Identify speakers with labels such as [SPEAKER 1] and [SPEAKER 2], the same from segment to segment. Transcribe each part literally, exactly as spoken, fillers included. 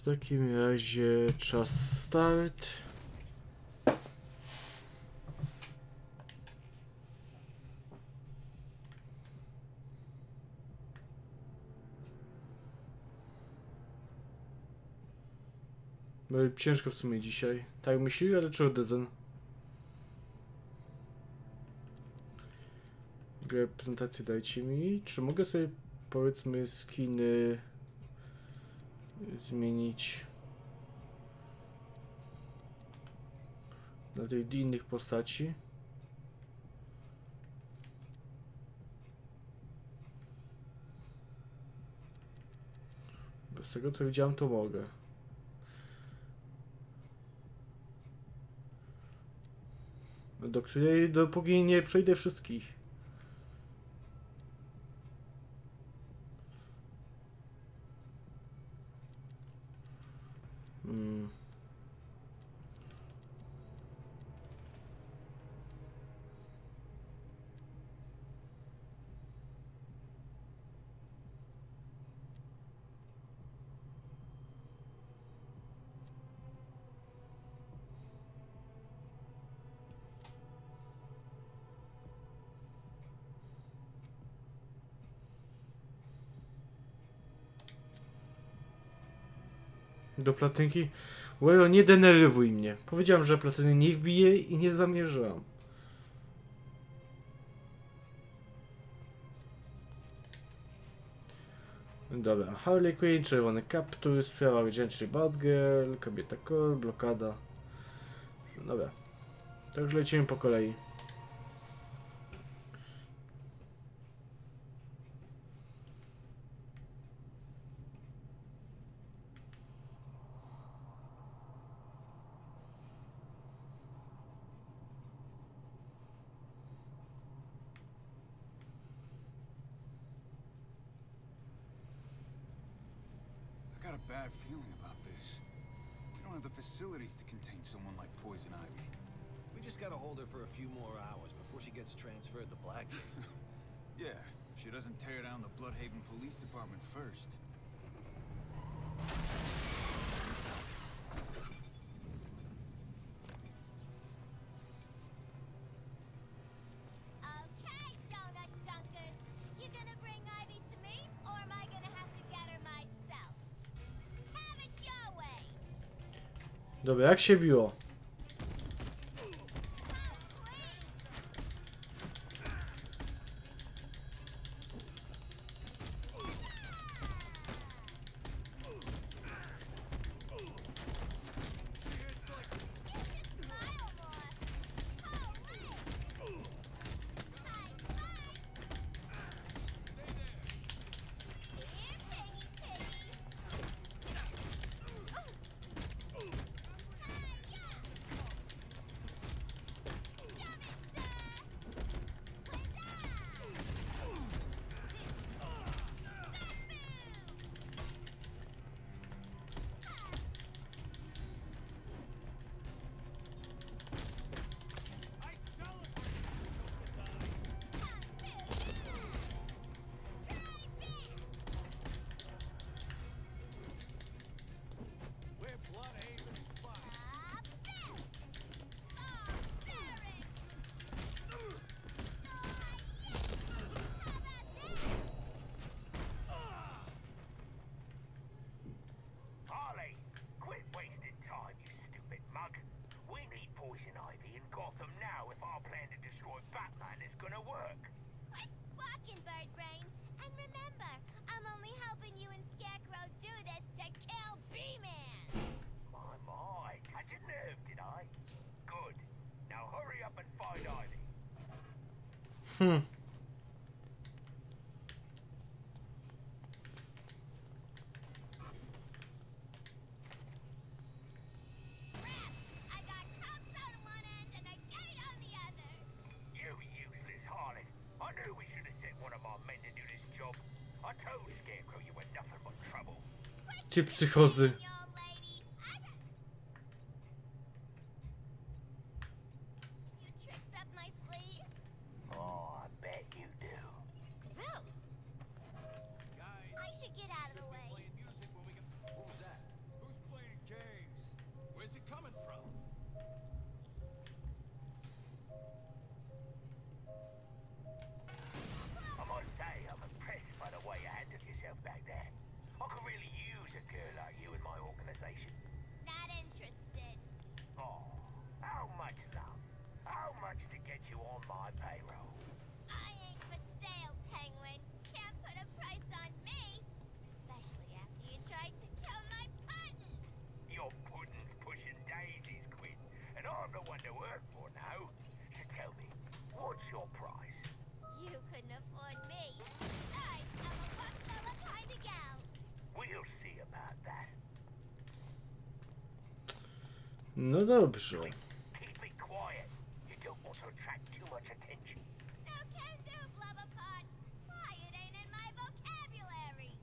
[SPEAKER 1] W takim razie czas start. Będzie ciężko w sumie dzisiaj. Tak myślisz, ale czy Odezen? Grę prezentację dajcie mi. Czy mogę sobie powiedzmy skiny zmienić na tych innych postaci? Bo z tego co widziałem to mogę. Do której dopóki nie przejdę wszystkich. Hmm. Do platynki? Well, nie denerwuj mnie. Powiedziałem, że platyny nie wbiję i nie zamierzam. Dobra, Harley Quinn, czerwony kaptur, sprawa Gentry Bad Girl, kobieta core, blokada. Dobra, także lecimy po kolei.
[SPEAKER 2] Bad feeling about this. We don't have the facilities to contain someone like Poison Ivy.
[SPEAKER 3] We just gotta hold her for a few more hours before she gets transferred to Blackgate.
[SPEAKER 2] Yeah, if she doesn't tear down the Bloodhaven Police Department first.
[SPEAKER 1] Dobra, jak się biło?
[SPEAKER 4] Poison Ivy in Gotham now if our plan to destroy Batman is gonna work.
[SPEAKER 5] Quit squawking, Bird Brain. And remember, I'm only helping you and Scarecrow do this to kill B-Man.
[SPEAKER 4] My, my, touch a nerve, did I? Good. Now hurry up and find Ivy.
[SPEAKER 1] Hmm. Ty psychozy.
[SPEAKER 4] information?
[SPEAKER 5] Not interested.
[SPEAKER 4] Oh, how much, love? How much to get you on my payroll?
[SPEAKER 5] I ain't for sale, Penguin. Can't put a price on me. Especially after you tried to kill my puddin'.
[SPEAKER 4] Your pudding's pushing daisies, Quinn, and I'm the one to work for now. So tell me, what's your price?
[SPEAKER 5] You couldn't afford me. I am a Rockefeller kind of gal.
[SPEAKER 4] We'll see about that.
[SPEAKER 1] No dobrze.
[SPEAKER 4] Keep it quiet. You don't want to attract too much attention.
[SPEAKER 5] No can do, Blubberpot. Quiet ain't in my vocabulary.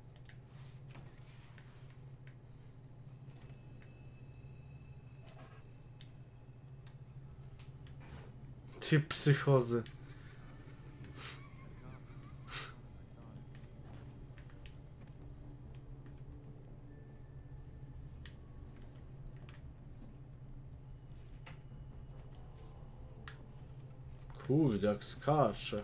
[SPEAKER 1] Ci psychozy. Kurde, jak skacze.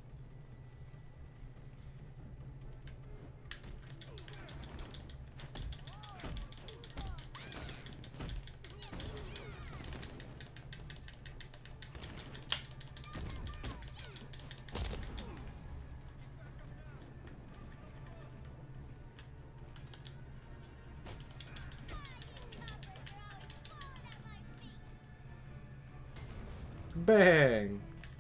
[SPEAKER 1] Bang!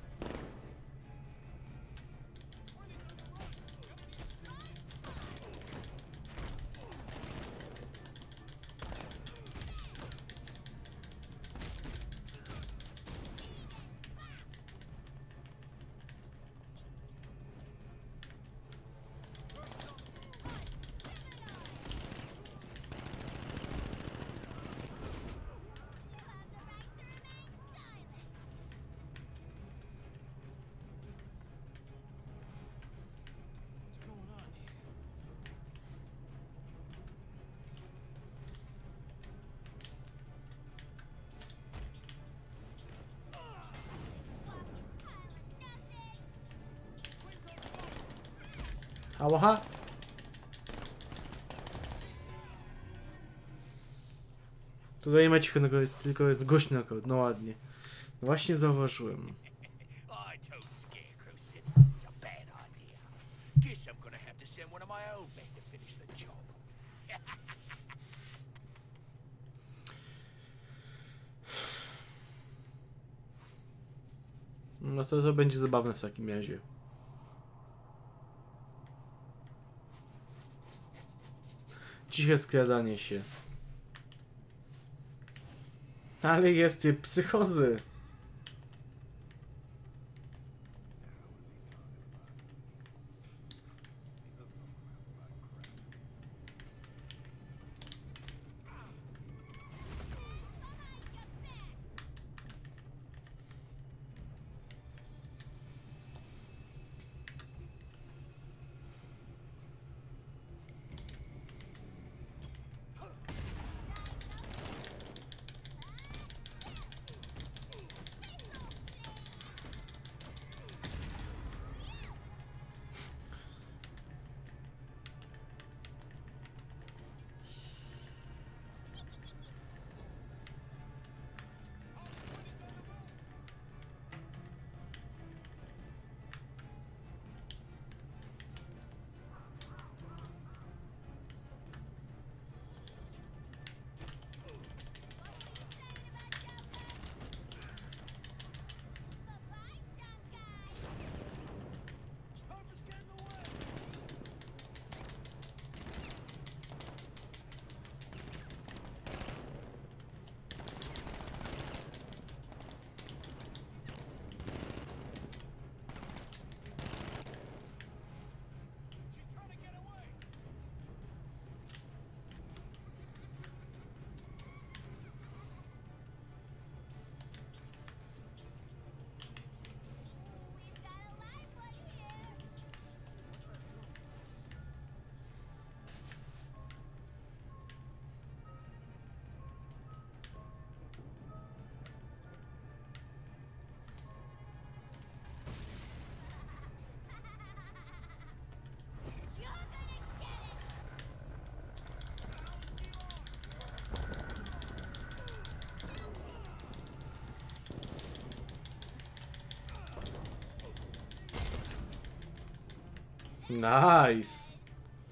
[SPEAKER 1] Ała! Tutaj nie ma cichego, jest, tylko jest głośno, no ładnie. No właśnie zauważyłem.
[SPEAKER 4] I told Scarecrow City it's a bad idea. Guess I'm gonna have to send one of my own men to finish the job.
[SPEAKER 1] No to to będzie zabawne w takim razie. Ciche skradanie się. Ale jest ty psychozy. Nice.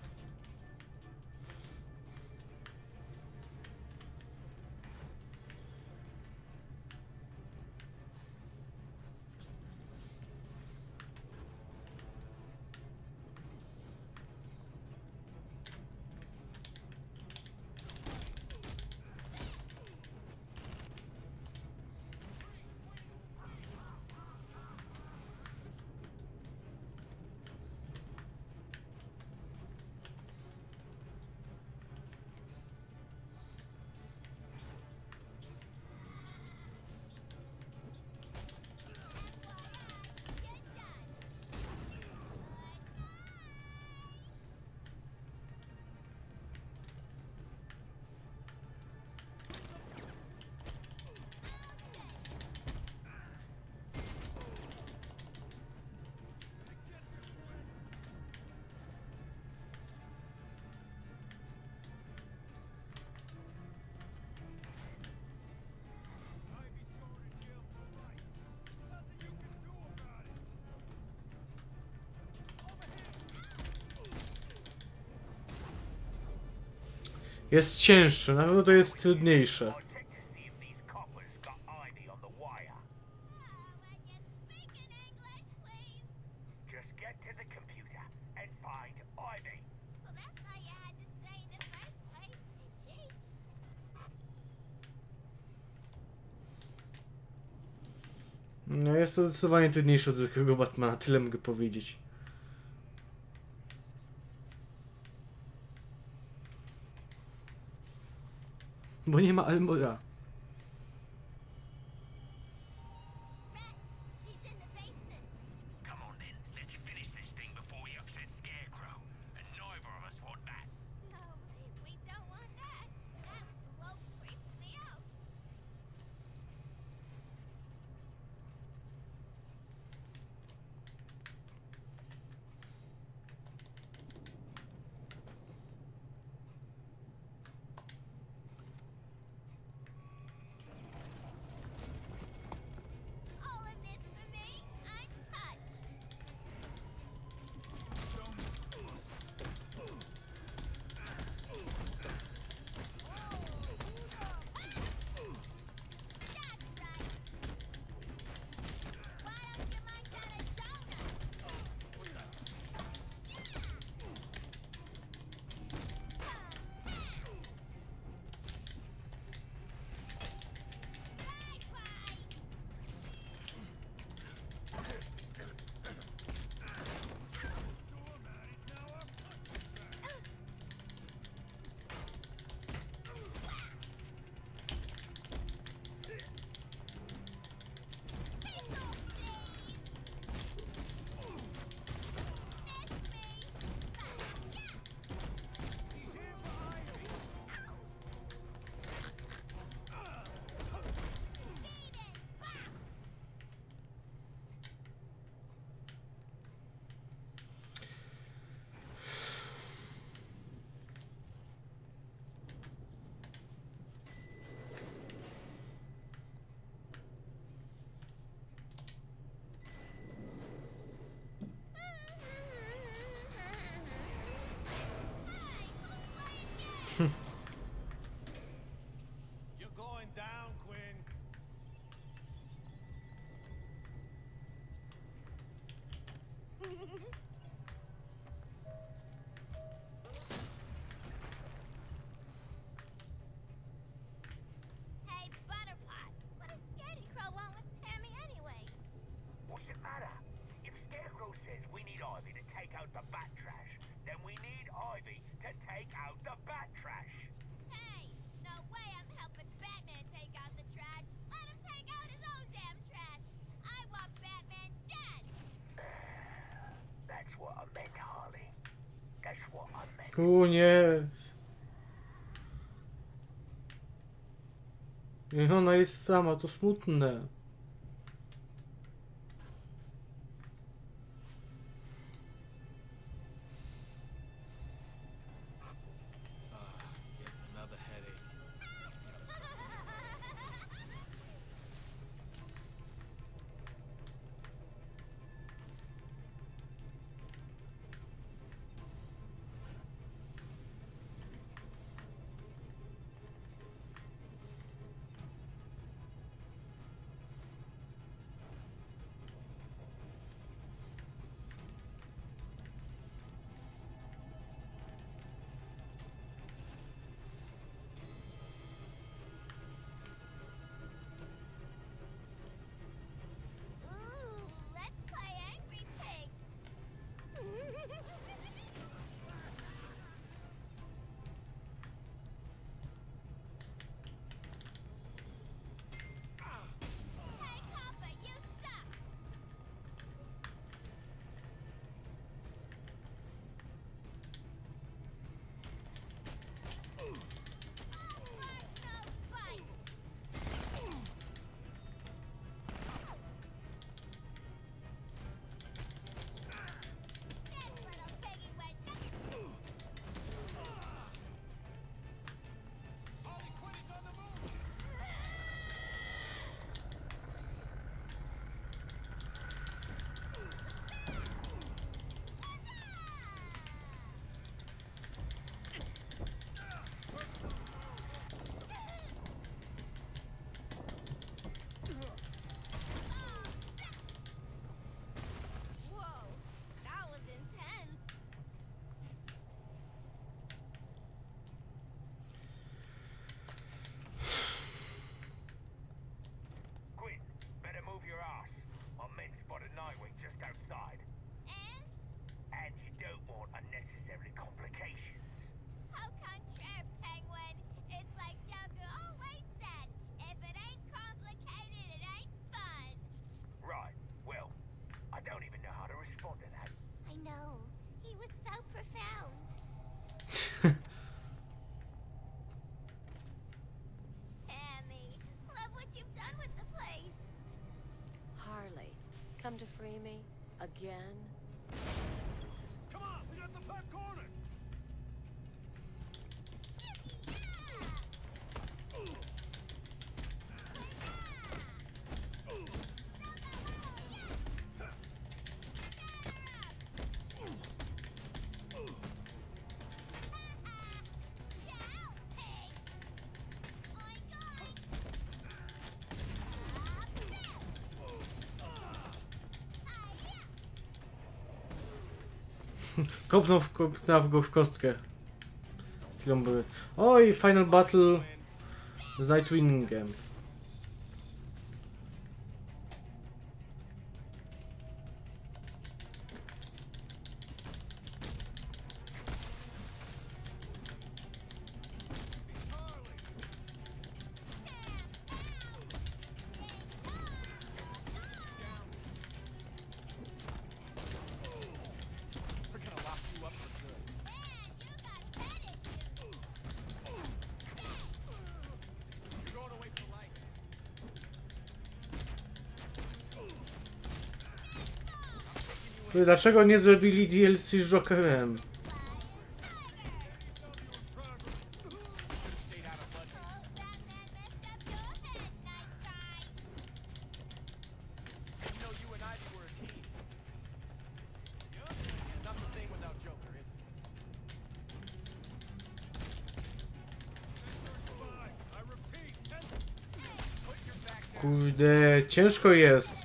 [SPEAKER 1] Jest cięższe, na pewno to jest trudniejsze.
[SPEAKER 4] I'll check to see if these coppers got Ivy on the wire.
[SPEAKER 5] Oh, when you speak in English, please.
[SPEAKER 4] Just get to the computer and find Ivy.
[SPEAKER 5] Well, that's all you had to say in the first place. Sheesh.
[SPEAKER 1] No jest to zdecydowanie trudniejsze od zwykłego Batmana, tyle mogę powiedzieć. Bo nie ma Elmora.
[SPEAKER 5] Rat, she's in the basement.
[SPEAKER 4] Come on then, let's finish this thing before he upsets Scarecrow. And neither of us want that.
[SPEAKER 5] No, we don't want that. That bloke freaks me out. All of this for me? I'm touched. That's right. Why don't you mind that a donut? Bye-bye.
[SPEAKER 3] You're going down, Quinn.
[SPEAKER 5] Hey, Butterpot, what does Scarecrow want with Pammy anyway?
[SPEAKER 4] What's it matter? If Scarecrow says we need Ivy to take out the bat trash, then we need Ivy to take out the bat trash.
[SPEAKER 5] Hey, no way I'm helping Batman take out the trash. Let him take out his own damn trash. I want Batman dead.
[SPEAKER 4] That's what I meant, Harley. That's what I meant.
[SPEAKER 1] O nie. I ona jest sama, to smutne.
[SPEAKER 3] Getting another headache.
[SPEAKER 6] again?
[SPEAKER 3] Come on, we got the back corner.
[SPEAKER 1] Kopnął w, kopnął go w kostkę. Chwilą były. Oj, Final Battle z Nightwingiem. Dlaczego nie zrobili D L C z Jokerem? Kurde, ciężko jest.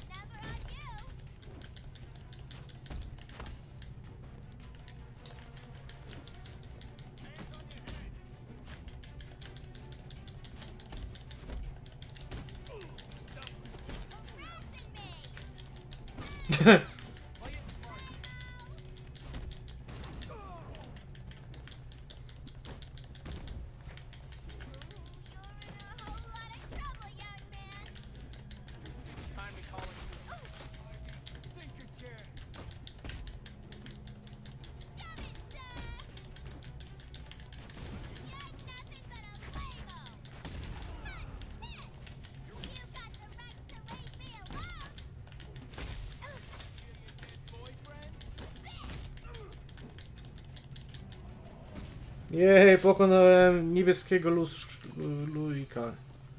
[SPEAKER 1] Jej, pokonałem niebieskiego lus Luika.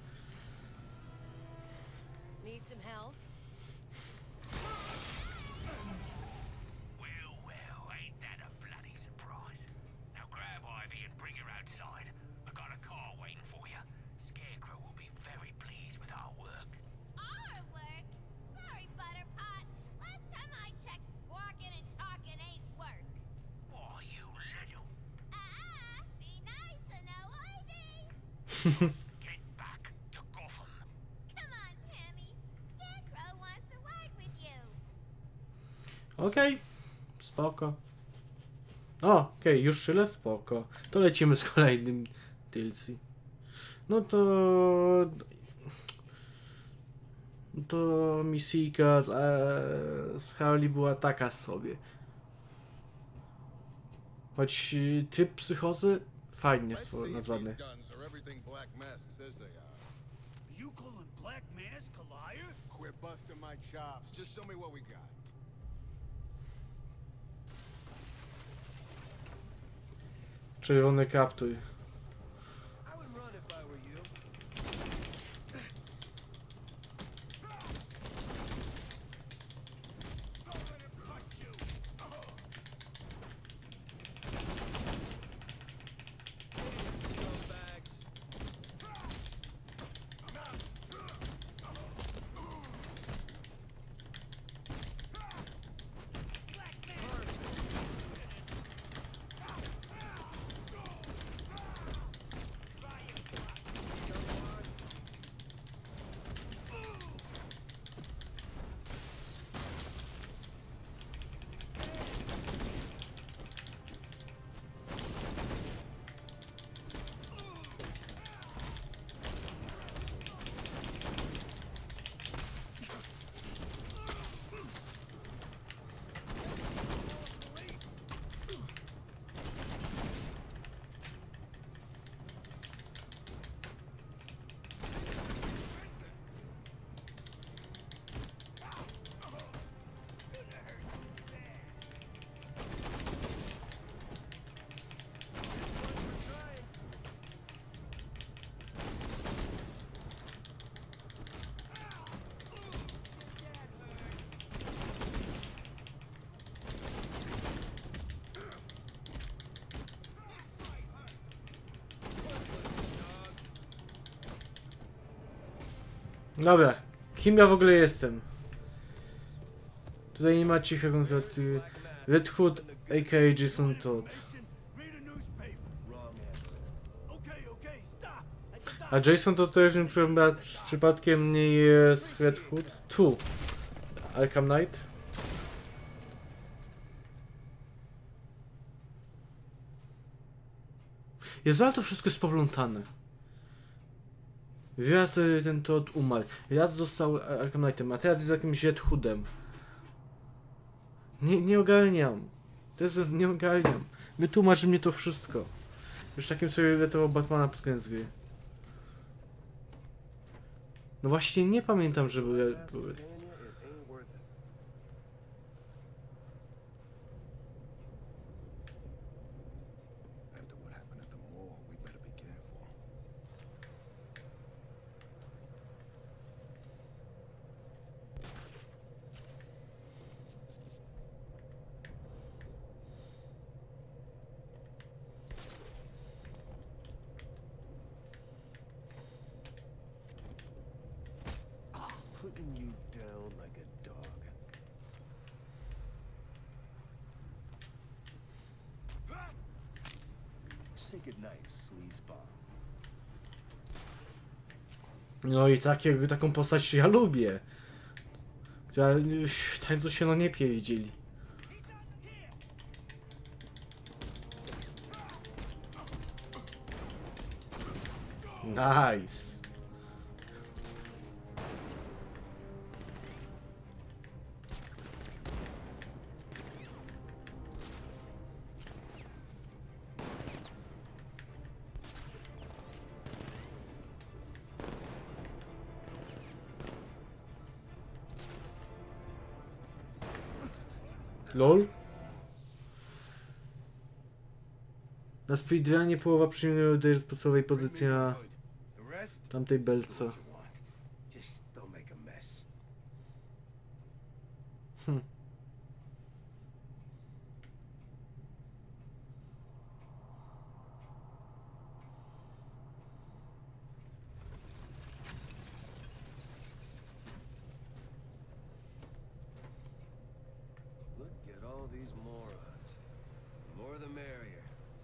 [SPEAKER 6] Need some help?
[SPEAKER 4] Well, well, ain't that a bloody surprise. Now grab Ivy and bring her outside. I got a car waiting for you. Scarecrow will be very pleased with our work.
[SPEAKER 5] Our work? Sorry, Butterpot. Last time I checked, walking and talking ain't work.
[SPEAKER 4] Why, you little...
[SPEAKER 5] Ah, be nice to know, Ivy.
[SPEAKER 4] Get back to Gotham.
[SPEAKER 5] Come on, Penny. Scarecrow wants a word with you.
[SPEAKER 1] Okej, okay. Spoko. O, okej, okay, już tyle, spoko. To lecimy z kolejnym D L C. No to... To misyjka z, e, z Harley była taka sobie. Choć typ psychozy fajnie nazwany.
[SPEAKER 3] You calling Black Mask a liar?
[SPEAKER 2] Quit busting my chops. Just show me what we got.
[SPEAKER 1] Czerwony kaptur.
[SPEAKER 3] I would run if I were you. Don't let him touch you. Scumbags.
[SPEAKER 1] Dobra, kim ja w ogóle jestem? Tutaj nie ma cichego konkrety. Red Hood, a k a. Jason Todd.
[SPEAKER 3] Read a newspaper. Wrong answer. Okay, okay, stop.
[SPEAKER 1] A Jason Todd to już przy, przypadkiem nie jest Red Hood? Tu. Arkham Knight. Jezu, ale to wszystko jest poplątane. Raz y, ten Todd umarł, raz został Arkham Knightem, a teraz jest jakimś Red Hoodem. Nie, nie ogarniam. Też nie ogarniam. Wytłumaczy mnie to wszystko. Już takim sobie retro Batmana pod koniec gry. No właśnie nie pamiętam, że były... były.
[SPEAKER 3] After what happened at the mall, we better be careful.
[SPEAKER 7] Putting you down like a dog. Say goodnight, sleazeball.
[SPEAKER 1] No i takie, taką postać ja lubię. Ja, tak to się no nie pierdzieli. Nice. Lol. Na speedrunie połowa przyjmuje do podstawowej pozycji na
[SPEAKER 3] The rest,
[SPEAKER 1] tamtej belce.
[SPEAKER 3] what you want. Just don't make a mess.
[SPEAKER 1] Hm.
[SPEAKER 7] Look at all these morons. The more the merrier.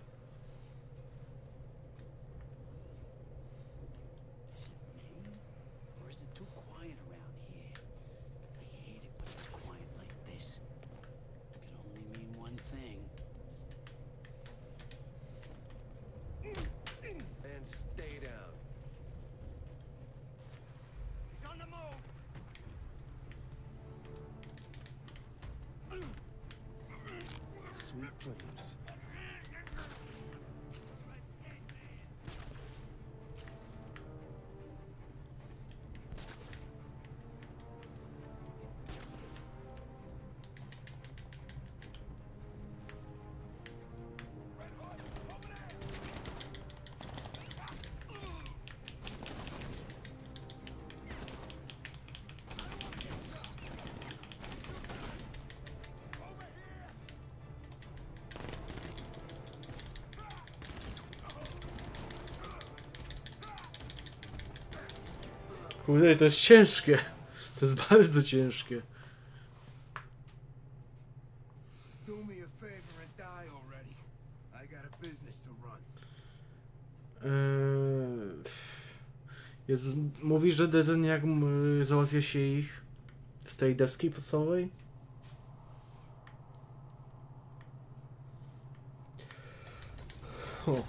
[SPEAKER 8] Is it me? Or is it too quiet around here? I hate it when it's quiet like this. It can only mean one thing.
[SPEAKER 7] And stay down.
[SPEAKER 3] He's on the move.
[SPEAKER 7] Sweet dreams.
[SPEAKER 1] Kurde, to jest ciężkie. To jest bardzo ciężkie.
[SPEAKER 3] Do me a favor and die already. I got a business to run.
[SPEAKER 1] Eee... Jezu, mówi, że Dezen jak m, załatwia się ich z tej deski podstawowej? O.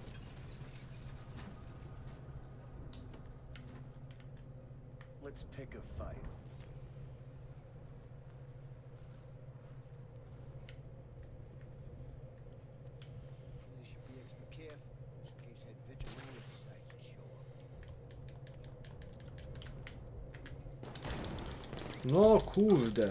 [SPEAKER 7] Let's pick a fight.
[SPEAKER 8] They should be extra careful, just in case that vigilante decides to show up.
[SPEAKER 1] No kurde.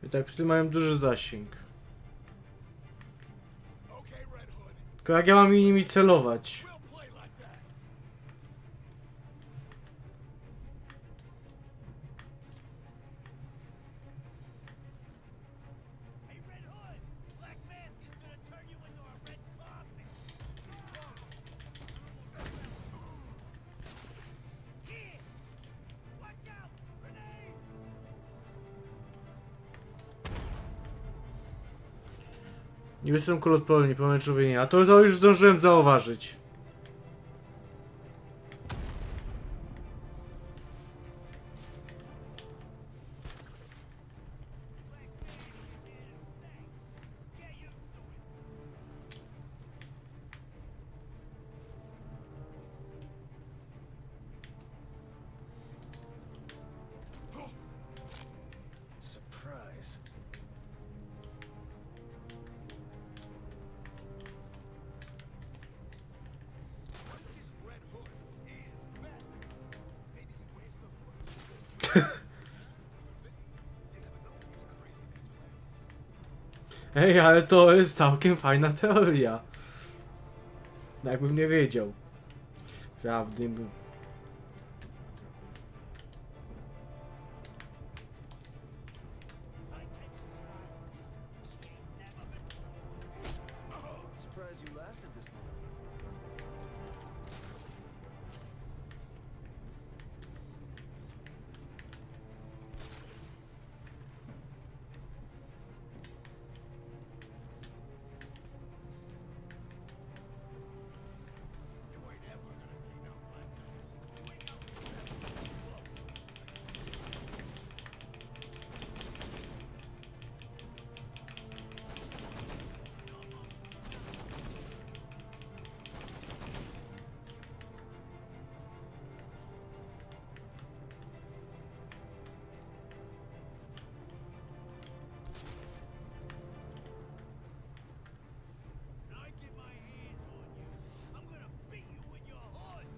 [SPEAKER 1] I tak psy mają duży zasięg.
[SPEAKER 3] Okay, Red Hood.
[SPEAKER 1] Tylko jak ja mam nimi celować?
[SPEAKER 3] We'll play like that.
[SPEAKER 8] Hey, Red Hood! Black Mask is gonna turn you into a red coffin. Here! Watch out! Grenade!
[SPEAKER 1] Niebieską kulotpolni, pełne człowienia. A to, to już zdążyłem zauważyć.
[SPEAKER 7] Surprise.
[SPEAKER 3] This Red Hood is bad. Maybe he wears the hood. You never know these crazy vigilantes.
[SPEAKER 1] Ej, ale to jest całkiem fajna teoria. Jakbym nie wiedział. Prawdy bym...
[SPEAKER 7] Surprised you lasted this long.
[SPEAKER 3] You ain't ever gonna take down Black Mask. You ain't never
[SPEAKER 8] When I get my hands on you, I'm gonna beat you with your hood.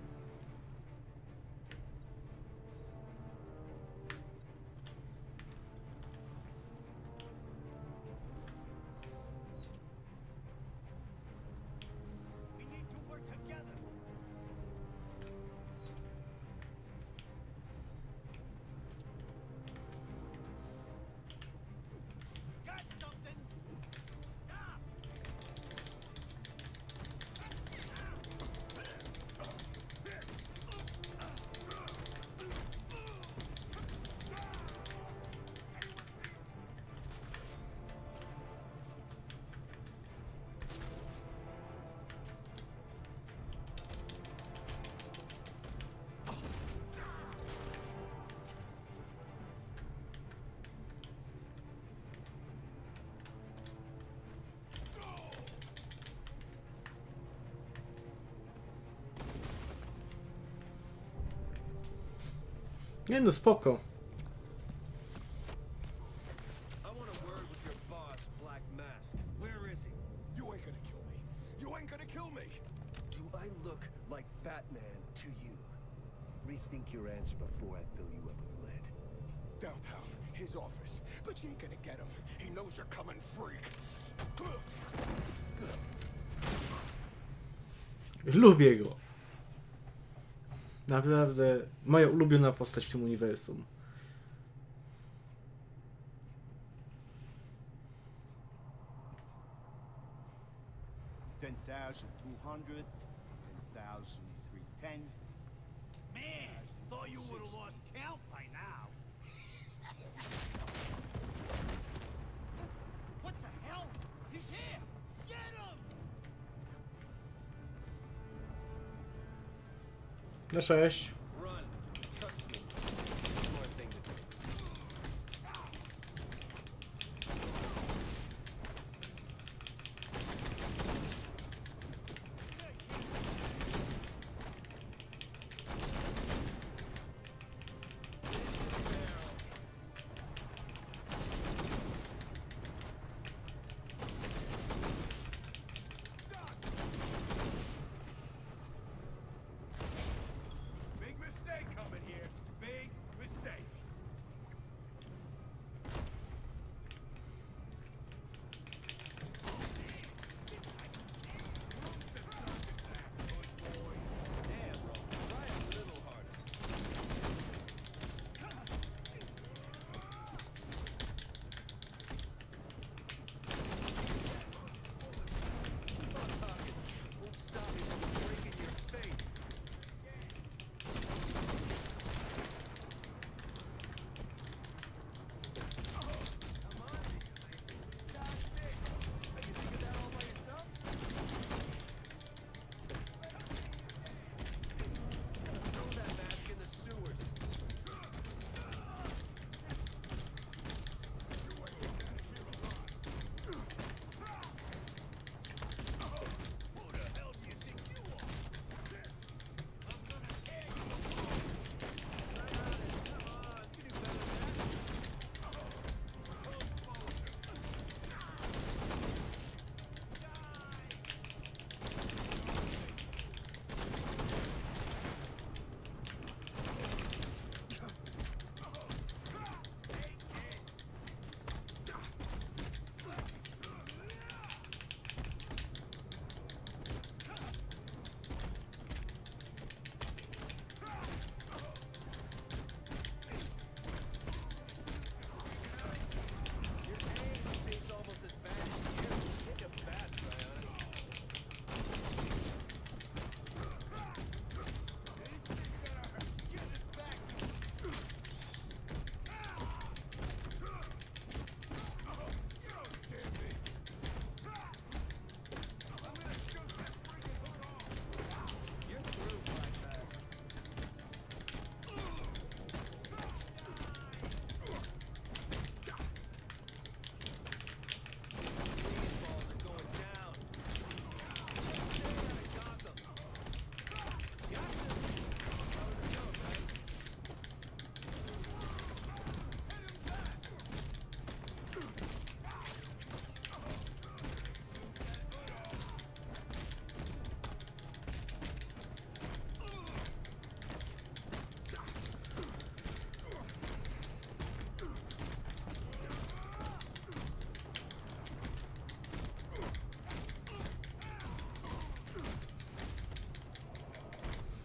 [SPEAKER 8] We need to work together. Got something? Stop!
[SPEAKER 1] Nie no, spoko.
[SPEAKER 7] I want a word with your boss, Black Mask. Where is he?
[SPEAKER 3] You ain't gonna kill me. You ain't gonna kill me.
[SPEAKER 7] Do I look like Batman to you? Rethink your answer before I fill you up with lead.
[SPEAKER 3] Downtown, his office. But you ain't gonna get him. He knows you're coming, freak.
[SPEAKER 1] Lubię go. Naprawdę moja ulubiona postać w tym uniwersum.
[SPEAKER 8] ten thousand two hundred, ten thousand three ten. Man, thought you would have lost count by now. What the hell? He's here! Get him!
[SPEAKER 1] No cześć.
[SPEAKER 7] Run. Trust me. Smart thing to do.
[SPEAKER 3] Big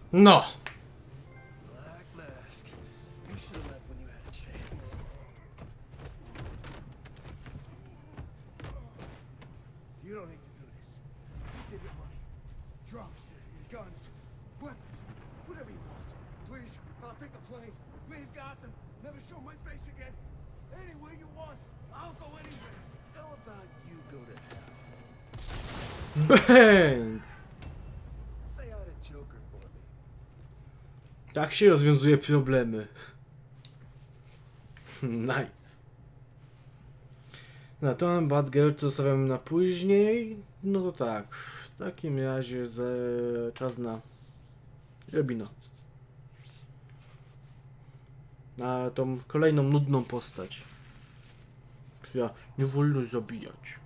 [SPEAKER 1] No!
[SPEAKER 7] Black Mask. You should have left when you had a chance.
[SPEAKER 3] You don't need to do this. You get your money. Drugs, guns, weapons, whatever you want. Please, I'll take the plane. Leave Gotham. Never show my face again. Anywhere you want. I'll go anywhere.
[SPEAKER 7] How about you go to hell?
[SPEAKER 1] Bang!
[SPEAKER 7] Say hi to Joker for me.
[SPEAKER 1] Tak się rozwiązuje problemy. Nice. No to mam Batgirl, to zostawiam na później. No to tak. W takim razie z... czas na Robina. Na tą kolejną nudną postać, która nie wolno zabijać.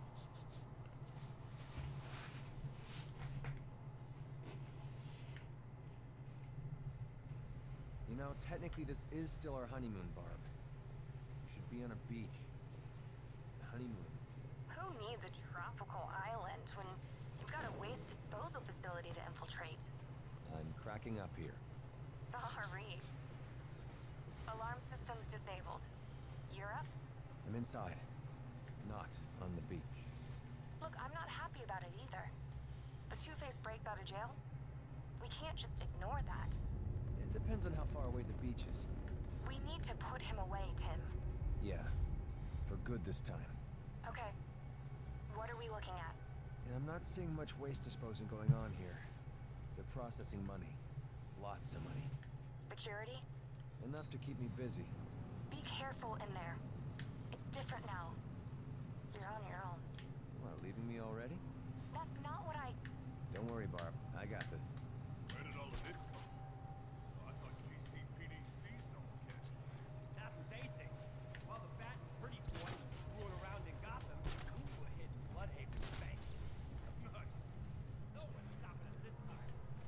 [SPEAKER 9] You know, technically this is still our honeymoon, Barb. We should be on a beach. Honeymoon.
[SPEAKER 6] Who needs a tropical island when you've got a waste disposal facility to infiltrate?
[SPEAKER 9] I'm cracking up here.
[SPEAKER 6] Sorry. Alarm system's disabled. You're up?
[SPEAKER 9] I'm inside. Not on the beach.
[SPEAKER 6] Look, I'm not happy about it either. The Two-Face breaks out of jail. We can't just ignore that.
[SPEAKER 9] It depends on how far away the beach is.
[SPEAKER 6] We need to put him away, Tim.
[SPEAKER 9] Yeah. For good this time.
[SPEAKER 6] Okay. What are we looking at?
[SPEAKER 9] And I'm not seeing much waste disposing going on here. They're processing money. Lots of money.
[SPEAKER 6] Security?
[SPEAKER 9] Enough to keep me busy.
[SPEAKER 6] Be careful in there. It's different now. You're on your own.
[SPEAKER 9] What, leaving me already?
[SPEAKER 6] That's not what I...
[SPEAKER 9] Don't worry, Barb. I got this.
[SPEAKER 3] Where did all of this come from? I thought G C P D seasonal kids.
[SPEAKER 4] That's what they think. While the fat and pretty boy screwing around in Gotham, we were hitting Bloodhaven's bank.
[SPEAKER 3] Nice.
[SPEAKER 4] No one's stopping us this time.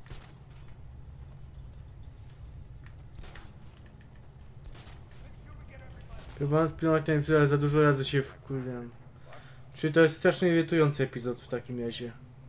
[SPEAKER 1] Próbowałem spilnować ten epizod, ale za dużo razy się wkurwiam. Czyli to jest strasznie irytujący epizod w takim razie.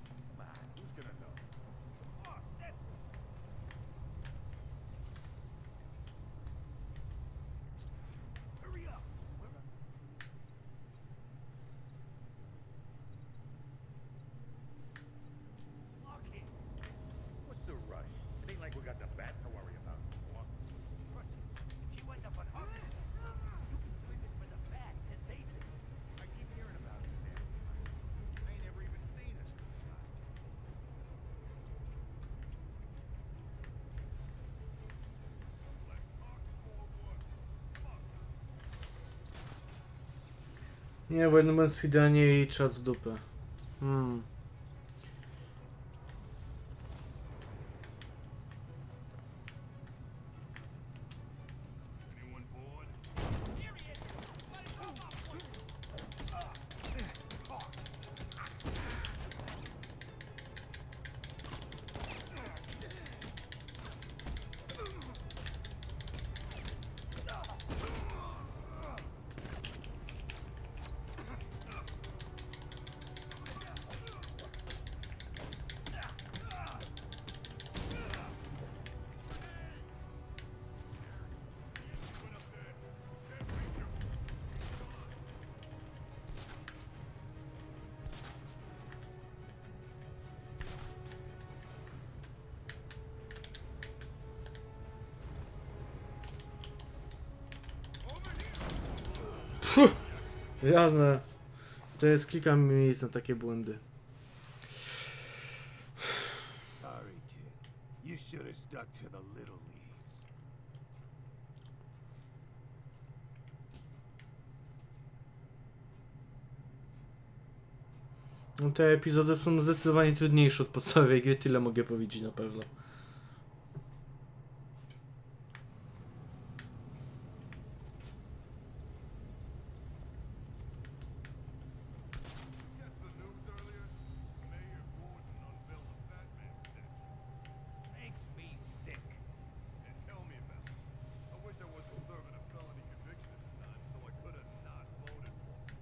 [SPEAKER 3] What's the rush? It ain't like we got the bat to worry about.
[SPEAKER 4] If you end up on our you can swing it for the bad to save it.
[SPEAKER 3] I keep hearing about it, man. I ain't never even seen it.
[SPEAKER 1] Nie, bo jedno będę widanie i czas w dupę. Hmm.
[SPEAKER 3] Anyone bored?
[SPEAKER 1] Jasne. To jest kilka miejsc na takie błędy.
[SPEAKER 3] Sorry, kid. You should have stuck to the little leagues.
[SPEAKER 1] No, te epizody są zdecydowanie trudniejsze od podstawowej gry, tyle mogę powiedzieć na pewno.
[SPEAKER 4] Makes me sick.
[SPEAKER 3] And tell me about it. I wish I wasn't serving a felony conviction at the time, so I could have not voted for him.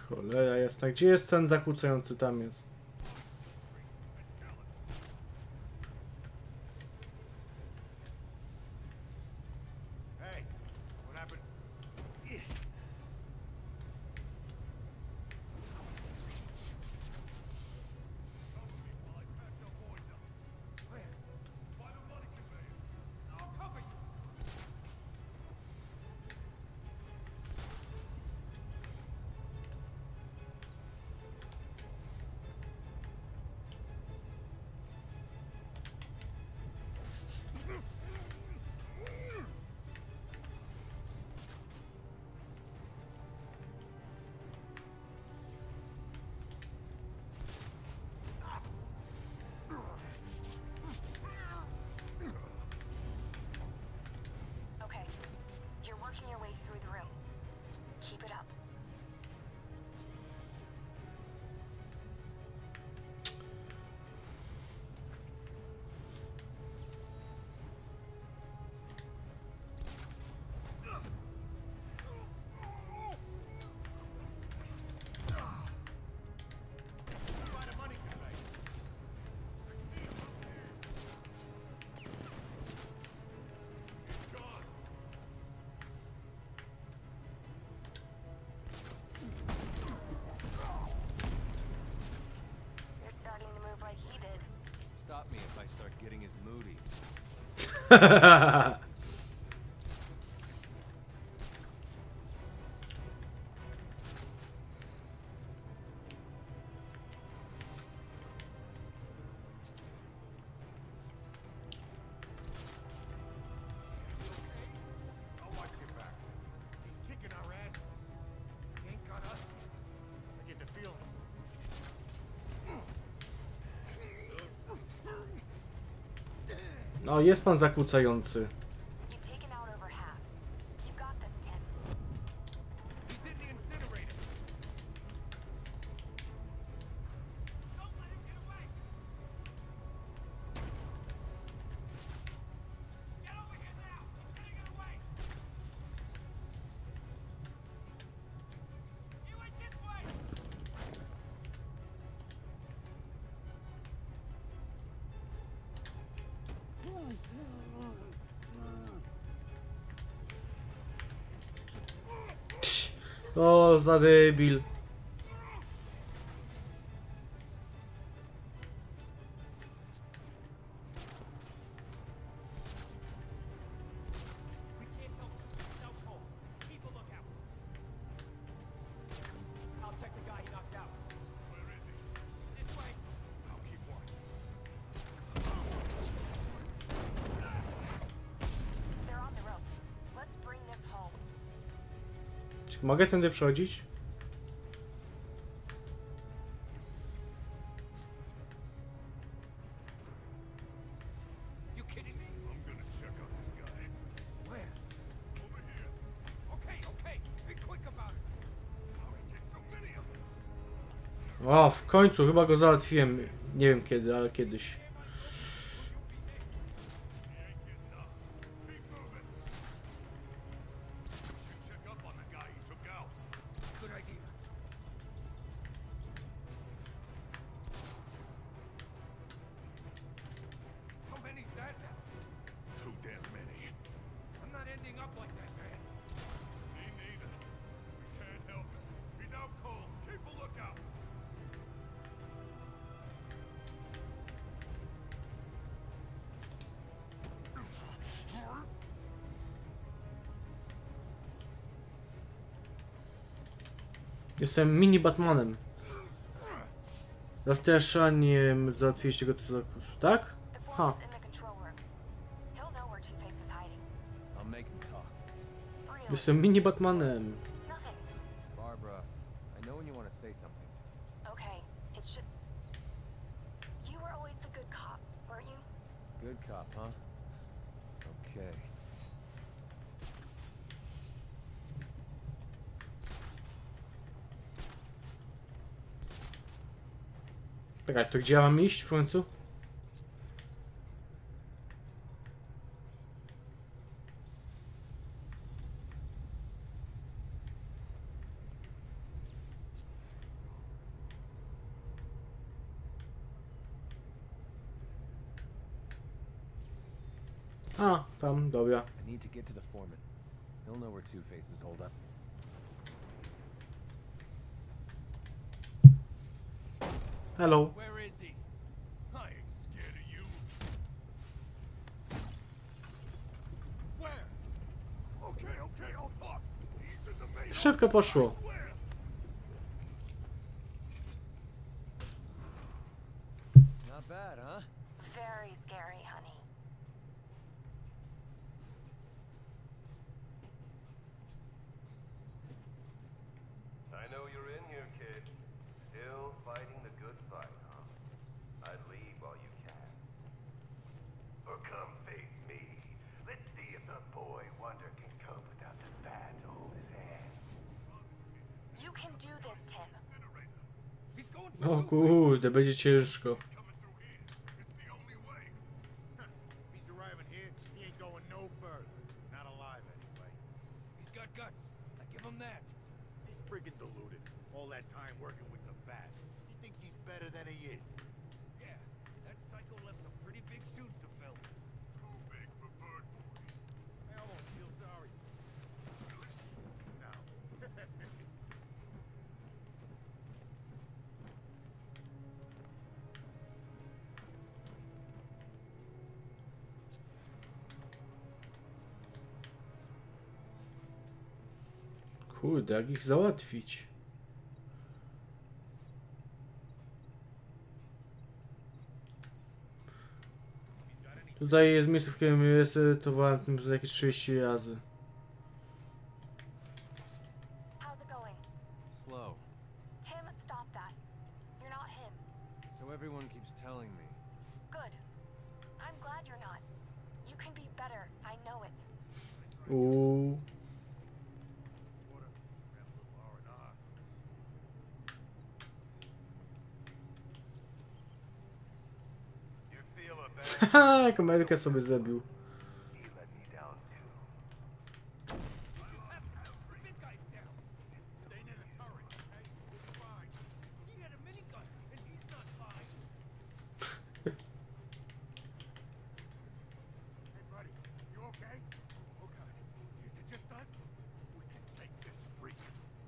[SPEAKER 1] Cholera jasna, gdzie jest ten zakłócający? Tam jest.
[SPEAKER 3] Hey, what happened?
[SPEAKER 6] Okay, you're working your way through the room. Keep it up. You're starting to move like he did.
[SPEAKER 9] Stop me if I start getting as moody.
[SPEAKER 3] I'll watch you get back. He's kicking our asses. He ain't got us. I get the feeling.
[SPEAKER 1] O, jest pan zakłócający.
[SPEAKER 6] You've taken out over half. You got this, Tim.
[SPEAKER 3] He's in the incinerator. Don't let him get away. Get over here now. We're getting it away. He went this way.
[SPEAKER 1] Psz, o, za debil.
[SPEAKER 3] We can't help him. South Pole. Keep a lookout. I'll check the guy he knocked out. Where is he? This way. I'll keep watch.
[SPEAKER 6] They're on the rope. Let's bring this home.
[SPEAKER 1] Czy mogę tędy przechodzić?
[SPEAKER 3] You kidding me? I'm gonna check on this guy. Where? Over here. Okay, okay. Be quick about it. How we get so many of them?
[SPEAKER 1] O, w końcu chyba go załatwiłem. Nie wiem kiedy, ale kiedyś.
[SPEAKER 3] He ain't getting up. Keep moving. We should check up on the guy he took out. Good idea. How many's that now? Too damn many. I'm not ending up like that, man. Me neither. We can't help it. He's out cold. Keep a lookout.
[SPEAKER 1] Jestem mini Batmanem. Zastraszaniem załatwiliście go co za kurz, tak?
[SPEAKER 6] The
[SPEAKER 1] Ha.
[SPEAKER 6] foreman's in the control room. He'll know where Two-Face is hiding.
[SPEAKER 9] I'll make him talk.
[SPEAKER 6] Really?
[SPEAKER 1] Jestem mini Batmanem.
[SPEAKER 6] Nothing.
[SPEAKER 9] Barbara, I know when you want to say something.
[SPEAKER 6] Okay, it's just... You were always the good cop, weren't you?
[SPEAKER 9] Good cop, huh? Okay.
[SPEAKER 1] Czekaj, to gdzie ja mam iść w końcu? A, tam, dobra.
[SPEAKER 9] I need to get to the foreman. He'll know where Two-Face is holed up.
[SPEAKER 1] Hello.
[SPEAKER 3] Where is he? I ain't scared of you. Where? Okay, okay, I'll talk. He's in the main.
[SPEAKER 1] Szybko poszło.
[SPEAKER 3] Where?
[SPEAKER 9] Not bad, huh?
[SPEAKER 6] Very scary, honey.
[SPEAKER 7] I know you're in here, kid. Still fighting the good fight, huh? I'd leave while you can. Or come face me. Let's see if the boy wonder can cope without the bat to hold his hand.
[SPEAKER 6] You can do this, Tim.
[SPEAKER 3] He's going
[SPEAKER 1] O kurde, będzie ciężko.
[SPEAKER 3] coming through here. It's the only way. Huh. If he's arriving here, he ain't going no further. Not alive, anyway. He's got guts. I give him that. He's freaking deluded. All that time working with the bat. He thinks he's better than he is. Yeah, that psycho left some pretty big shoes to fill. Too big for Bird Boy. I almost feel sorry. Really? No.
[SPEAKER 1] Kurde, jak ich załatwić? Tutaj jest miejsce, w którym jest, to wolałem tym za jakieś trzydzieści razy.
[SPEAKER 6] How's it going?
[SPEAKER 9] Slow.
[SPEAKER 6] Tim, stop that. You're not him.
[SPEAKER 9] So everyone keeps telling me.
[SPEAKER 6] Good. I'm glad you're not. You can be better. I know it.
[SPEAKER 1] Uuu.
[SPEAKER 7] You feel a bad
[SPEAKER 1] Haha, kamerkę sobie zrobił.
[SPEAKER 7] he let me down too.
[SPEAKER 3] Big guy's down. Stay near the turret, okay? We'll be fine. He had a minigun, and he's not fine. Hey, buddy, you okay? Okay. Is it just us? We can take this freak.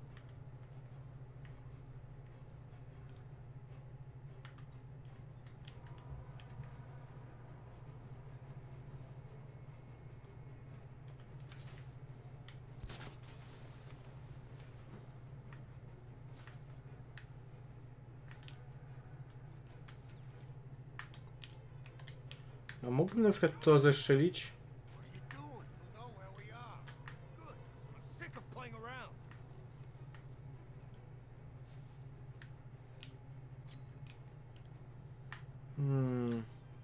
[SPEAKER 1] A mógłbym na przykład to zestrzelić?
[SPEAKER 3] What are you doing? We'll know where we are. Good. I'm sick of playing around.
[SPEAKER 1] Hmm.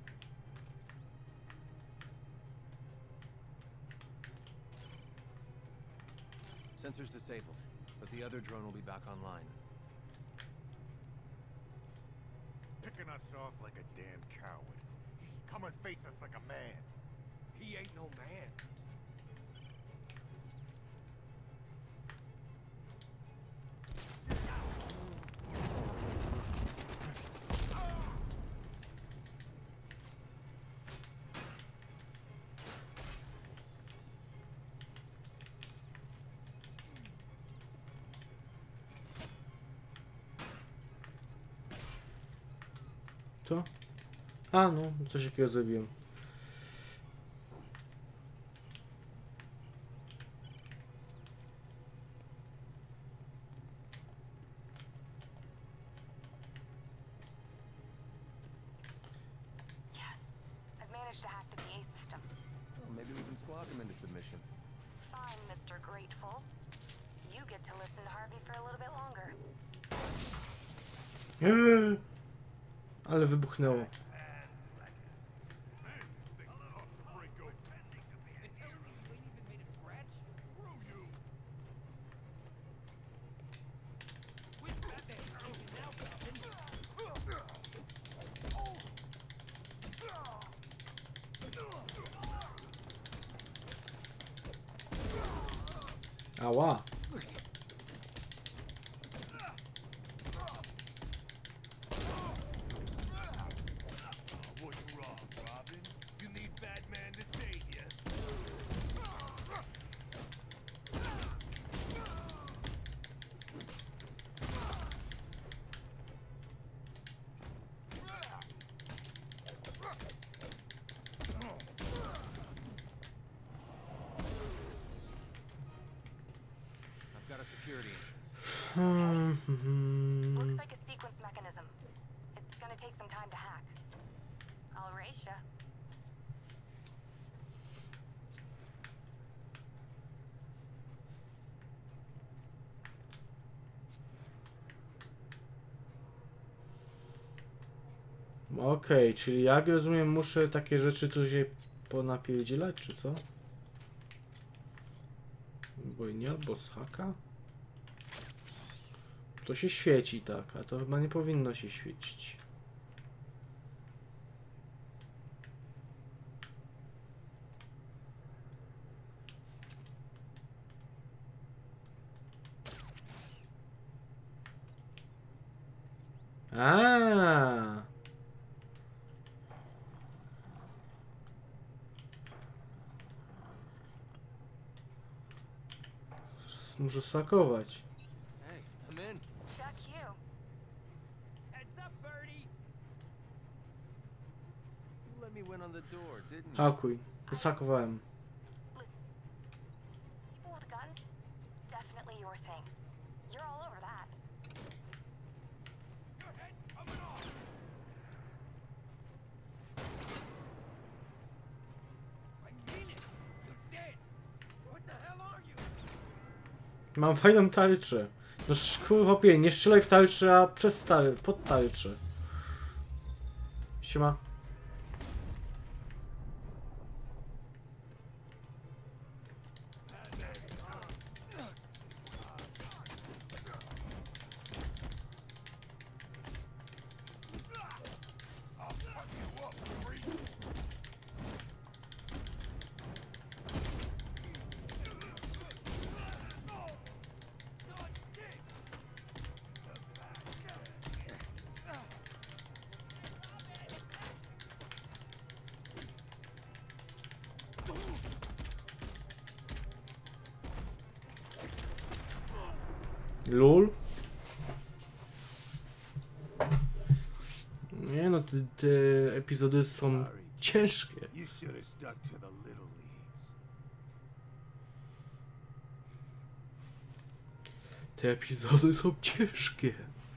[SPEAKER 9] Sensors disabled, but the other drone will be back online.
[SPEAKER 3] Picking us off like a damn coward. He should come and face us like a man. He ain't no man.
[SPEAKER 1] To? A no, coś takiego zrobiłem.
[SPEAKER 6] Yes. I've managed to hack the D A system.
[SPEAKER 9] Well, maybe we can squawk him into submission.
[SPEAKER 6] Fine, Mister Grateful. You get to listen to Harvey for a little bit longer.
[SPEAKER 1] Eee, ale wybuchnęło.
[SPEAKER 3] Man, this thing's tough to break open. And tell me you ain't even made a scratch? Screw you. With Batman, you can now Robin.
[SPEAKER 1] Ała.
[SPEAKER 3] What's wrong, Robin? You need Batman to save you.
[SPEAKER 9] a security entrance.
[SPEAKER 1] Hmm, hmm, hmm.
[SPEAKER 6] Looks like a sequence mechanism. It's gonna take some time to hack. I'll race ya.
[SPEAKER 1] Okej, czyli jak rozumiem, muszę takie rzeczy tu się ponapierdzielać, czy co? Bo nie, albo z haka? To się świeci tak, a to chyba nie powinno się świecić. A. Muszę sakować.
[SPEAKER 9] Hey, I'm in.
[SPEAKER 6] Check you.
[SPEAKER 9] Heads up, birdie. You let me win on the door, didn't you?
[SPEAKER 1] Hakuj. Sakowałem.
[SPEAKER 6] Listen. People with guns, definitely your thing. You're all over that.
[SPEAKER 2] Your head's coming off! I mean it! You're dead! What the hell are you?
[SPEAKER 1] Mam fajną tarczę. No szkurchopie, nie strzelaj w tarczę, a przez stary, pod tarczę. Siema. Lul. Nie no, te, te epizody są ciężkie.
[SPEAKER 3] You should have stuck to the little leagues.
[SPEAKER 1] Te epizody są ciężkie.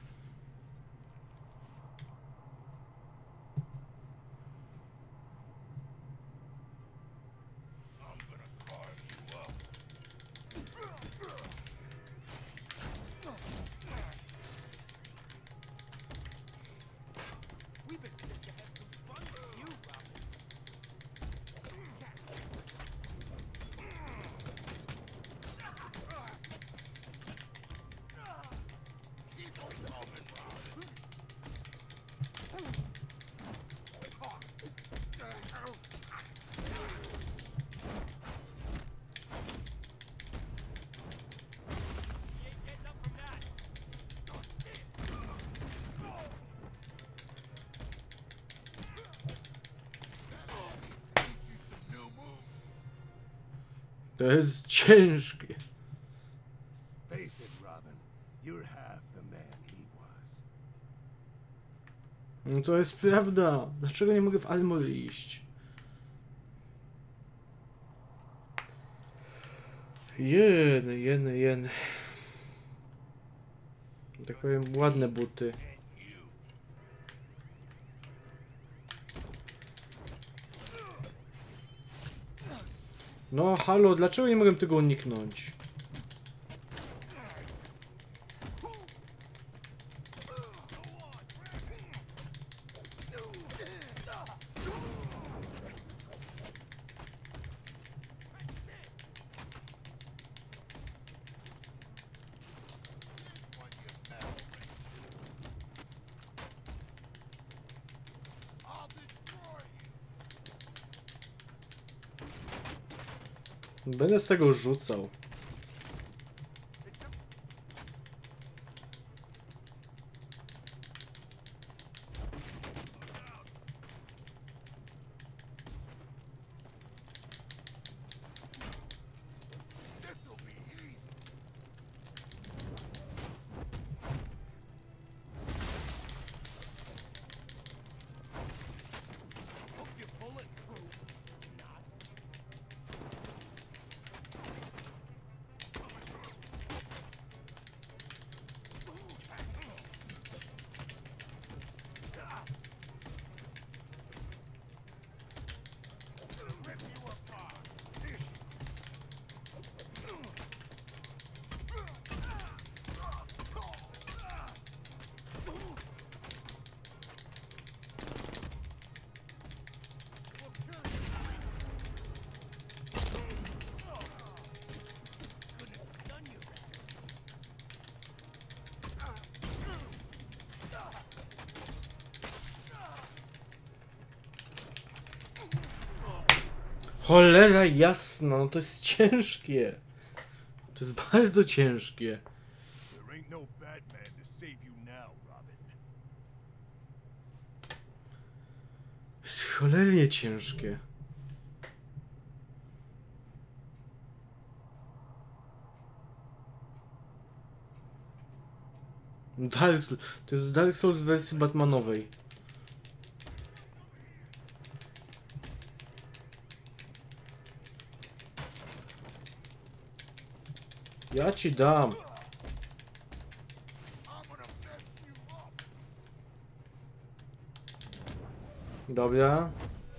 [SPEAKER 1] To jest ciężkie.
[SPEAKER 3] Face it, Robin. You're half the man he was.
[SPEAKER 1] No to jest prawda. Dlaczego nie mogę w Armory iść? Jeny, jeny, jeny. Tak powiem, ładne buty. No halo, dlaczego nie mogę tego uniknąć? Będę z tego rzucał. Cholera jasna, no to jest ciężkie. To jest bardzo ciężkie.
[SPEAKER 3] There ain't no Batman to save you now, Robin.
[SPEAKER 1] Jest cholernie ciężkie. Dark Souls. To jest Dark Souls w wersji Batmanowej. Ja ci dam. Dobra.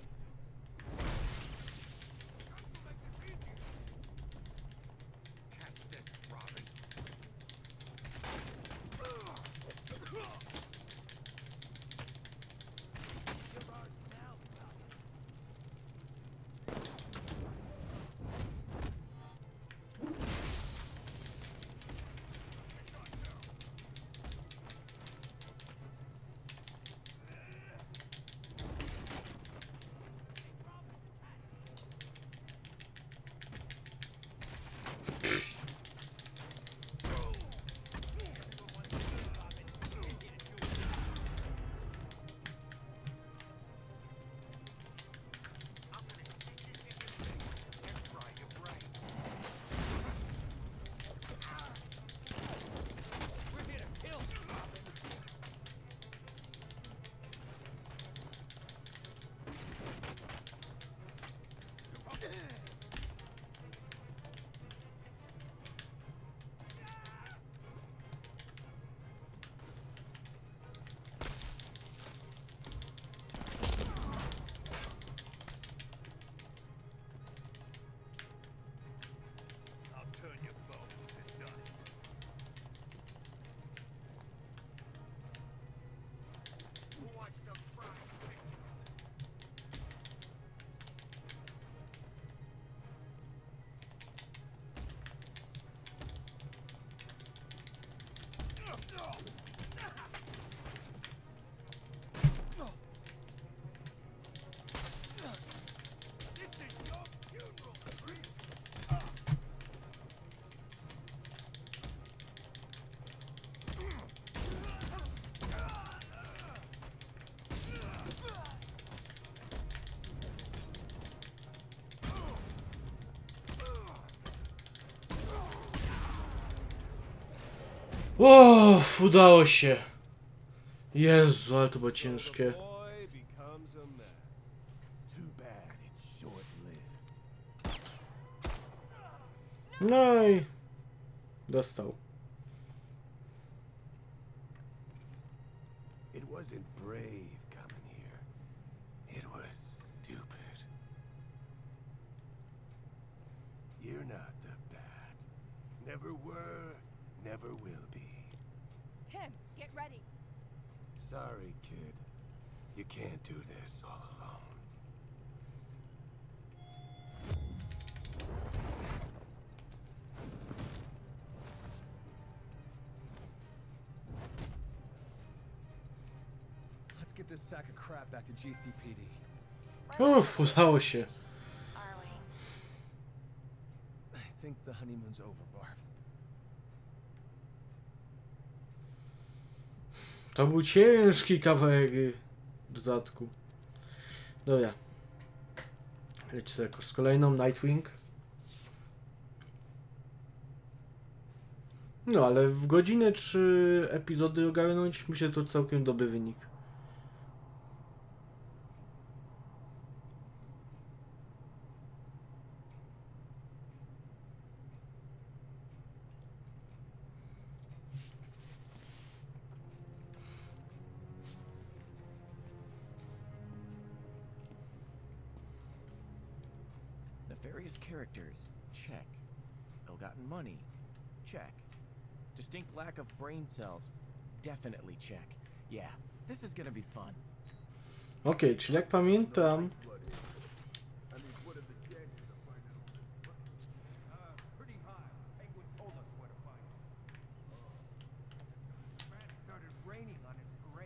[SPEAKER 1] Uff, udało się. Jezu, ale to było ciężkie.
[SPEAKER 7] Boy becomes a man.
[SPEAKER 3] Too bad it's short-lived.
[SPEAKER 1] No i dostał.
[SPEAKER 7] It wasn't brave coming here. It was stupid. You're not the Bat. Never were, never will be.
[SPEAKER 6] Tim, get ready.
[SPEAKER 7] Sorry, kid. You can't do this all alone.
[SPEAKER 9] Let's get this sack of crap back to G C P D.
[SPEAKER 1] Uff, udało się.
[SPEAKER 6] Are we?
[SPEAKER 9] I think the honeymoon's over, Barb.
[SPEAKER 1] To był ciężki kawałek w dodatku. Dobra. Lecę jako z kolejną Nightwing. No, ale w godzinę trzy epizody ogarnąć, myślę, to całkiem dobry wynik.
[SPEAKER 10] Nefarious characters, check. Ill-gotten money, check. Distinct lack of brain cells, definitely check. Yeah, this is gonna be fun.
[SPEAKER 1] Okej, okay, czyli jak pamiętam...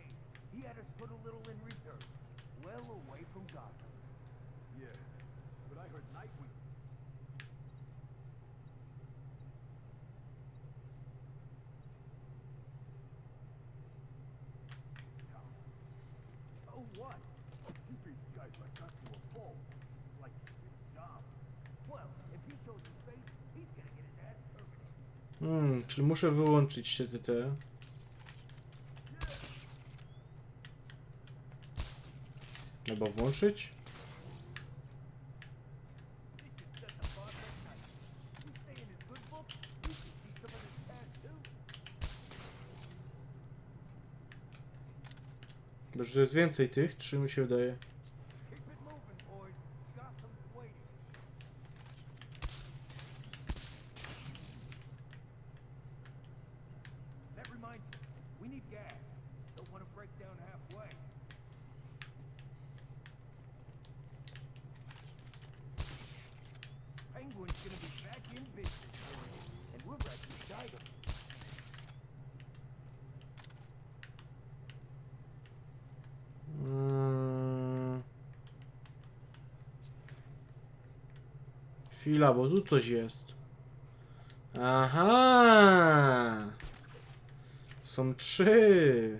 [SPEAKER 3] Yeah, but
[SPEAKER 7] but I heard Nightwing. Oh, what? You treat guys like us to a bull. Like it's his job. Well, if he shows his face, he's gonna get his ass terminated.
[SPEAKER 1] Hmm, czyli muszę wyłączyć się te te. Albo włączyć? Bo że jest więcej tych, czy mi się wydaje?
[SPEAKER 7] Penguin's gonna be back in business for you, and we're ready to guide him.
[SPEAKER 1] Hmm. Chwila, bo tu coś jest. Aha! Są trzy.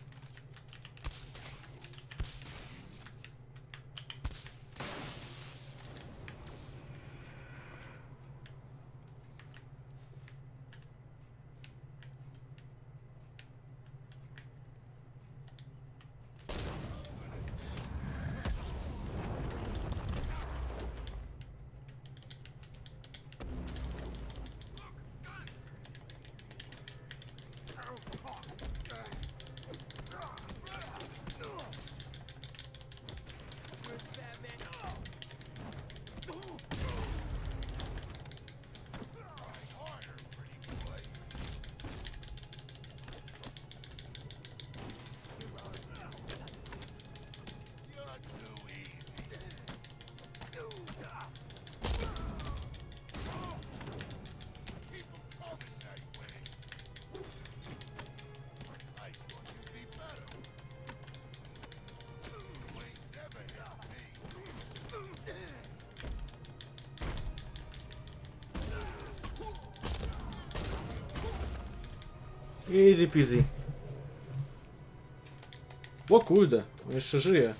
[SPEAKER 1] Easy peasy. O kurde, on jeszcze żyje.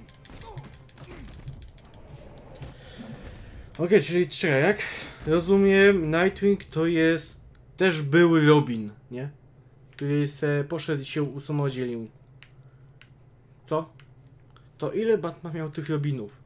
[SPEAKER 1] Ok, czyli czekaj, jak rozumiem, Nightwing to jest też były Robin, nie? Który se poszedł i się usamodzielił. Co? To ile Batman miał tych Robinów?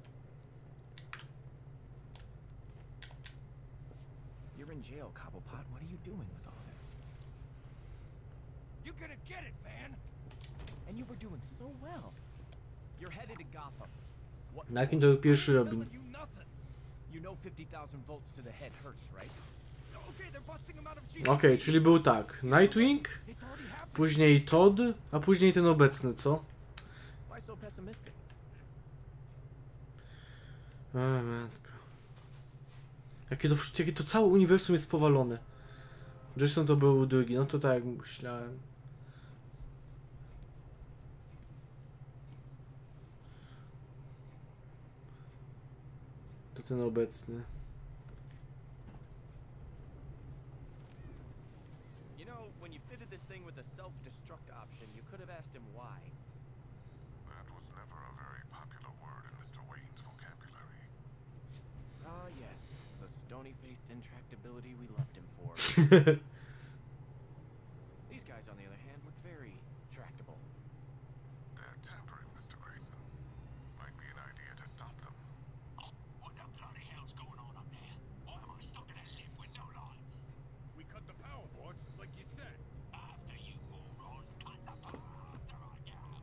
[SPEAKER 10] You're in jail, Cobblepot. What are you doing with all this?
[SPEAKER 7] You're gonna get it, man.
[SPEAKER 10] And you were doing so well. You're headed to Gotham. What?
[SPEAKER 1] Na jakim to był pierwszy Robin?
[SPEAKER 7] You nothing.
[SPEAKER 10] You know fifty thousand volts to the head hurts, right?
[SPEAKER 7] Okay, they're busting him out of jail.
[SPEAKER 1] Okej, okay, czyli był tak. Nightwing, później Todd, a później ten obecny, co?
[SPEAKER 10] Why so pessimistic?
[SPEAKER 1] O, matko. Jakie to, jakie to całe uniwersum jest powalone. Jason to był drugi, no to tak jak myślałem. To ten obecny.
[SPEAKER 10] You know, when you fitted this thing with a self-destruct option, you could have asked him why.
[SPEAKER 11] That was never a very popular word in Mister Wayne's vocabulary.
[SPEAKER 10] Ah, yes. The stony-faced intractability we left him for. These guys, on the other hand, look very tractable.
[SPEAKER 11] They're tampering, Mister Grayson. Might be an idea to stop them.
[SPEAKER 4] What the bloody hell's going on up there? Why am I stuck in a lift with no lights?
[SPEAKER 3] We cut the power, boss, like you said.
[SPEAKER 4] After you, moron, cut the power after I get out.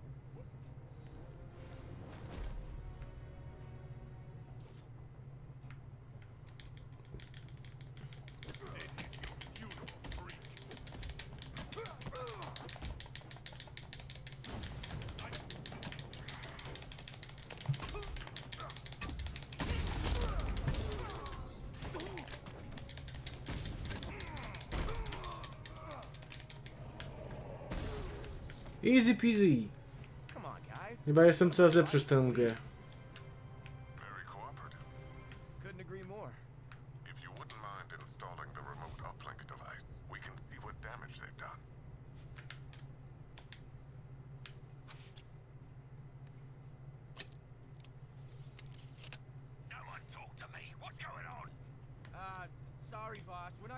[SPEAKER 1] Easy peasy.
[SPEAKER 10] Come on, guys.
[SPEAKER 1] Chyba jestem coraz lepszy w tę grę.
[SPEAKER 11] Very cooperative.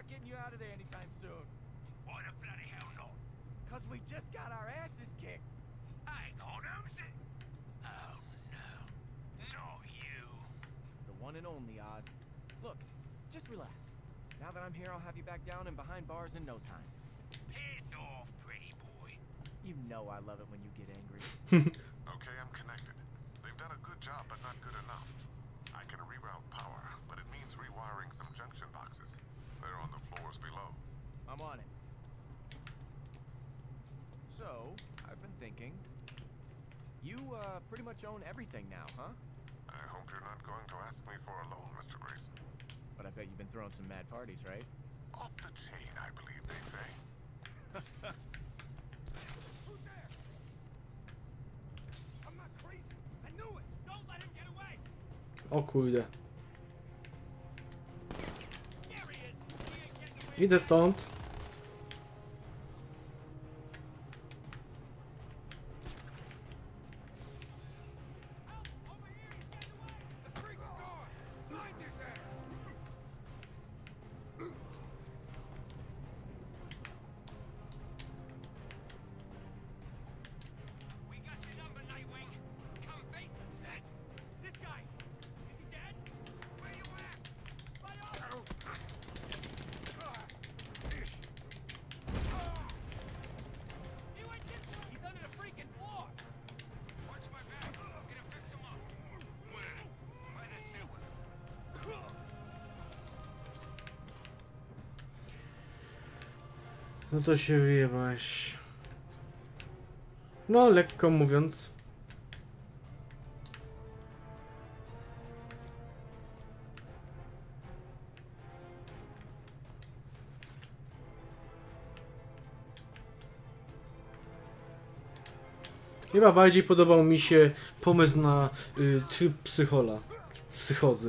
[SPEAKER 10] not getting you out of there anytime soon.
[SPEAKER 4] Why the bloody hell not?
[SPEAKER 10] Cause we just got our asses kicked.
[SPEAKER 4] Hang on, who's it? Oh no, not you.
[SPEAKER 10] The one and only Oz. Look, just relax. Now that I'm here, I'll have you back down and behind bars in no time.
[SPEAKER 4] Piss off, pretty boy.
[SPEAKER 10] You know I love it when you get angry.
[SPEAKER 11] Okay, I'm connected. They've done a good job, but not good enough. I can reroute power, but it means rewiring some junction boxes. They're on the floors below.
[SPEAKER 10] I'm on it. So, I've been thinking. You, uh, pretty much own everything now, huh?
[SPEAKER 11] I hope you're not going to ask me for a loan, Mister Grayson.
[SPEAKER 10] But I bet you've been throwing some mad parties, right?
[SPEAKER 11] Off the chain, I believe they say.
[SPEAKER 3] Who's there? I'm not crazy. I knew it. Don't let him get away.
[SPEAKER 1] O kurde.
[SPEAKER 3] There he is. He ain't getting away.
[SPEAKER 1] Idę stąd.
[SPEAKER 3] Help! Over here. He's getting away. The freak's gone. Find his ass.
[SPEAKER 4] We got your number, Nightwing. Come face him. Who's that?
[SPEAKER 3] This guy. Is he dead?
[SPEAKER 4] Where you at?
[SPEAKER 3] Right on. He went this way. He's under the freaking floor.
[SPEAKER 4] Watch my back. I'm gonna fix him up. Where? By the stairwell.
[SPEAKER 1] No to się wyjebałeś. No, lekko mówiąc. Chyba bardziej podobał mi się pomysł na y, tryb psychola. Psychozy.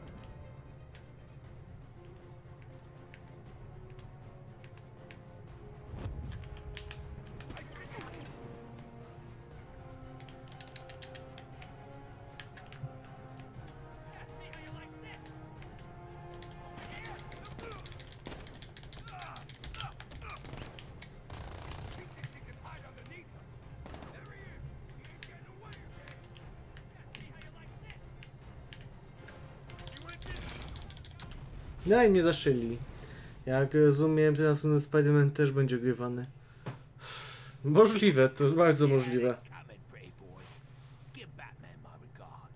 [SPEAKER 1] No i mnie zaszyli. Jak rozumiem, ten następny Spider-Man też będzie ogrywany. Możliwe, to jest bardzo możliwe.
[SPEAKER 4] Coming, pretty boy. Give Batman my regards.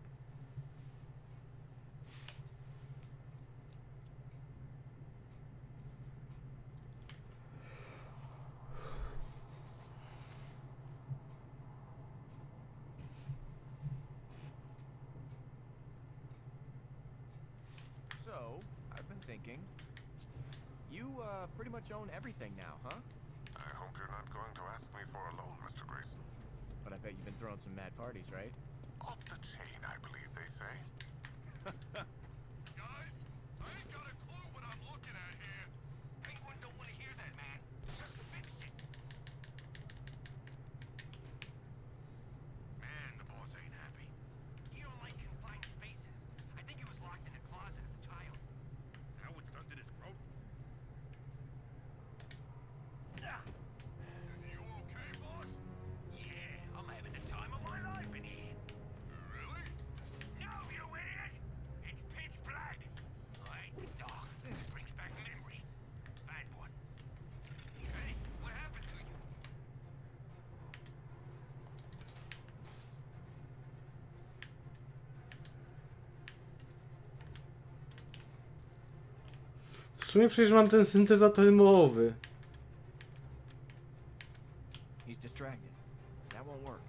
[SPEAKER 10] So, I've been thinking. You, uh, pretty much own everything now, huh?
[SPEAKER 11] I hope you're not going to ask me for a loan, Mister Grayson.
[SPEAKER 10] But I bet you've been throwing some mad parties, right?
[SPEAKER 11] Off the chain, I believe they say.
[SPEAKER 4] Guys, I ain't got a clue what I'm looking at here. Penguin don't want to hear that, man. Just fix it. Man, the boss ain't happy. He don't like confined spaces. I think he was locked in a closet as a child. Is that what's done to this throat? You okay, boss? Yeah, I'm having the time of my life in here. Really? No, you idiot! It's pitch black. I hate the dark. It brings back memory. Bad one. Hey, what happened to you?
[SPEAKER 1] W sumie przecież mam ten syntezator mowy.
[SPEAKER 10] He's distracted. That won't work.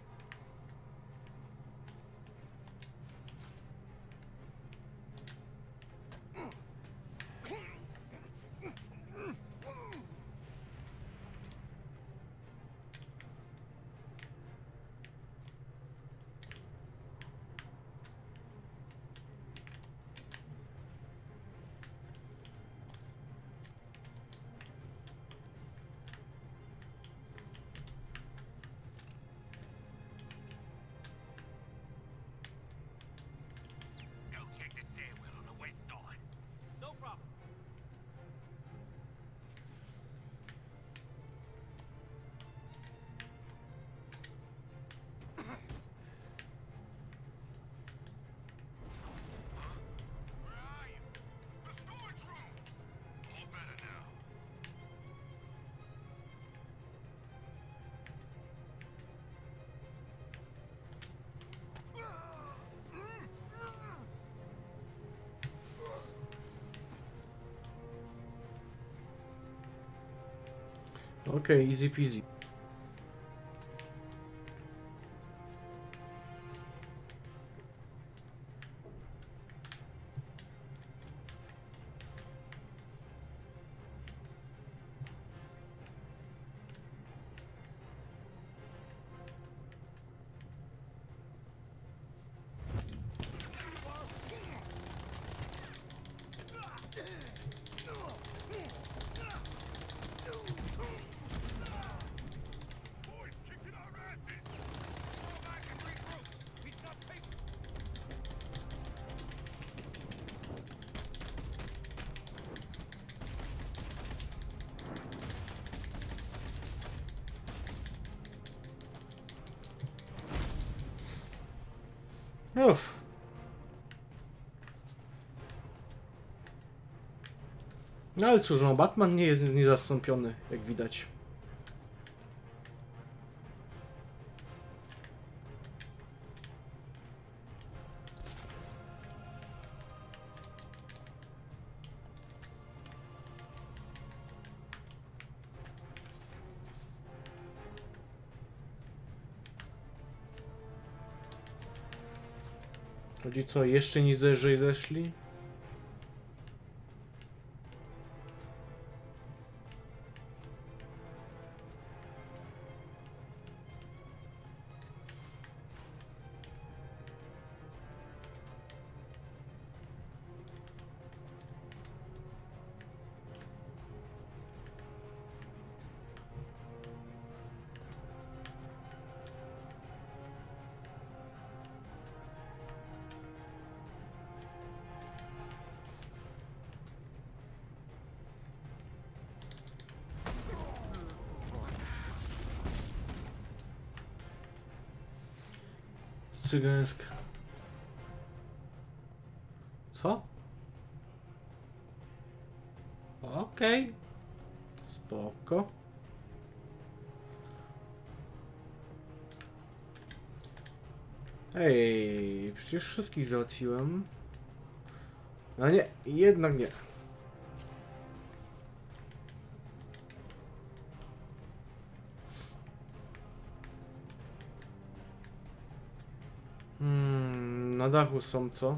[SPEAKER 1] Okej, okay, easy peasy. Uff. No ale cóż, no Batman nie jest niezastąpiony, jak widać. Chodzi co, jeszcze niżej zeszli? Cygańska. Co? Okej. Okay. Spoko. Ej, przecież wszystkich załatwiłem. No nie, jednak nie. Hmm, na dachu są co?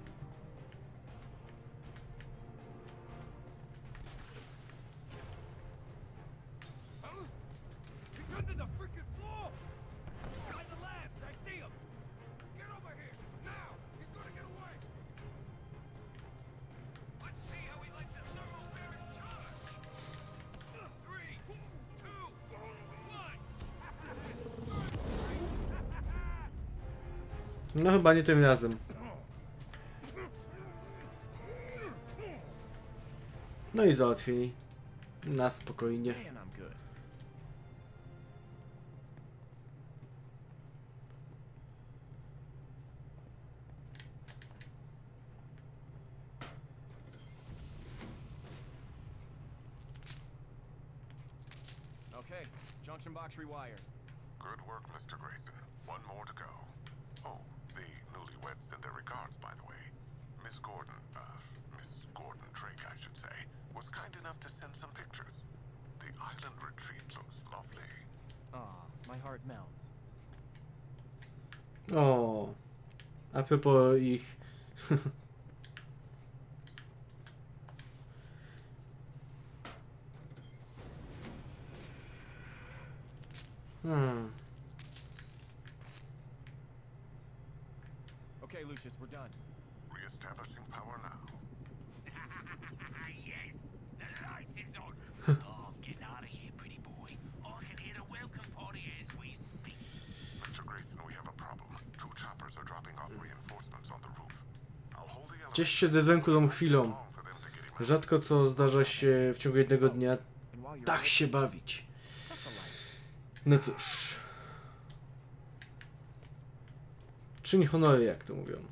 [SPEAKER 1] No chyba nie tym razem. No i załatwieni. Na spokojnie.
[SPEAKER 10] Okay, junction box rewired.
[SPEAKER 11] Good work, Mister Grayson. One more to go. Oh, the newlyweds send their regards, by the way. Miss Gordon, uh, Miss Gordon Drake, I should say, was kind enough to send some pictures. The island retreat looks lovely.
[SPEAKER 10] Aw, my heart melts.
[SPEAKER 1] O, a propos ich. hmm.
[SPEAKER 10] Okay, Lucius, we're done.
[SPEAKER 11] Re-establishing power now.
[SPEAKER 4] Yes, the lights is on. Oh, I'm getting out of here, pretty boy. I can hear the welcome party as we speak.
[SPEAKER 11] Mister Grayson, we have a problem. Two choppers are dropping off reinforcements on the roof. I'll hold the elevator.
[SPEAKER 1] Gdzieś się dezynkują chwilą. Rzadko co zdarza się w ciągu jednego dnia tak się bawić. No cóż. Czyń honory, jak to mówią.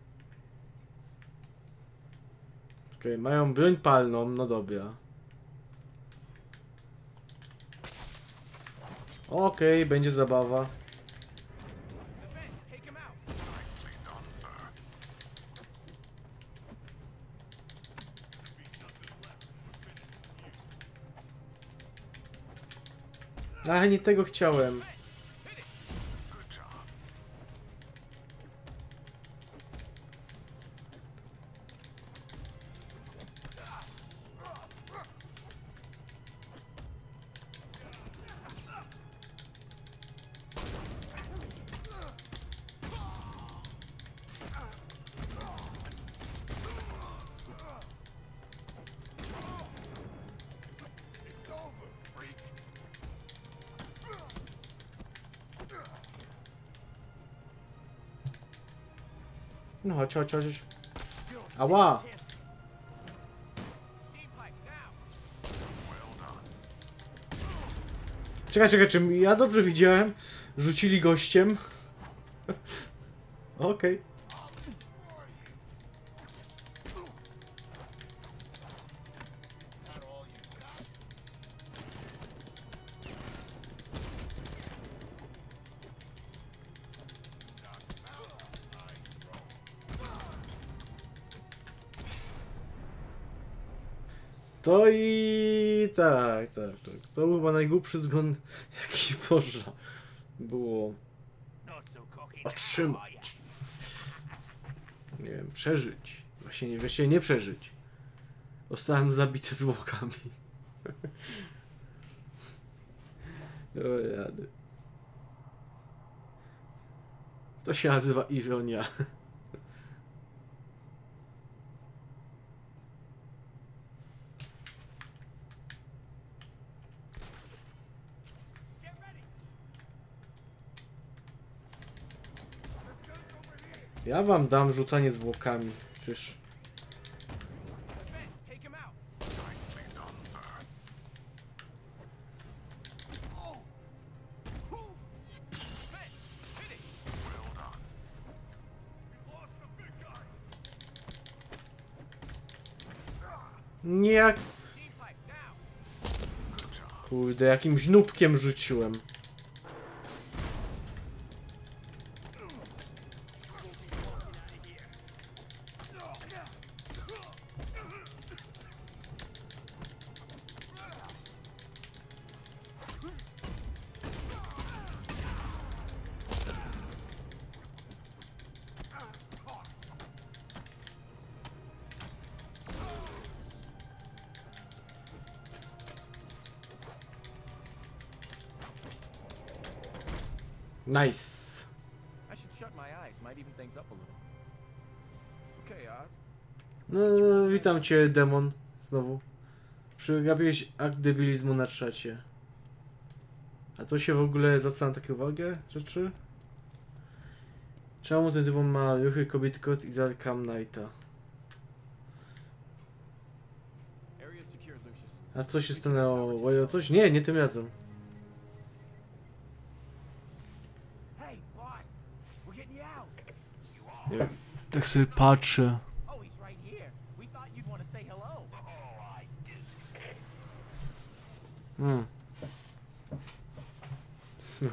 [SPEAKER 1] Okej, okay, mają broń palną, no dobra. Okej, będzie zabawa. A, nie tego chciałem. No chodź, chodź, chodź. Ała! Czekaj, czekaj, czy ja dobrze widziałem? Rzucili gościem? Okej. Okay. To i tak, tak, tak. To był chyba najgłupszy zgon, jaki można było otrzymać. Nie wiem, przeżyć. Właśnie nie, właśnie nie przeżyć. Zostałem zabity zwłokami. O jady. To się nazywa ironia. Ja wam dam rzucanie zwłokami, czyż? Nie jak... Kurde, jakimś nubkiem rzuciłem. Nice.
[SPEAKER 10] I should shut my eyes. Might even things up a little. Okay, Oz.
[SPEAKER 1] No, witam cię, demon. Znowu. Przegapiłeś akt debilizmu na czacie. A to się w ogóle zastanę takie uwagę rzeczy? Czemu ten demon ma ruchy kobiety kot i Arkham Knighta? A co się stanęło? O coś? Nie, nie tym razem. Nie wiem. Tak sobie patrzę. Hmm. No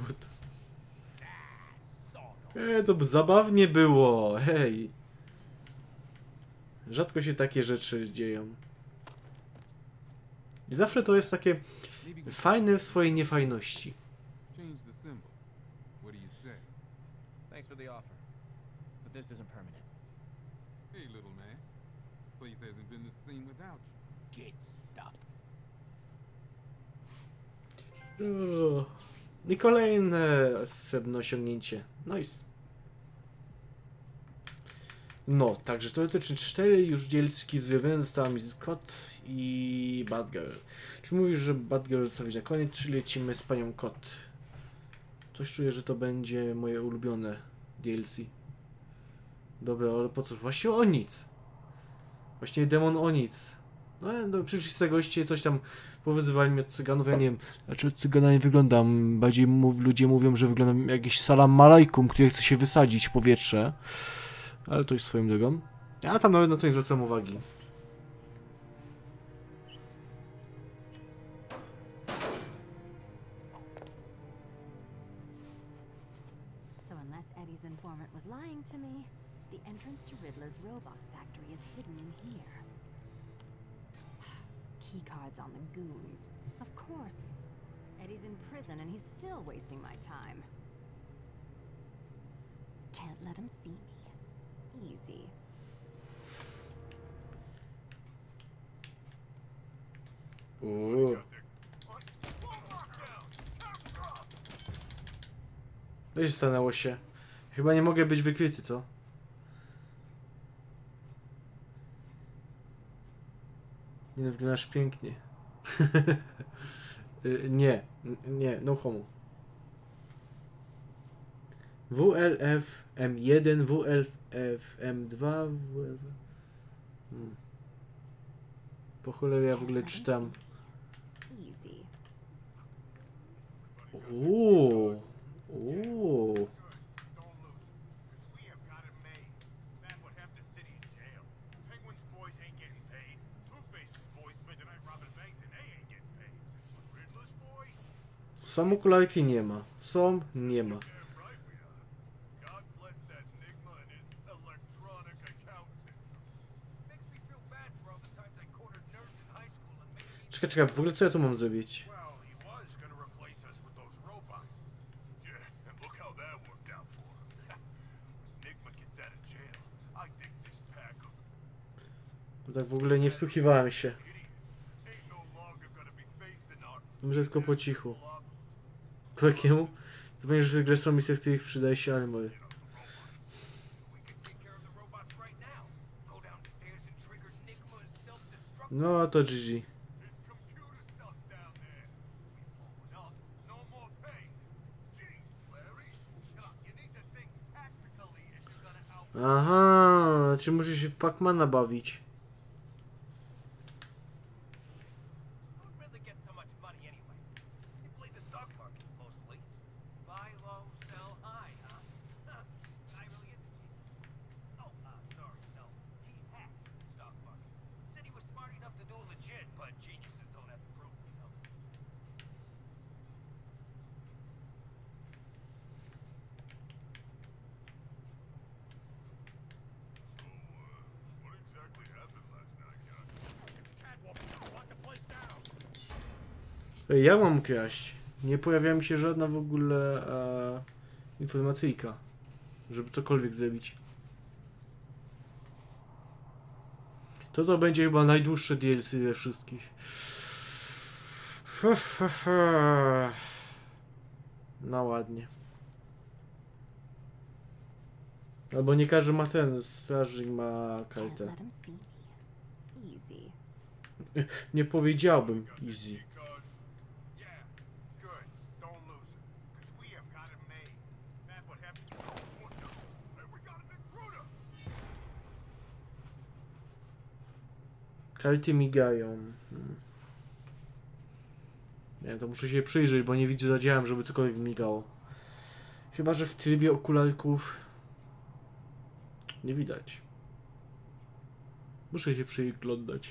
[SPEAKER 1] to... E, to by zabawnie było, hej. Rzadko się takie rzeczy dzieją. I zawsze to jest takie fajne w swojej niefajności.
[SPEAKER 10] Thanks for the offer, but this isn't permanent.
[SPEAKER 12] Hey, little man. Place hasn't been the same without you.
[SPEAKER 10] Get stuffed.
[SPEAKER 1] O, i kolejne srebrne osiągnięcie. Nice. No, także teoretycznie cztery już dzielski zrobione została mi Scott i Batgirl. Czy mówisz, że Batgirl zostawić na koniec, czy lecimy z panią Kot? Coś czuję, że to będzie moje ulubione D L C. Dobra, ale po co? Właściwie o nic. Właściwie demon o nic. No, no przyszli z goście, coś tam powyzywali mnie od cyganów, ja nie wiem, znaczy od cygana nie wyglądam. Bardziej mów, ludzie mówią, że wyglądam jak jakiś salam malajkum, który chce się wysadzić w powietrze. Ale to jest swoją drogą. Ja tam nawet na to nie zwracam uwagi.
[SPEAKER 13] Unless Eddie's informant was lying to me, the entrance to Riddler's robot factory is hidden in here. Keycards on the goons. Of course. Eddie's in prison and he's still wasting my time. Can't let him see me. Easy.
[SPEAKER 1] Uuu. No i stanęło się. Chyba nie mogę być wykryty, co? Nie, wyglądasz pięknie. Nie, nie, no homo. W L F M jeden, W L F M dwa, W L F... Hmm. Po cholerę ja w ogóle czytam. Uuu, uuu. Są okularki? Nie ma. Są? Nie ma. Czekaj, czekaj, w ogóle co ja tu mam zrobić? Bo tak w ogóle nie wsłuchiwałem się. Może tylko po cichu. Po jakiemu? To będziesz, że grę są misje, w których przydaje się armory. No to G G. Aha, czy muszę się w Pac-Mana bawić? Ja mam kraść. Nie pojawia mi się żadna w ogóle e, informacyjka, żeby cokolwiek zrobić. To to będzie chyba najdłuższe D L C ze wszystkich. No ładnie. Albo nie każdy ma ten, strażnik ma kartę. Nie powiedziałbym easy. Karty migają. Hmm. Nie, to muszę się przyjrzeć, bo nie widzę, zadziałam, żeby cokolwiek migało. Chyba że w trybie okularków nie widać. Muszę się przyglądać.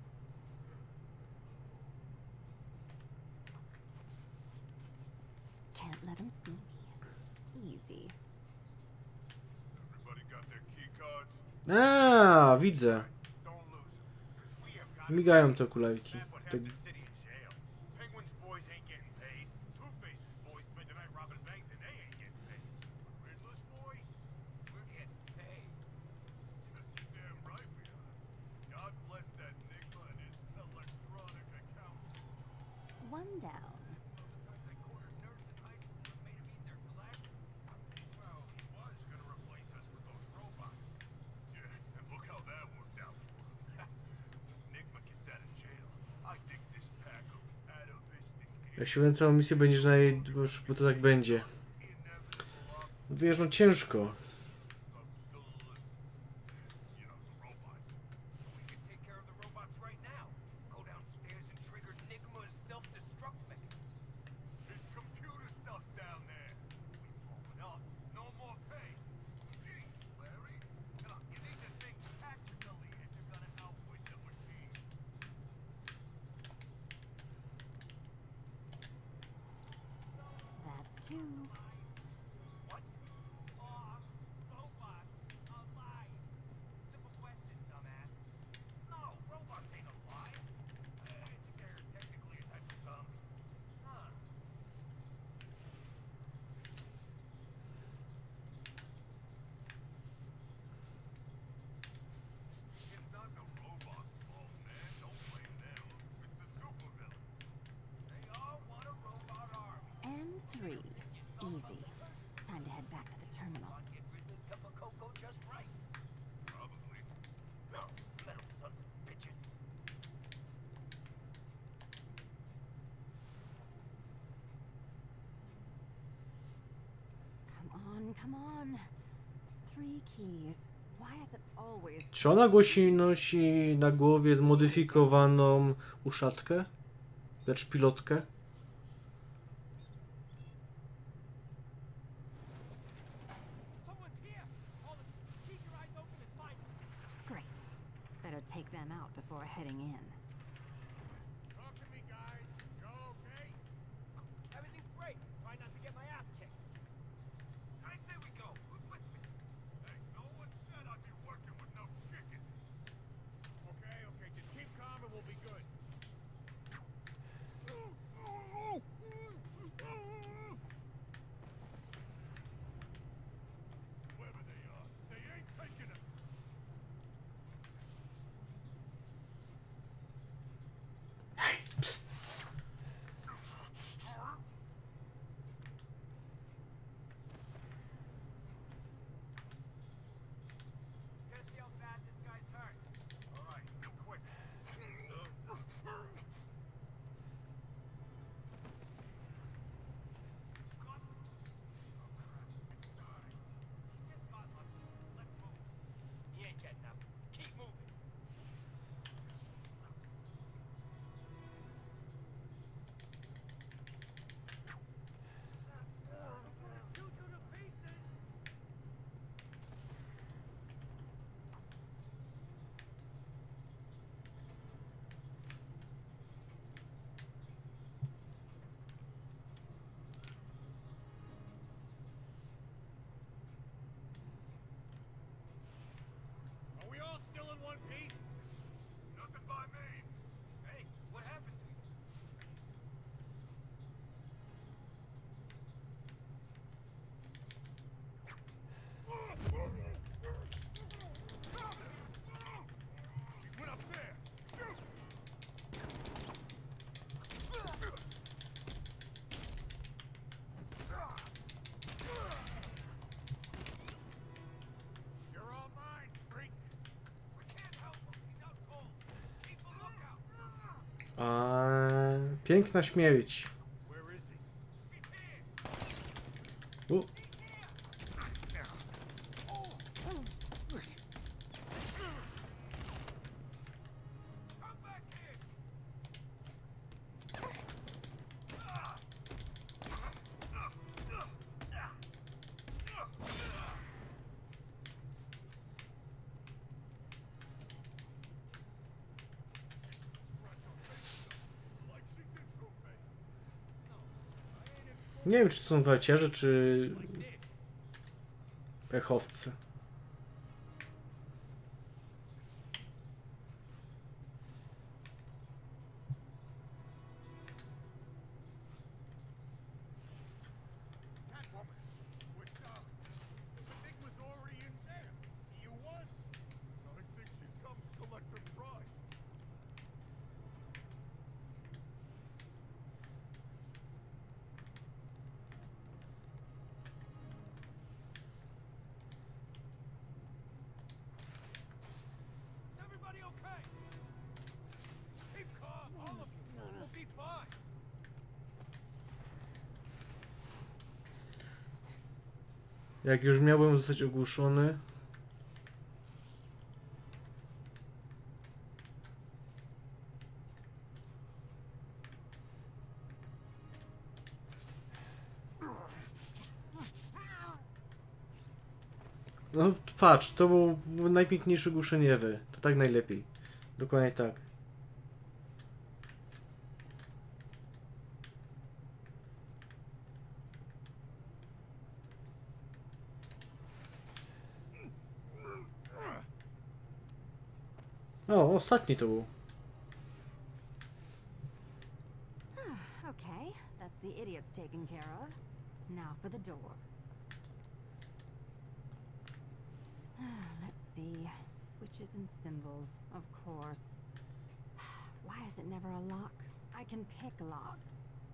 [SPEAKER 1] A, widzę. Migają te okularki. Te...
[SPEAKER 13] One down.
[SPEAKER 1] Jak się całą misję będziesz na jej, bo to tak będzie. Wiesz, no ciężko.
[SPEAKER 13] on, come on. Three keys. Why is it always...
[SPEAKER 1] Czy ona głosi nosi na głowie zmodyfikowaną uszatkę? Lecz pilotkę?
[SPEAKER 13] Great. Better take them out before heading in.
[SPEAKER 4] Talk to me, guys. You all okay? Everything's great. Try not to get my ass kicked. I say we go. Who's with me? Hey, no one said I'd be working with no chicken. Okay, okay, just keep calm and we'll be good. Whoever they are, they ain't taking us.
[SPEAKER 1] Psst.
[SPEAKER 4] Gotta see how bad this guy's hurt. All right, be quick. Just got lucky. Let's move. He ain't getting up. Keep moving. Shoot you to pieces. Are we all still in one piece? Nothing by me. Hey, what happened to you? She went up there. Shoot! You're all mine, freak. We can't help him. He's out cold. Keep a lookout.
[SPEAKER 1] A piękna śmierć.
[SPEAKER 4] Where is he? He's here.
[SPEAKER 1] U.
[SPEAKER 4] Come back here.
[SPEAKER 1] Nie wiem, czy to są walcierze, czy pechowcy.
[SPEAKER 4] Catwoman, what's up? The thing was already in there. You won. I think she's come to collect her prize. Is everybody okay? Keep calm, all of you. We'll be fine.
[SPEAKER 1] Jak już miałbym zostać ogłuszony. No patrz, to był najpiękniejszy głuszeniowy. To tak najlepiej. Dokładnie tak. O, ostatni to był.
[SPEAKER 13] Okay, that's the idiots taken care of. Now for the door. Let's see. Switches and symbols, of course. Why is it never a lock? I can pick locks.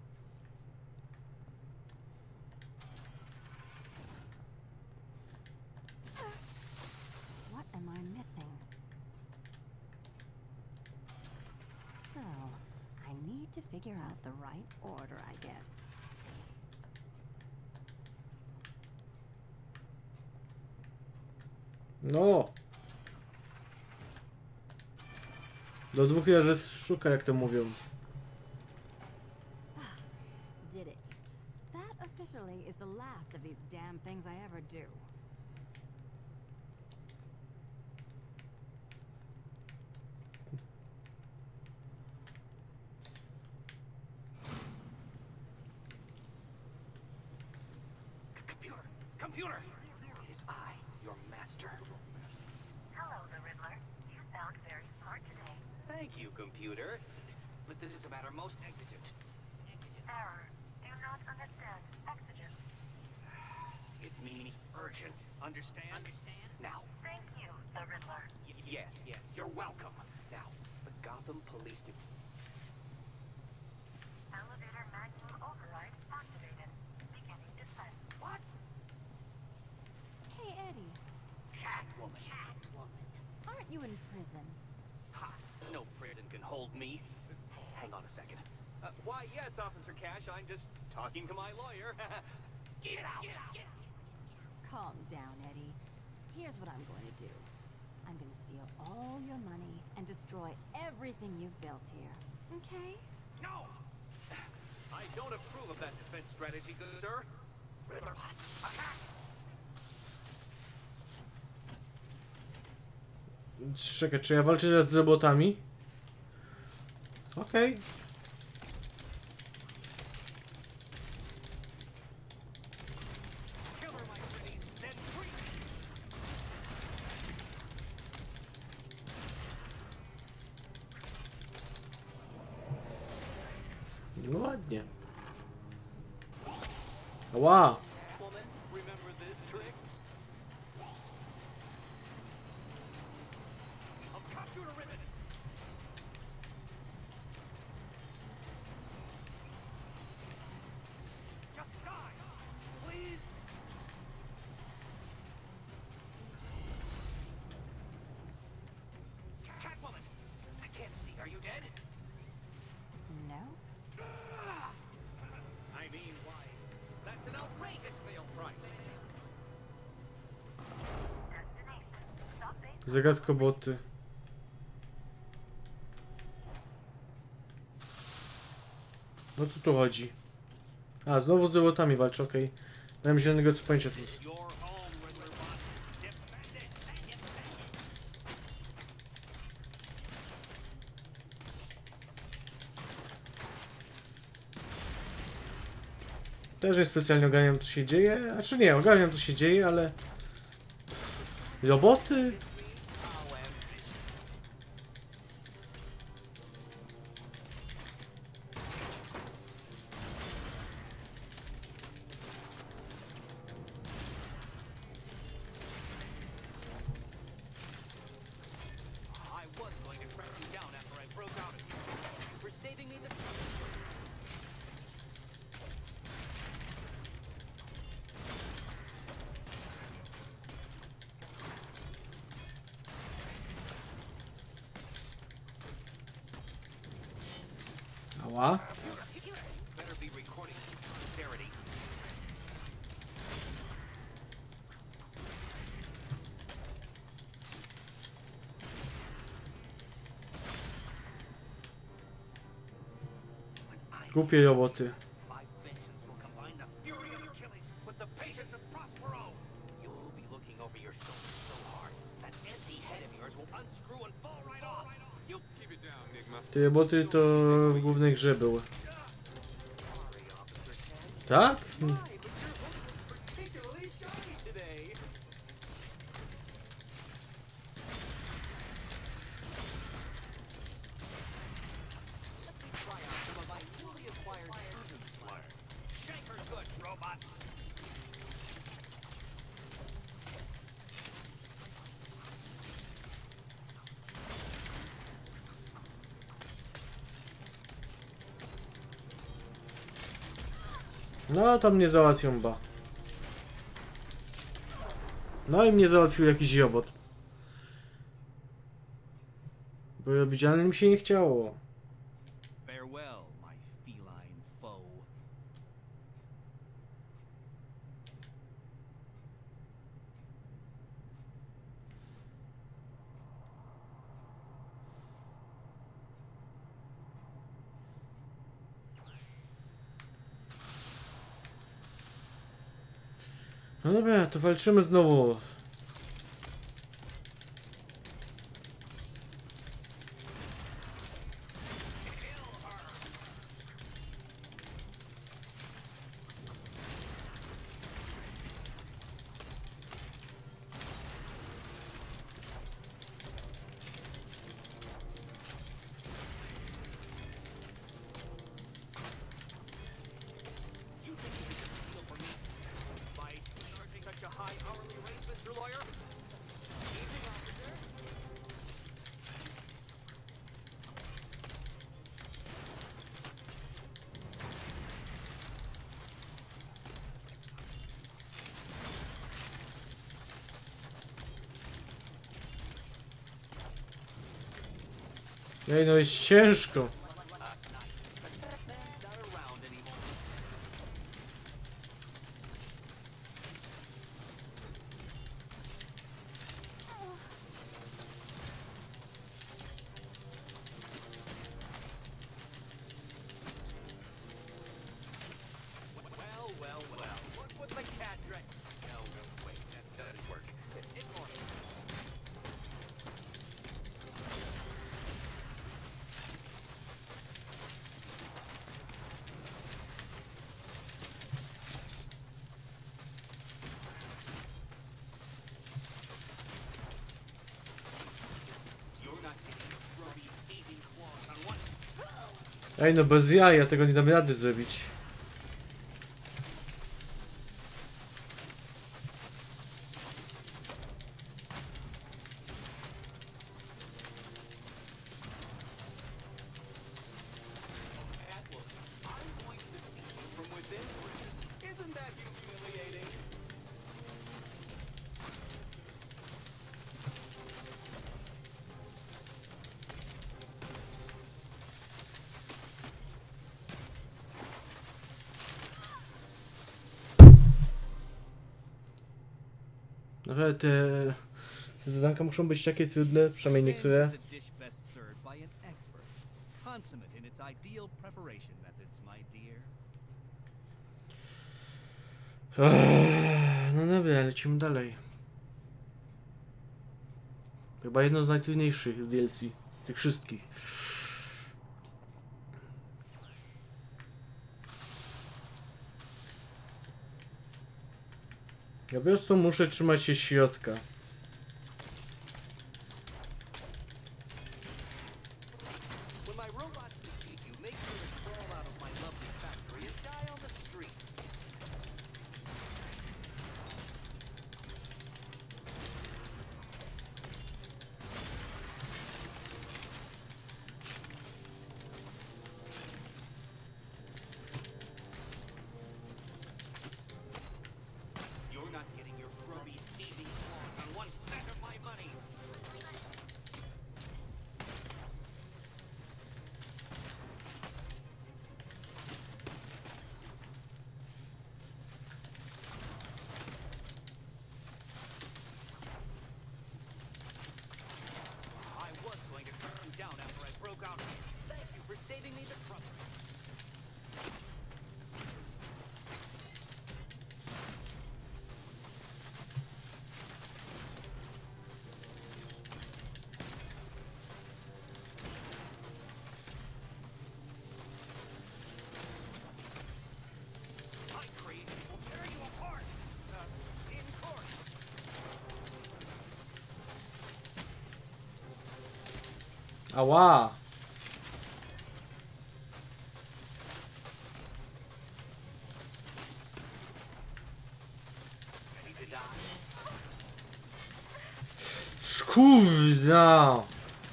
[SPEAKER 13] What am I missing? So, I need to figure out the right order, I guess.
[SPEAKER 1] No. Do dwóch jeży szuka, jak to mówią.
[SPEAKER 13] Did it. That officially is the last of these damn things I ever do.
[SPEAKER 4] Computer! Computer! It is I, your master.
[SPEAKER 6] Hello, the Riddler. You sound very smart today.
[SPEAKER 4] Thank you, computer. But this is a matter most exigent.
[SPEAKER 6] Error. Do not understand. Exigent.
[SPEAKER 4] It means urgent. Understand? Understand? Now.
[SPEAKER 6] Thank you, the Riddler.
[SPEAKER 4] Y yes, yes. You're welcome. Now, the Gotham Police Department.
[SPEAKER 6] Elevator manual override activated. Beginning descent.
[SPEAKER 4] What?
[SPEAKER 13] Hey, Eddie.
[SPEAKER 4] Catwoman. Catwoman.
[SPEAKER 13] Aren't you in prison?
[SPEAKER 4] Ha! No prison can hold me. Hang on a second. Uh, why, yes, Officer Cash. I'm just talking to my lawyer. Get out! Get out! Get out!
[SPEAKER 13] Calm down, Eddie. Here's what I'm going to do. I'm going to steal all your money and destroy everything you've built here. Okay?
[SPEAKER 4] No! I don't approve of that defense strategy, good sir. Riddler, attack!
[SPEAKER 1] Czekaj, czy ja walczę teraz z robotami? Okej. Okay. No ładnie. Wow. Zagadko boty. No co tu chodzi? A, znowu z robotami walczę, okej. Okay. Miałem zielonego co pojęcia. Też nie specjalnie ogarniam, co się dzieje. A czy nie, ogarniam, co się dzieje, ale... Roboty? Ała. Głupie roboty. Te roboty to w głównej grze były. Tak? Hmm. No to mnie załatwią, ba. No i mnie załatwił jakiś robot. Bo robić, ale mi się nie chciało.
[SPEAKER 10] Farewell, my feline foe.
[SPEAKER 1] No dobra, to walczymy znowu. Ej, no jest ciężko. Ej, no bez jaja tego nie dam rady zrobić. Naprawdę te, te zadanka muszą być takie trudne, przynajmniej niektóre. Ech, no dobra, lecimy dalej. Chyba jedno z najtrudniejszych z D L C, z tych wszystkich. Ja po prostu muszę trzymać się środka. Ała! Kurwa!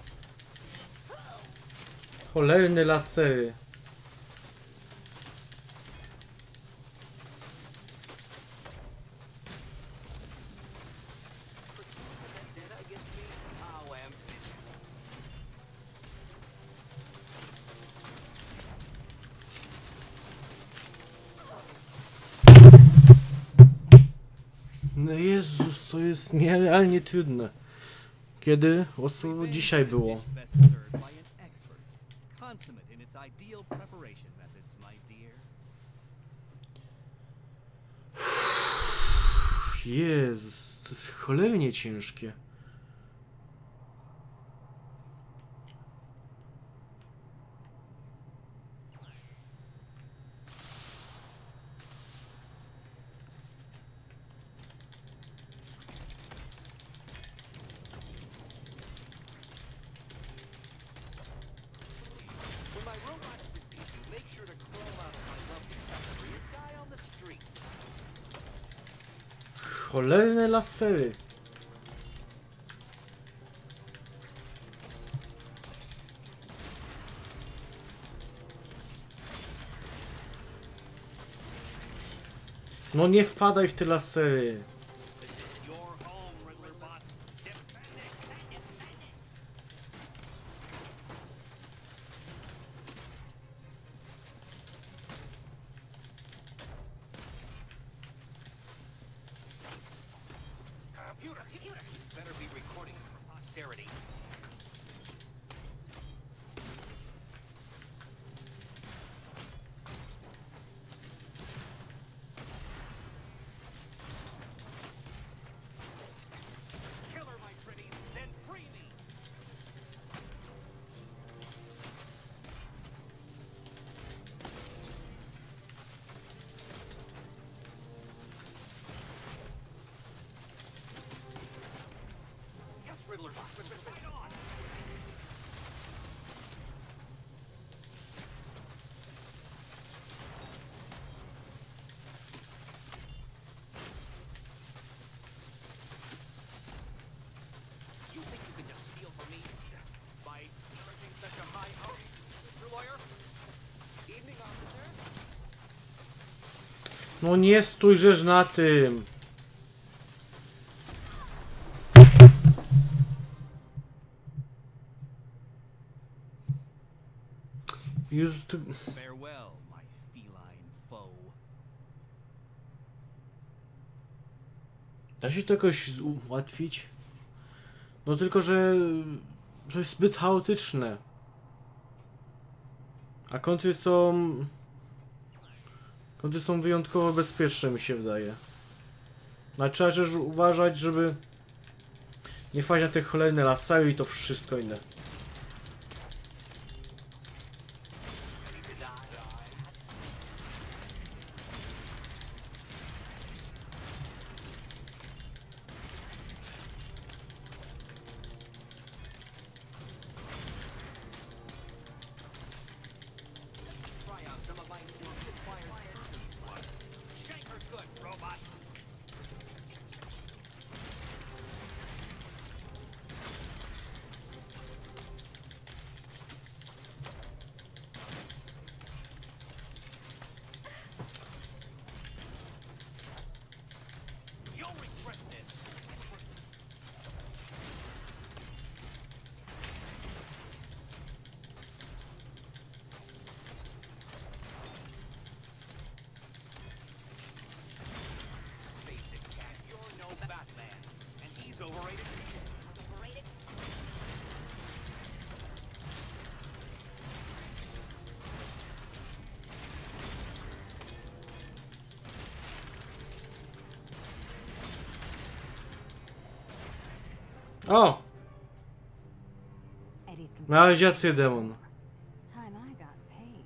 [SPEAKER 1] Cholerne lasery. No Jezus, to jest nierealnie trudne. Kiedy? O, dzisiaj było. Jezus, to jest cholernie ciężkie.
[SPEAKER 4] When my robot is busy, make sure to crawl out of my lovely cutlery and die on the street.
[SPEAKER 1] Cholerne lasery. No nie wpadaj w te lasery.
[SPEAKER 4] Your home, Riddler bots. Defend it, defend it, defend it. Computer, computer. Better be recording for posterity. Kill her, my pretty, then free me. Yes, Riddler bot, right on. You think you can just steal from me by charging such a high oath, Mister Lawyer? Evening, officer.
[SPEAKER 1] No nie stójrzesz na tym. Już ty...
[SPEAKER 4] Farewell, my feline foe.
[SPEAKER 1] Da się to jakoś ułatwić? No tylko, że to jest zbyt chaotyczne. A kontry są... Kontry są wyjątkowo bezpieczne, mi się wydaje. No trzeba też uważać, żeby nie wpaść na te cholerne lasery i to wszystko inne.
[SPEAKER 4] Try out some of my new acquired slut. Shank her good, robot. You'll regret this. Face it, cat, you're no Batman, and he's overrated. Overrated?
[SPEAKER 1] O!
[SPEAKER 13] Eddie's
[SPEAKER 1] Miałeś rację, demon.
[SPEAKER 13] time I got paid.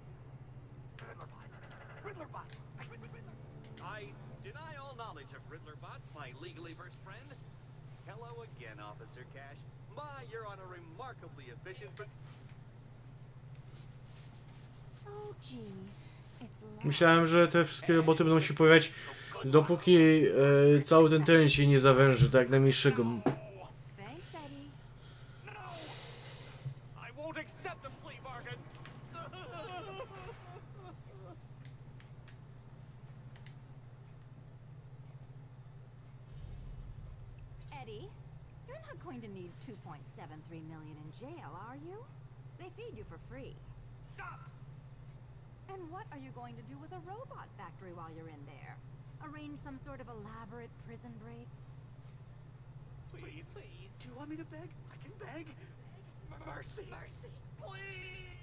[SPEAKER 4] Riddlerbot! I deny all knowledge of Riddlerbot, my legally versed friend. Hello again, Officer Cash. My, you're on a remarkably efficient but
[SPEAKER 13] Oh gee, it's love.
[SPEAKER 1] Myślałem, że te wszystkie roboty będą się pojawiać, dopóki e, cały ten teren się nie zawęży, tak jak najmniejszego.
[SPEAKER 13] Thanks, Eddie.
[SPEAKER 4] no! I won't accept the plea bargain!
[SPEAKER 13] Eddie, you're not going to need two point seven three million in jail, are you? They feed you for free.
[SPEAKER 4] Stop!
[SPEAKER 13] And what are you going to do with a robot factory while you're in there? Arrange some sort of elaborate prison break?
[SPEAKER 4] Please, please. Do you want me to beg? I can beg. Mercy. Mercy. Please.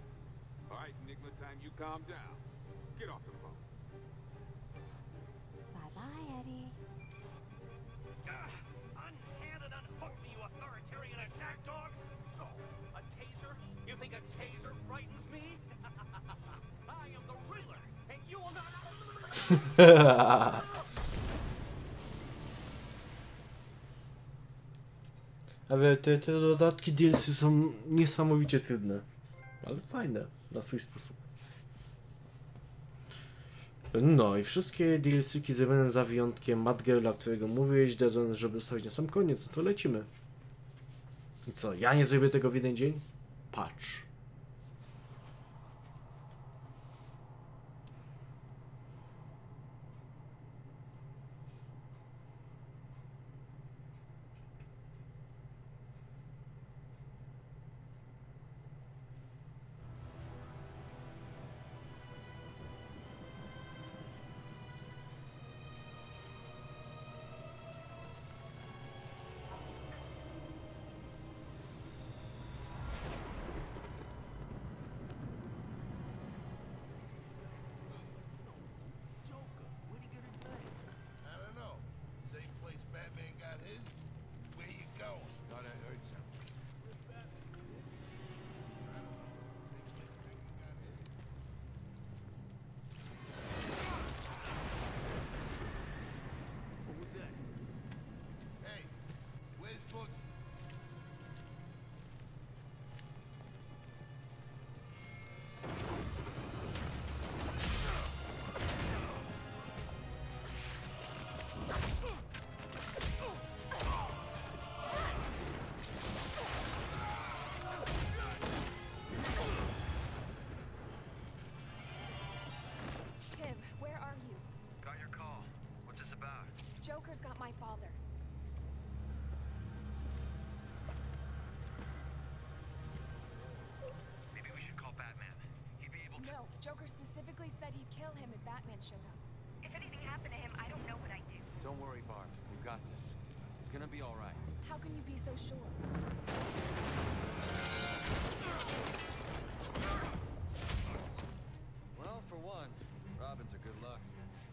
[SPEAKER 12] All right, Enigma, time you calm down. Get off the phone.
[SPEAKER 13] Bye, Eddie.
[SPEAKER 4] Unhand and unhook me, you authoritarian attack dog! Oh, a taser? You think a taser frightens me? I am the Riddler, and you will not...
[SPEAKER 1] Ale te, te dodatki D L C są niesamowicie trudne, ale fajne na swój sposób. No i wszystkie D L C-ki zrobione za wyjątkiem Mad Girla, którego mówiłeś, Dezen, żeby ustawić na sam koniec, no to lecimy. I co, ja nie zrobię tego w jeden dzień? Patrz.
[SPEAKER 6] Joker's got my father.
[SPEAKER 4] Maybe we should call Batman. He'd be able to...
[SPEAKER 6] No, Joker specifically said he'd kill him if Batman showed up.
[SPEAKER 14] If anything happened to him, I don't know what I'd do.
[SPEAKER 10] Don't worry, Barb. We've got this. It's gonna be all right.
[SPEAKER 6] How can you be so sure?
[SPEAKER 9] Well, for one, Robin's a good luck.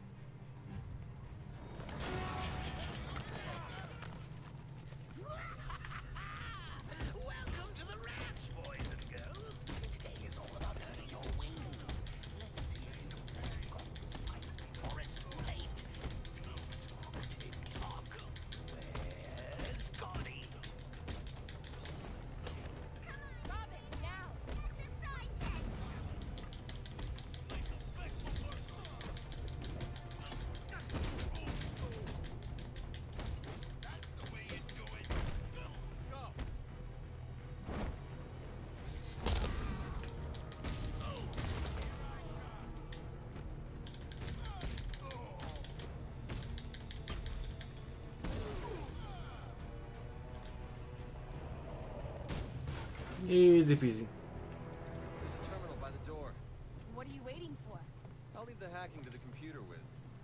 [SPEAKER 8] Welcome to the ranch, boys and girls. Today is all about earning your wings. Let's see if you can learn Gotham's fights before it's too late. Tick tock, tick tock. Where's Scotty?
[SPEAKER 6] Robin, now!
[SPEAKER 1] Easy peasy.
[SPEAKER 9] There's a terminal by the door.
[SPEAKER 6] What are you waiting for?
[SPEAKER 9] I'll leave the hacking to the computer whiz.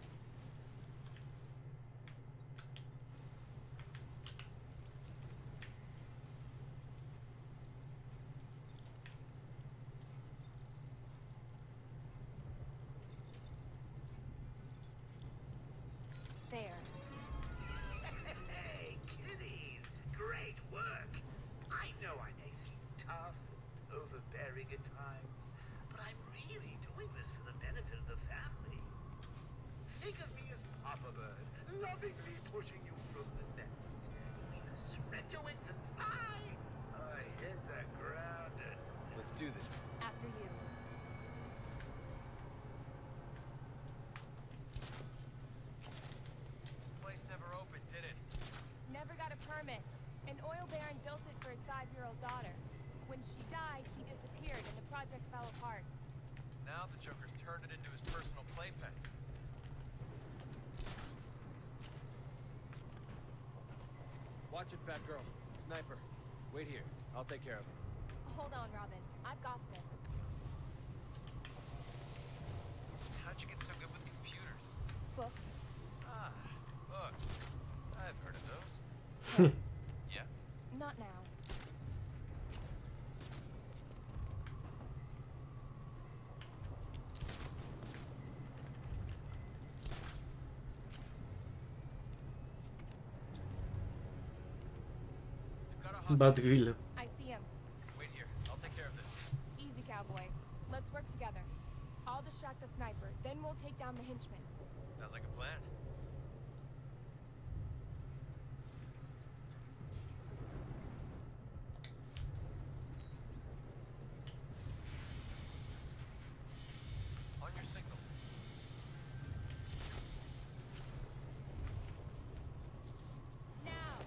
[SPEAKER 6] There.
[SPEAKER 4] Hey, kiddies! Great work! I know I may seem tough, overbearing at times, but I'm really doing this for the benefit of the family. Think of me as Papa Bird, lovingly pushing you from the nest. We just spread your wings and fly! I hit the ground and...
[SPEAKER 9] Let's do this.
[SPEAKER 6] After you.
[SPEAKER 9] Place never opened, did it?
[SPEAKER 6] Never got a permit. An oil baron built it for his five-year-old daughter. When she died, he disappeared and the project fell apart.
[SPEAKER 9] Now the Joker's turned it into his personal playpen. Watch it, Batgirl. Sniper. Wait here. I'll take care of him.
[SPEAKER 6] Hold on, Robin. I've got this.
[SPEAKER 9] How'd you get so good with computers?
[SPEAKER 6] Books.
[SPEAKER 9] Ah, books. I've heard of those. Yeah?
[SPEAKER 6] Not now.
[SPEAKER 1] Bad Grill.
[SPEAKER 6] I see him.
[SPEAKER 10] Wait here. I'll take care of this.
[SPEAKER 6] Easy, cowboy. Let's work together. I'll distract the sniper, then we'll take down the henchman.
[SPEAKER 10] Sounds like a plan. On your signal.
[SPEAKER 6] Now!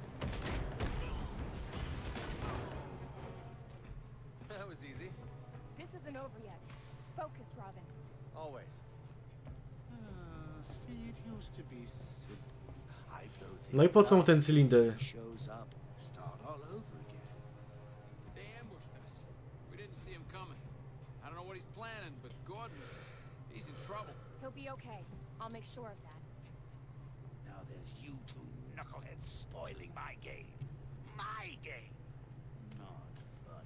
[SPEAKER 10] That was easy.
[SPEAKER 6] This isn't over yet. Focus, Robin.
[SPEAKER 10] Always.
[SPEAKER 8] Uh, see, it used to be simple. I blow
[SPEAKER 1] No i po co mu
[SPEAKER 8] things
[SPEAKER 1] ten
[SPEAKER 8] up,
[SPEAKER 1] cylinder?
[SPEAKER 8] he shows up, start all over again.
[SPEAKER 12] They ambushed us. We didn't see him coming. I don't know what he's planning, but Gordon, he's in trouble.
[SPEAKER 6] He'll be okay. I'll make sure of that.
[SPEAKER 8] Now there's you two knuckleheads spoiling my game. My game. Not fun.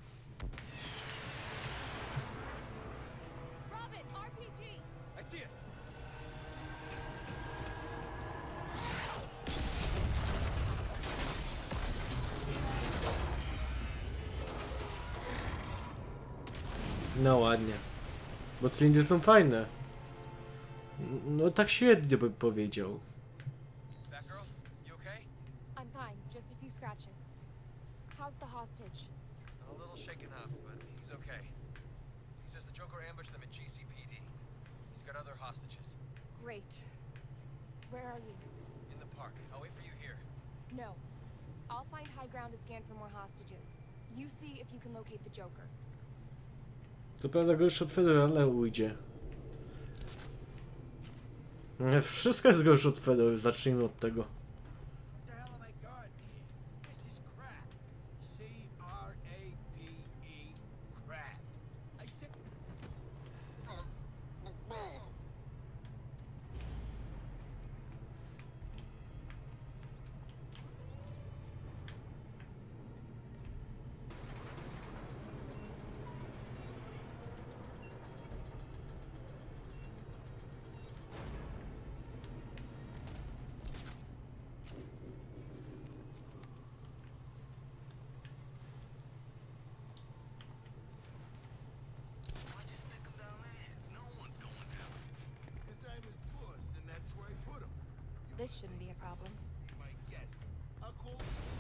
[SPEAKER 6] Robin, R P G!
[SPEAKER 10] I see it.
[SPEAKER 1] No ładnie. Bo cylindry są fajne. No tak średnio bym powiedział.
[SPEAKER 10] Batgirl, you okay?
[SPEAKER 6] I'm fine. Just a few scratches. How's the hostage?
[SPEAKER 10] A little shaken up, but he's okay. He says the Joker ambushed them at G C P D. He's got other hostages.
[SPEAKER 6] Great. Where are you?
[SPEAKER 10] In the park. I'll wait for you here.
[SPEAKER 6] No. I'll find high ground to scan for more hostages. You see if you can locate the Joker.
[SPEAKER 1] Co prawda gorszy od Fedora, ale ujdzie. Nie, wszystko jest gorsze od Fedora, zacznijmy od tego.
[SPEAKER 3] What the hell am I guarding here? This is crap. C R A P E, crap. I said...
[SPEAKER 11] Why just stick him down there? No one's going down.
[SPEAKER 3] His name is Puss, and that's where he put him.
[SPEAKER 6] This shouldn't be a problem.
[SPEAKER 3] You might guess. I'll call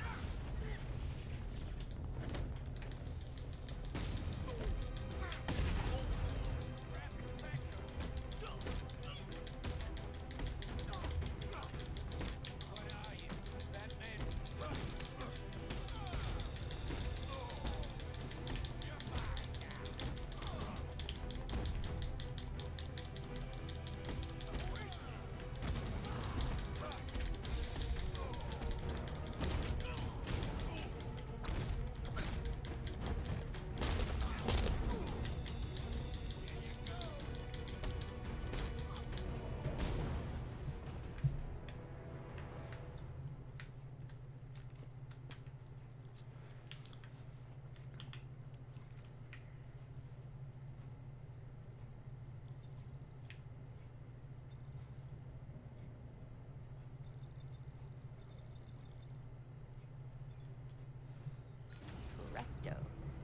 [SPEAKER 6] Presto.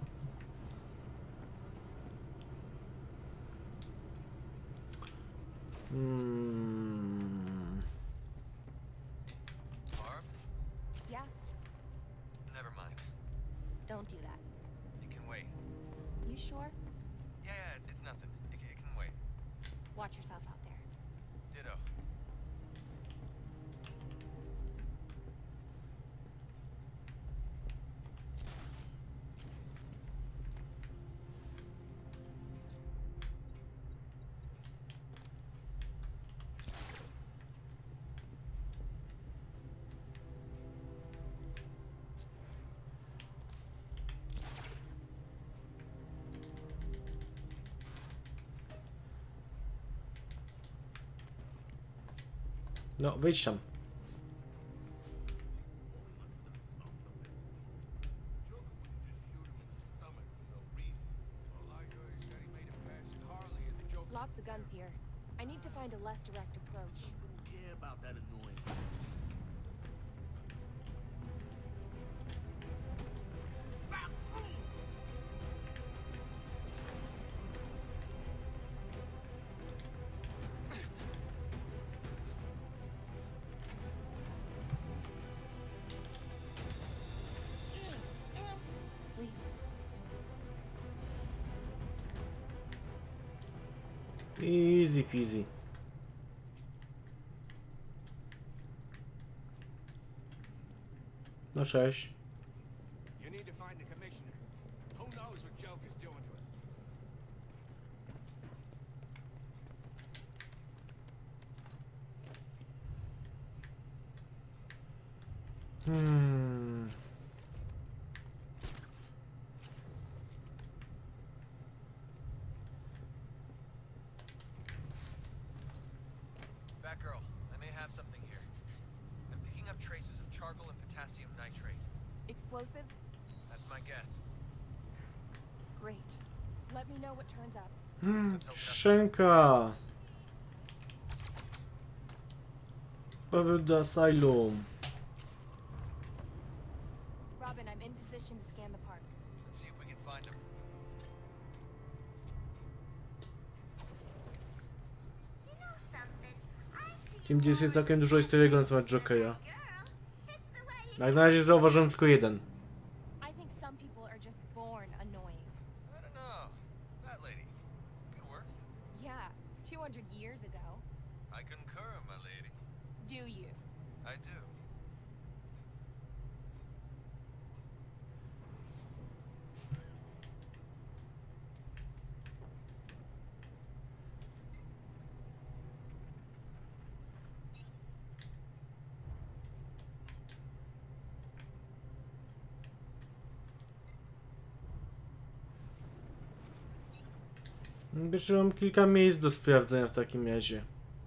[SPEAKER 1] Hmm.
[SPEAKER 10] Barb?
[SPEAKER 6] Yeah?
[SPEAKER 10] Never mind.
[SPEAKER 6] Don't do that.
[SPEAKER 10] It can wait.
[SPEAKER 6] You sure?
[SPEAKER 10] Yeah, yeah, it's, it's nothing. It, it can wait.
[SPEAKER 6] Watch yourself out there.
[SPEAKER 10] Ditto.
[SPEAKER 1] No, wyjdź tam.
[SPEAKER 6] Lots of guns here. I need to find a less direct approach.
[SPEAKER 8] Wouldn't care about that annoying.
[SPEAKER 1] Easy peasy. No cześć.
[SPEAKER 3] You need to find the commissioner. Who knows what Joker's doing to him?
[SPEAKER 1] Hmm.
[SPEAKER 9] Batgirl, I may have something here. I'm picking up traces of charcoal and potassium nitrate.
[SPEAKER 6] Explosives?
[SPEAKER 9] That's my guess.
[SPEAKER 6] Great. Let me know what turns up.
[SPEAKER 1] Hmm. Szczęka. Powrót do Asylum.
[SPEAKER 6] Robin, I'm in position to scan the park.
[SPEAKER 9] Let's see if we can find him.
[SPEAKER 1] Tym gdzie jest całkiem dużo historii na temat Jokera. Jak na razie zauważyłem tylko jeden.
[SPEAKER 6] I think some people are just born annoying.
[SPEAKER 9] I don't know. That lady. Good work.
[SPEAKER 6] Yeah, two hundred years ago.
[SPEAKER 9] I concur, my lady.
[SPEAKER 6] Do you?
[SPEAKER 9] I do.
[SPEAKER 1] Jeszcze mam kilka miejsc do sprawdzenia w takim razie.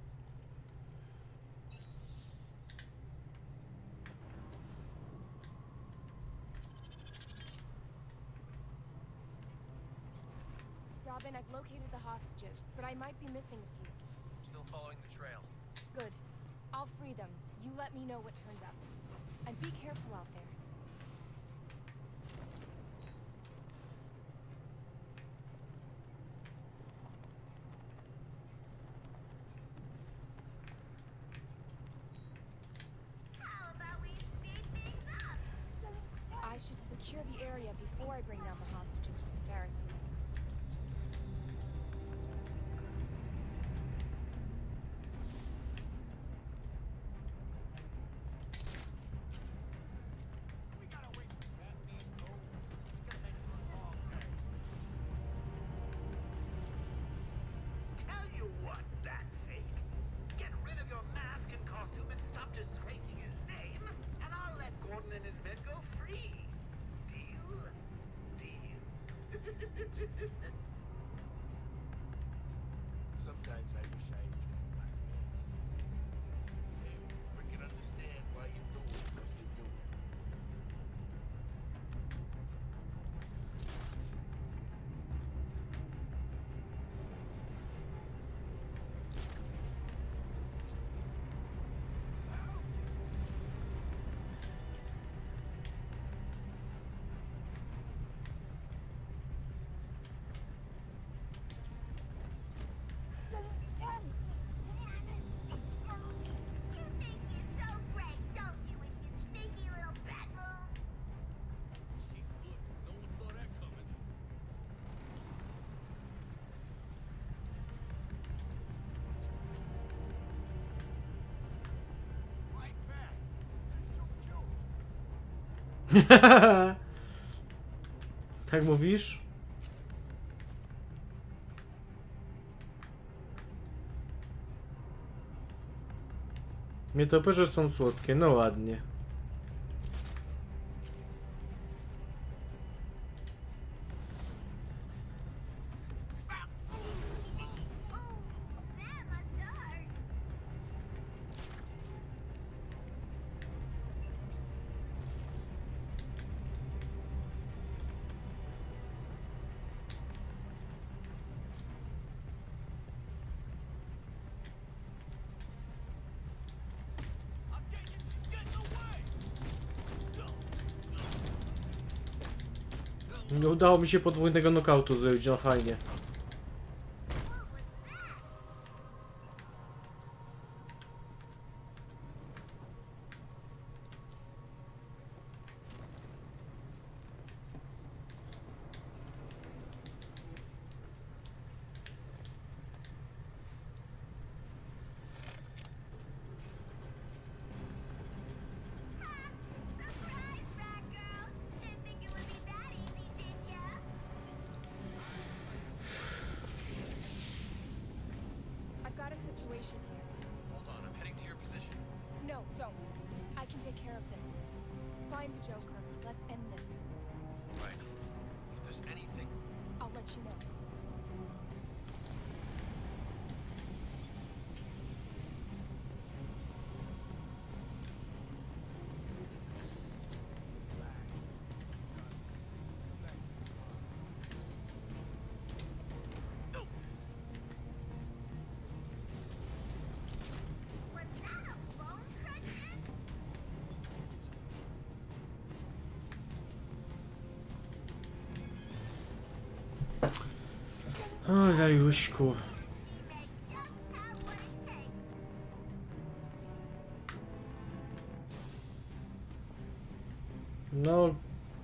[SPEAKER 6] Robin, I've located the hostages, but I might be missing a few.
[SPEAKER 9] Still following the trail.
[SPEAKER 6] Good. I'll free them. You let me know what turns up. And be careful out there. I should secure the area before I bring down the hostages from the Ferris wheel.
[SPEAKER 3] We gotta wait for Batman goes. It's gonna make for a long day.
[SPEAKER 4] Tell you what, Batfake. Get rid of your mask and costume and stop disgracing his name, and I'll let Gordon and his men go free. Deal? Deal.
[SPEAKER 8] Sometimes I wish I enjoyed my rest. I freaking understand why you're doing what you're doing.
[SPEAKER 3] She's good. No one saw that coming. Right back. That's so cute.
[SPEAKER 1] Tak mówisz? Nietoperze są słodkie, no ładnie. Nie udało mi się podwójnego knockoutu zrobić, no fajnie.
[SPEAKER 6] I've got a situation here.
[SPEAKER 12] Hold on, I'm heading to your position.
[SPEAKER 6] No, don't. I can take care of this. Find the Joker. Let's end this.
[SPEAKER 12] Right. If there's anything...
[SPEAKER 6] I'll let you know.
[SPEAKER 1] O, Jajuśku. No.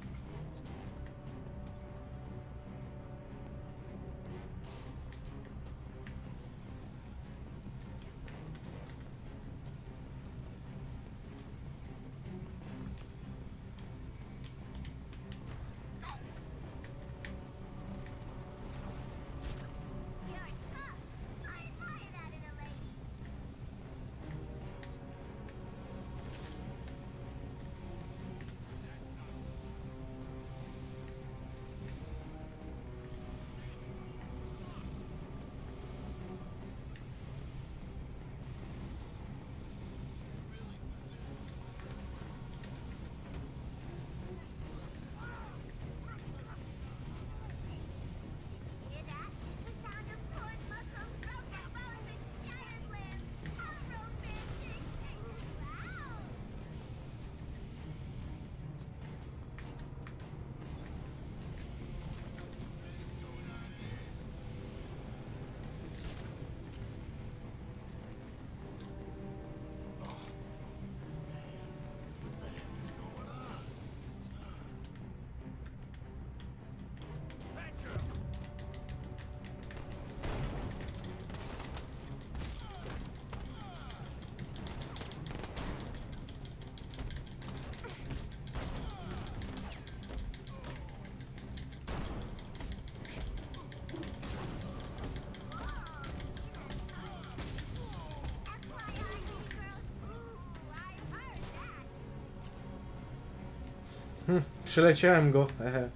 [SPEAKER 1] Hm, przyleciałem go. Ehe.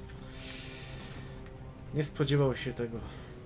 [SPEAKER 1] Nie spodziewał się tego.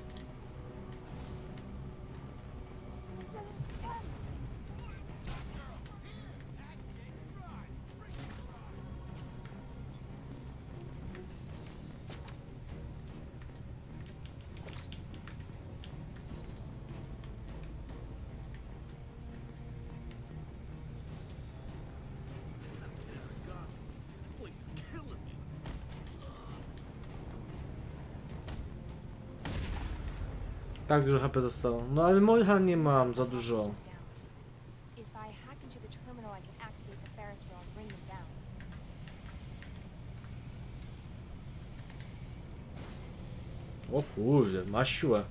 [SPEAKER 1] Tak dużo H P zostało. No ale Molha nie mam za dużo.
[SPEAKER 6] If I hack into the terminal, I can activate the Ferris wheel and bring them down.
[SPEAKER 1] O kurde, ma siłę.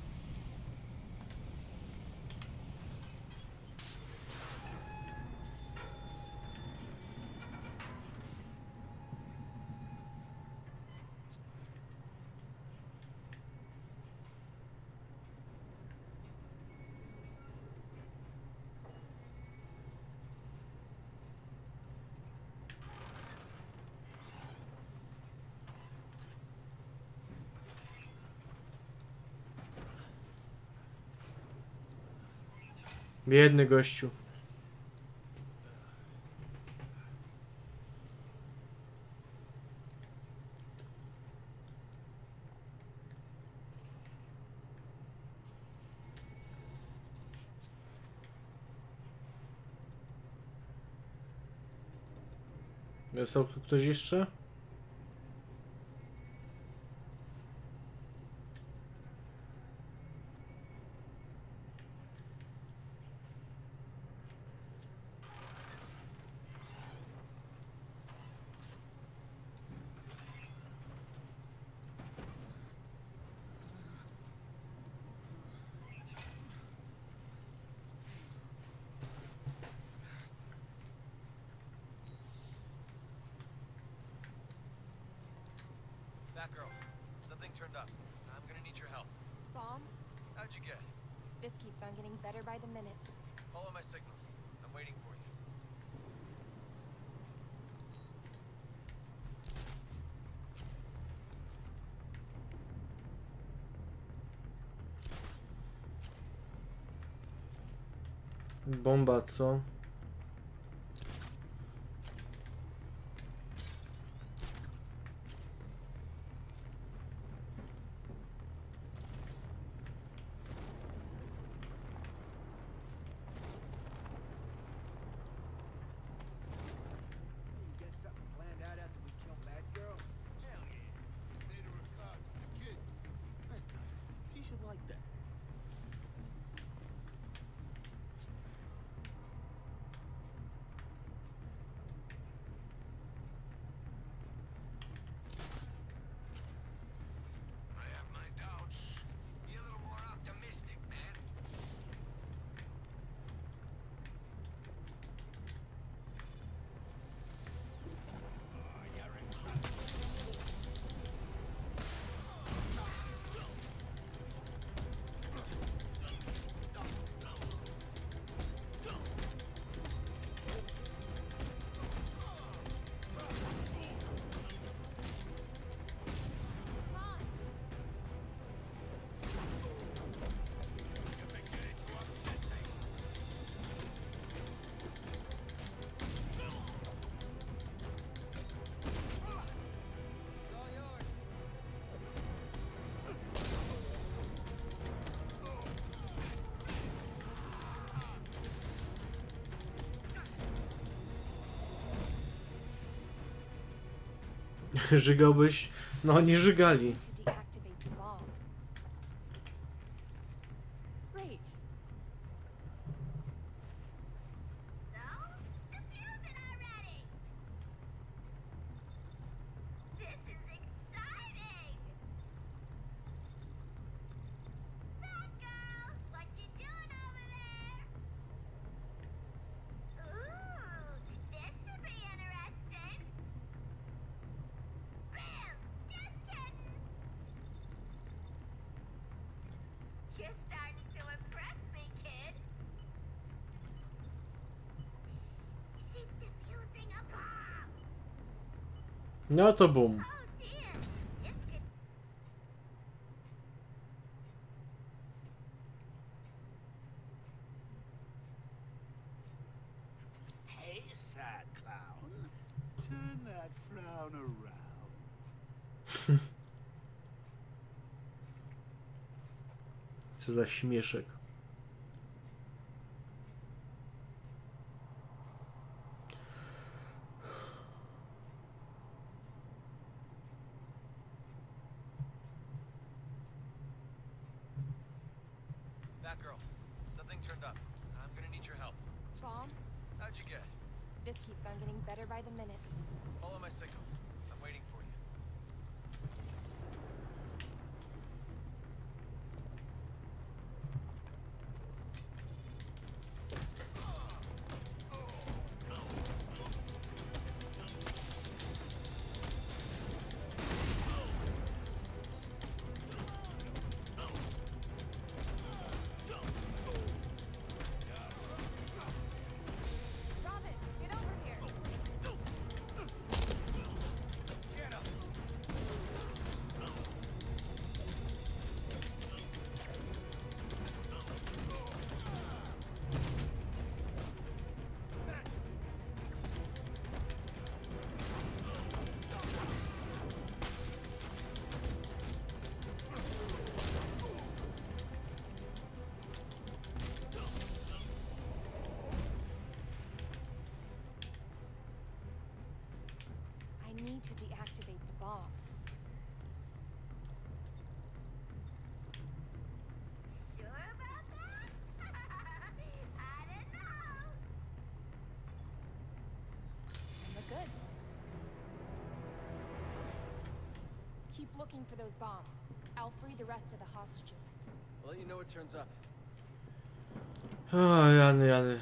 [SPEAKER 1] Biedny gościu. Jest tu ktoś jeszcze?
[SPEAKER 12] Batgirl, something turned up. I'm gonna need your help.
[SPEAKER 6] Bomb?
[SPEAKER 12] How'd you guess?
[SPEAKER 6] This keeps on getting better by the minute.
[SPEAKER 10] Follow my signal. I'm waiting for you.
[SPEAKER 1] Bomba, co? Żygałbyś? No oni żygali.
[SPEAKER 6] To deactivate the bomb. Great.
[SPEAKER 5] So, defuse it already! This is exciting! Bad girl, what you doing over there? Ooh, this should be interesting. Bam! Just kidding! You're starting to impress me, kid. She's defusing a bomb!
[SPEAKER 1] No to bum.
[SPEAKER 5] Oh dear! This could
[SPEAKER 8] Hey, sad clown. Turn that frown around.
[SPEAKER 1] Co za śmieszek.
[SPEAKER 10] Batgirl, something turned up. I'm gonna need your help.
[SPEAKER 6] Bomb?
[SPEAKER 10] How'd you guess?
[SPEAKER 6] This keeps on getting better by the minute.
[SPEAKER 10] Follow my signal. I'm waiting for you.
[SPEAKER 6] Robin, get over here.
[SPEAKER 10] Get up!
[SPEAKER 6] I need to deactivate the bomb.
[SPEAKER 5] sure about that? I don't know.
[SPEAKER 6] And we're good. Keep looking for those bombs. I'll free the rest of the hostages.
[SPEAKER 10] I'll let you know what turns up.
[SPEAKER 1] O, Jany, Jany.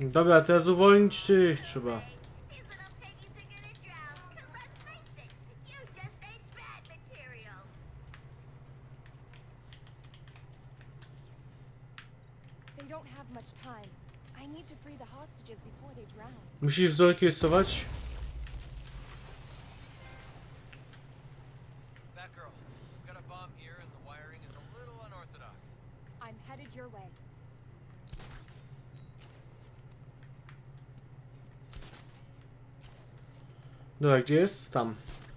[SPEAKER 1] Dobra, teraz uwolnić tych trzeba.
[SPEAKER 6] They don't have much time. I need to free the hostages before they drown.
[SPEAKER 1] Musisz wzorki rysować?
[SPEAKER 12] Batgirl, we've got a bomb here and the wiring is a little unorthodox.
[SPEAKER 6] I'm headed your way.
[SPEAKER 1] Dobra, gdzie jest? Tam.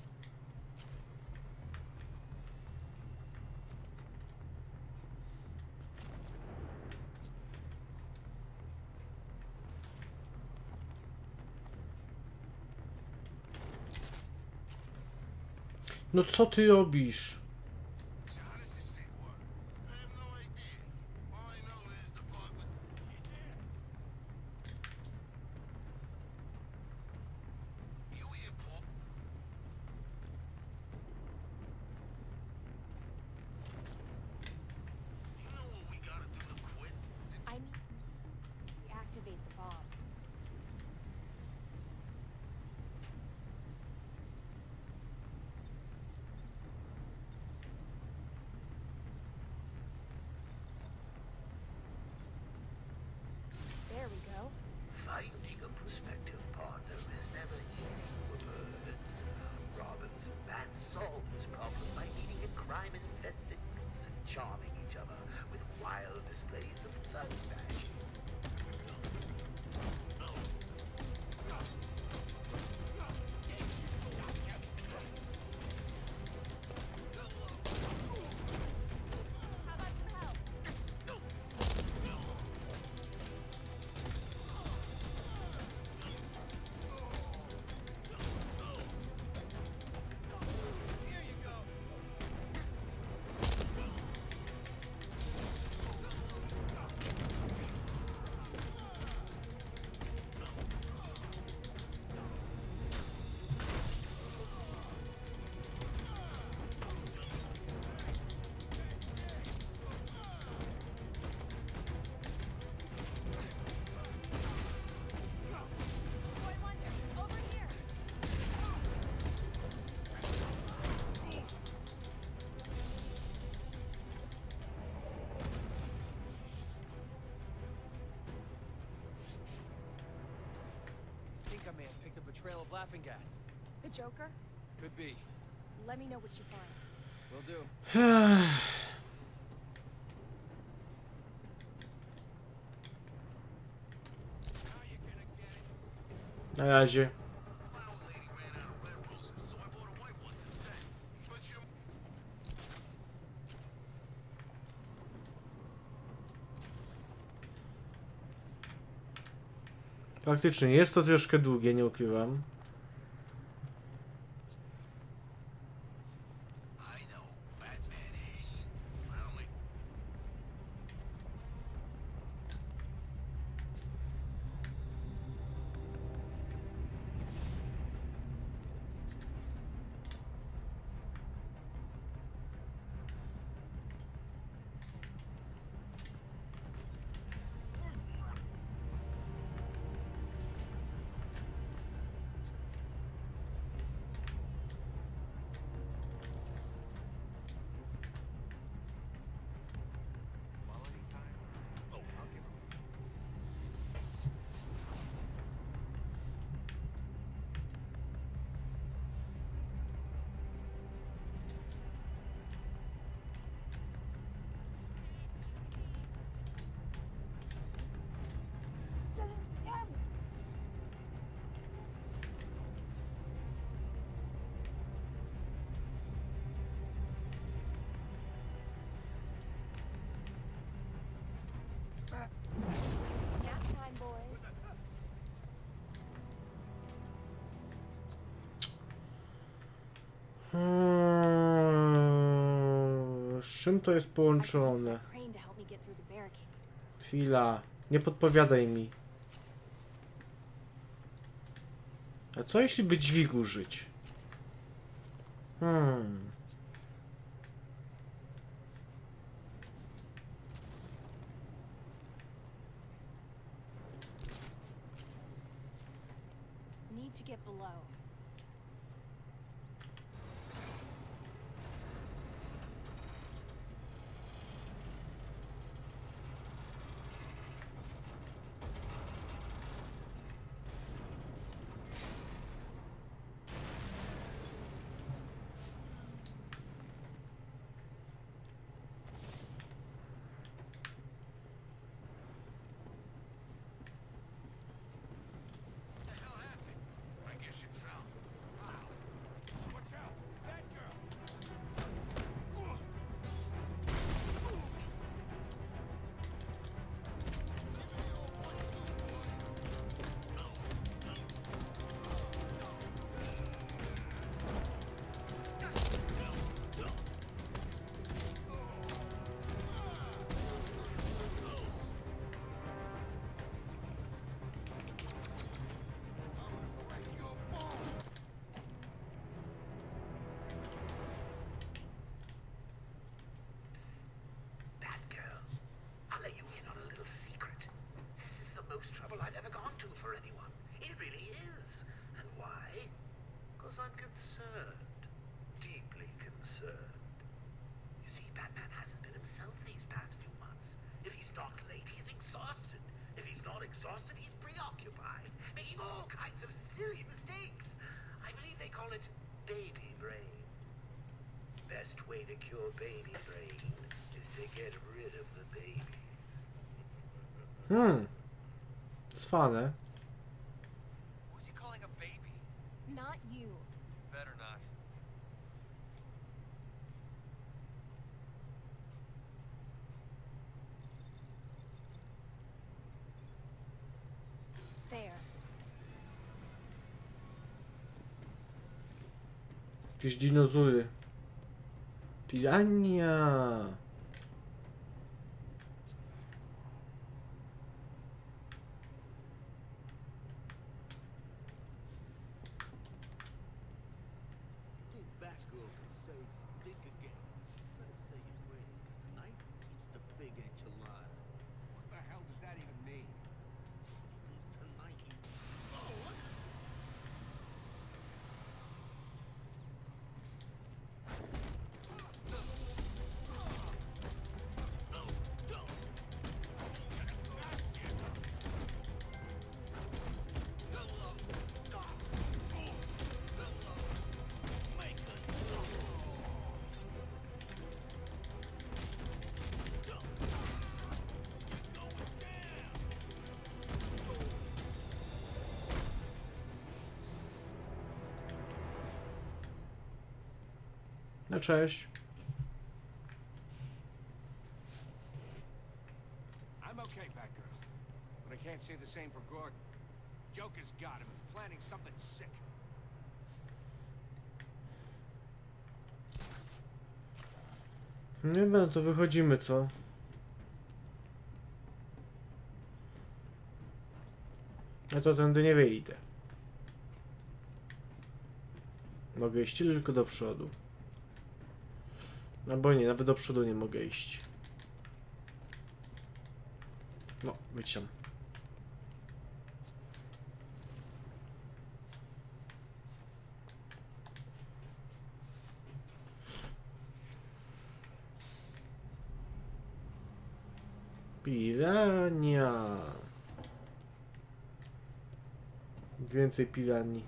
[SPEAKER 1] No co ty robisz?
[SPEAKER 6] I need to deactivate the bomb. There we go.
[SPEAKER 8] Finding a prospective partner is never easy for birds. Robins and bats solve this problem by meeting in crime-infested nooks and charming each other with wild displays of fun bashing.
[SPEAKER 6] How about some help? Boy Wonder, over here.
[SPEAKER 12] I think I may have picked up a trail of laughing gas.
[SPEAKER 6] The Joker?
[SPEAKER 12] Could be.
[SPEAKER 6] Let me know what you find.
[SPEAKER 12] Will do.
[SPEAKER 1] Na razie. Faktycznie jest to troszkę długie, nie ukrywam.
[SPEAKER 6] Nap time, boys.
[SPEAKER 1] Hmm, z czym to jest połączone?
[SPEAKER 6] Crane to help me get through the barricade.
[SPEAKER 1] Chwila, nie podpowiadaj mi. A co jeśli by dźwig użyć? Hmm.
[SPEAKER 6] to get below.
[SPEAKER 4] To cure baby brain is to get rid of the baby.
[SPEAKER 1] Hmm. It's funny.
[SPEAKER 12] Who's he calling a baby?
[SPEAKER 6] Not you.
[SPEAKER 12] Better not.
[SPEAKER 6] There.
[SPEAKER 1] Jakieś dinozury. Pirania.
[SPEAKER 8] Think Batgirl can save you. Think again. Better say your prayers, because tonight it's the big enchilada.
[SPEAKER 3] What the hell does that even mean?
[SPEAKER 8] It means tonight you. Oh, what?
[SPEAKER 1] No cześć.
[SPEAKER 3] I'm okay, Batgirl. But I can't say the same for Gordon. Joker's got him. He's planning something sick.
[SPEAKER 1] Nie wiem, no to wychodzimy, co? Ja to tędy nie wyjdę. Mogę iść tylko do przodu. No bo nie, nawet do przodu nie mogę iść. No, być tam. Pirania. Więcej piranii.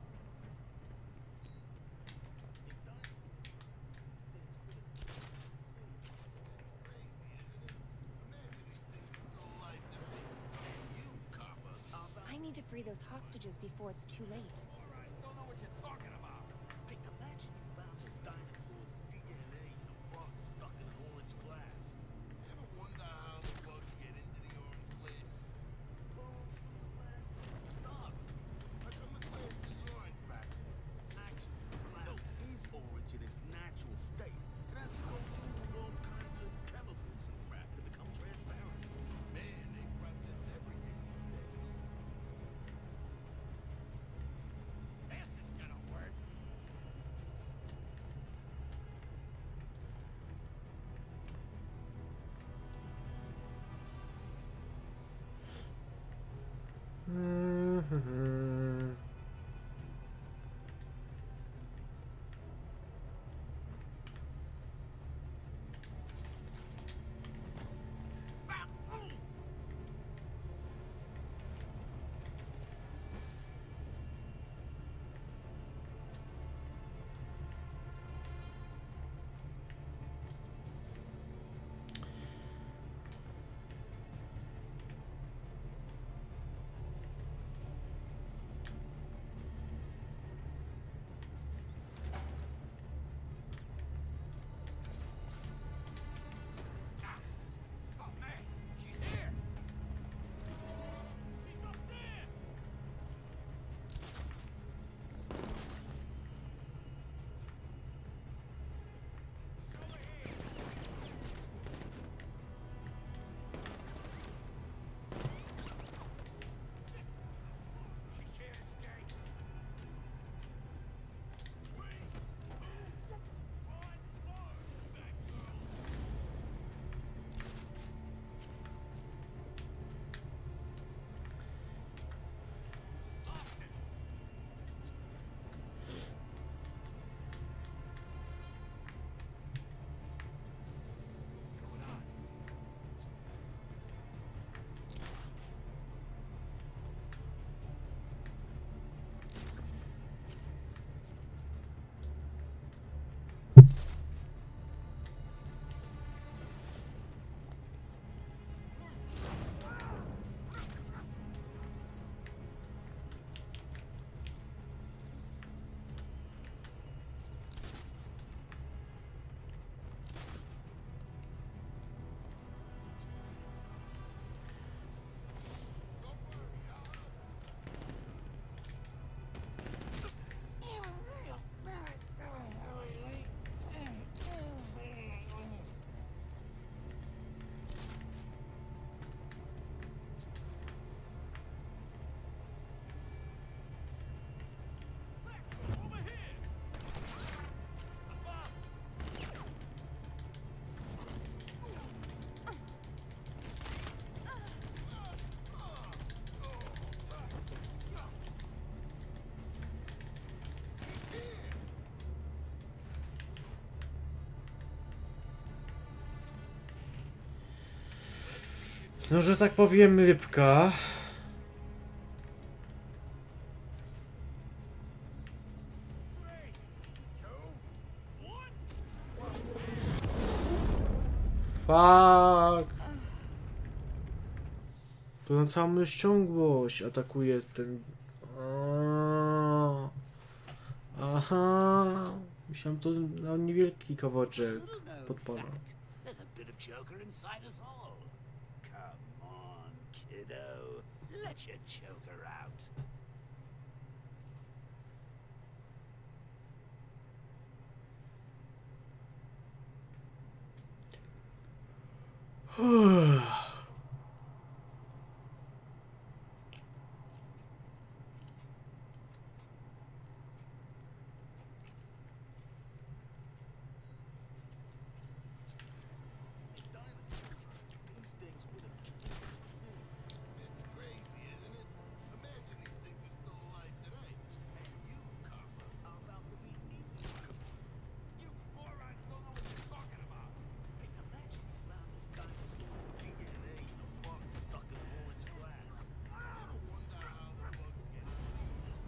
[SPEAKER 6] I need to free those hostages before it's too late.
[SPEAKER 3] Don't know what you're talking about.
[SPEAKER 8] Hey, imagine you found this dinosaur's D N A in a bug stuck in an orange glass. Ever wonder how the bugs get into the orange glass? Stop! How come the glass is orange, back? Actually, glass is orange in its natural state. It has to go through all kinds of chemicals and crap to become transparent. Man, they process everything these days.
[SPEAKER 1] No, że tak powiem, rybka. Fuck. To na całą rozciągłość atakuje ten... Aha. Myślałem, to na niewielki kawałeczek podpala.
[SPEAKER 8] There's a bit of Joker inside us all. Come on, kiddo. Let your Joker out. These things would have killed soon. It's crazy, isn't it? Imagine these things were still alive today. And you, Karma, are about to be eaten. You morons don't know what you're talking about. Hey, imagine you found this dinosaur's D N A in a bug stuck in orange glass. You ever wonder how the bugs get in the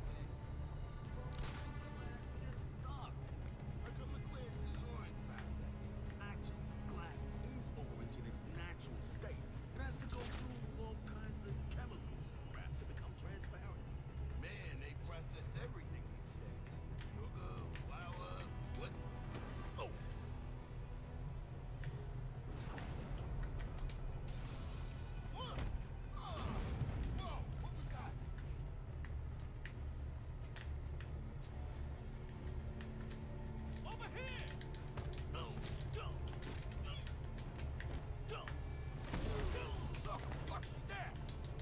[SPEAKER 8] glass gets stuck? How come the glass is orange back then? Actually, glass is orange in its natural state. It has to go through all kinds of chemicals and crap to become transparent. Man, they process everything these days. Sugar, flour, what? Oh! What? Oh! Whoa! What was that? Over here! No! Don't! Don't! Look! Look! There!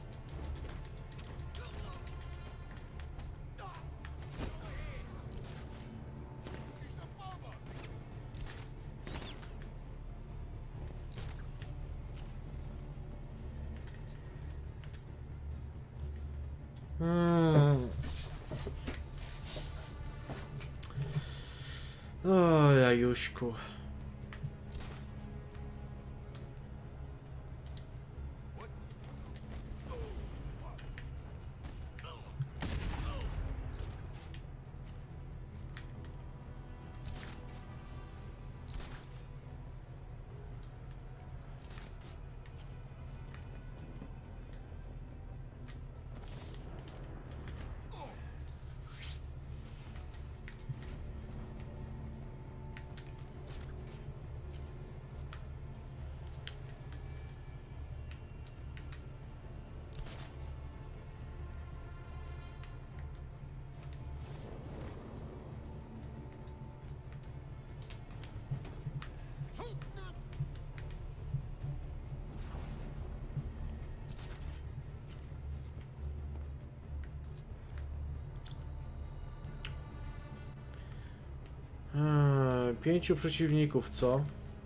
[SPEAKER 8] She's a mama!
[SPEAKER 1] Hmm. O, Jajuśku. Hmm, pięciu przeciwników, co?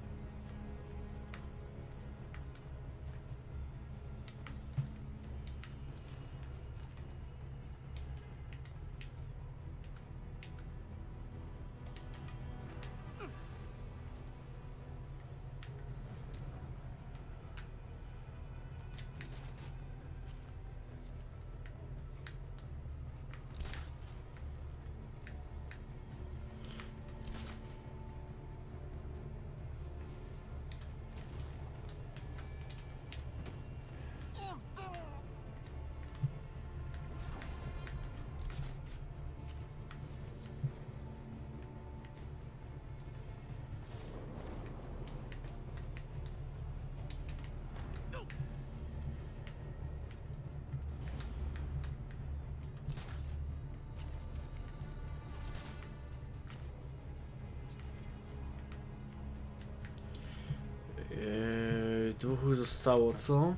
[SPEAKER 1] Eee, dwóch zostało, co?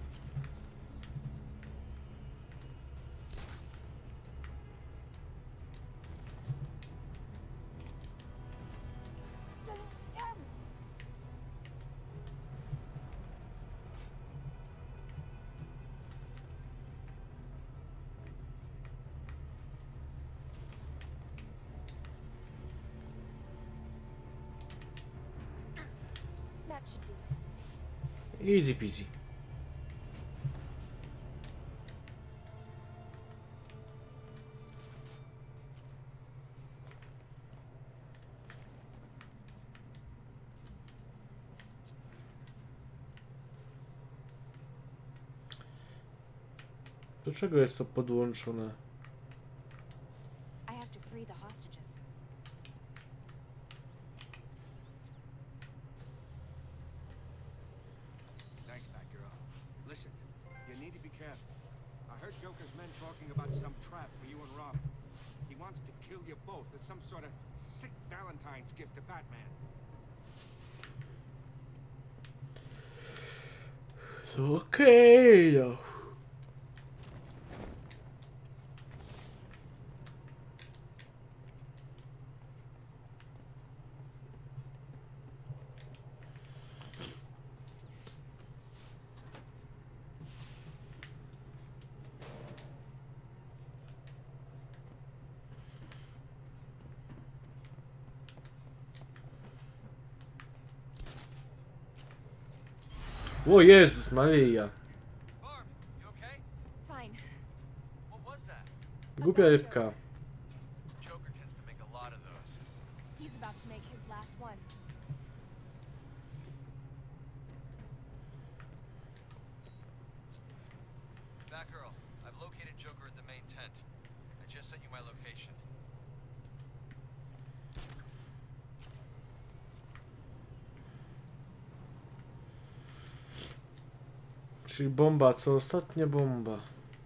[SPEAKER 6] That should do it.
[SPEAKER 1] Easy peasy. Do czego jest to podłączone?
[SPEAKER 6] I have to free the hostages.
[SPEAKER 3] Thanks, Batgirl. Listen, you need to be careful. I heard Joker's men talking about some trap for you and Robin. He wants to kill you both as some sort of sick Valentine's gift to Batman.
[SPEAKER 1] Okej, okay. O Jezus Maryja.
[SPEAKER 12] Barb, you okay?
[SPEAKER 6] Fine.
[SPEAKER 12] What was that?
[SPEAKER 1] Głupia rybka.
[SPEAKER 12] Joker tends to make a lot of those.
[SPEAKER 6] He's about to make his last one.
[SPEAKER 12] Batgirl, I've located Joker at the main tent. I just sent you my location.
[SPEAKER 1] Czyli bomba, co ostatnia bomba.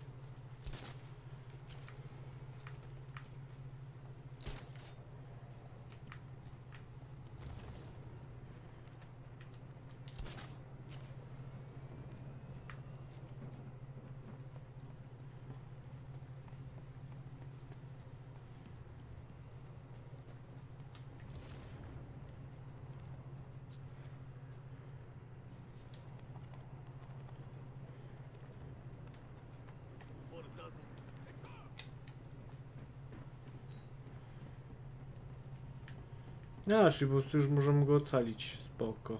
[SPEAKER 1] A, czyli po prostu już możemy go ocalić. Spoko.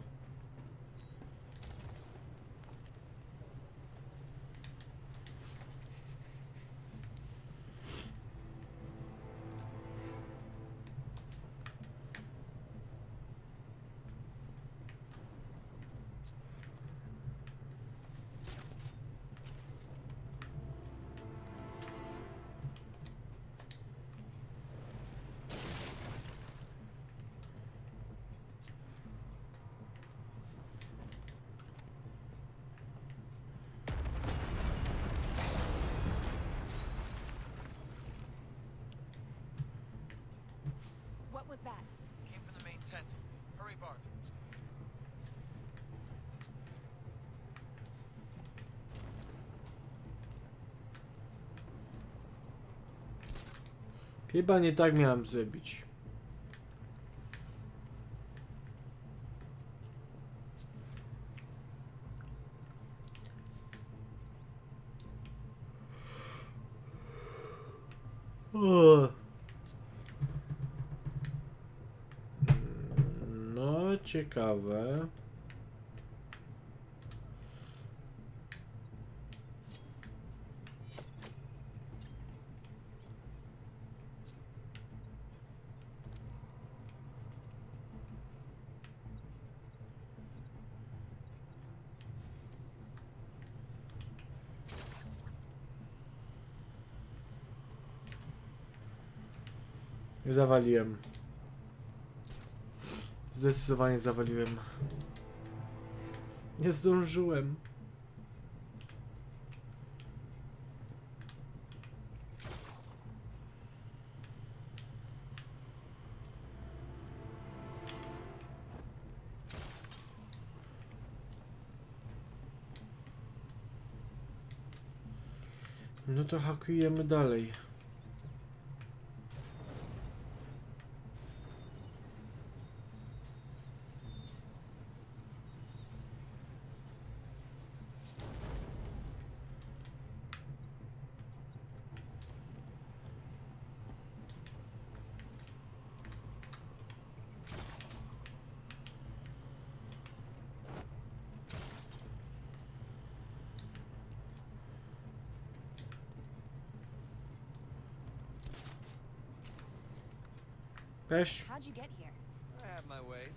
[SPEAKER 6] What was that?
[SPEAKER 12] Came from the main tent. Hurry, Barb.
[SPEAKER 1] Chyba nie tak miałem zrobić. O. No, ciekawe. Zawaliłem. Zdecydowanie zawaliłem. Nie zdążyłem. No to hakujemy dalej. Cześć.
[SPEAKER 6] How'd you get here?
[SPEAKER 12] I have my ways.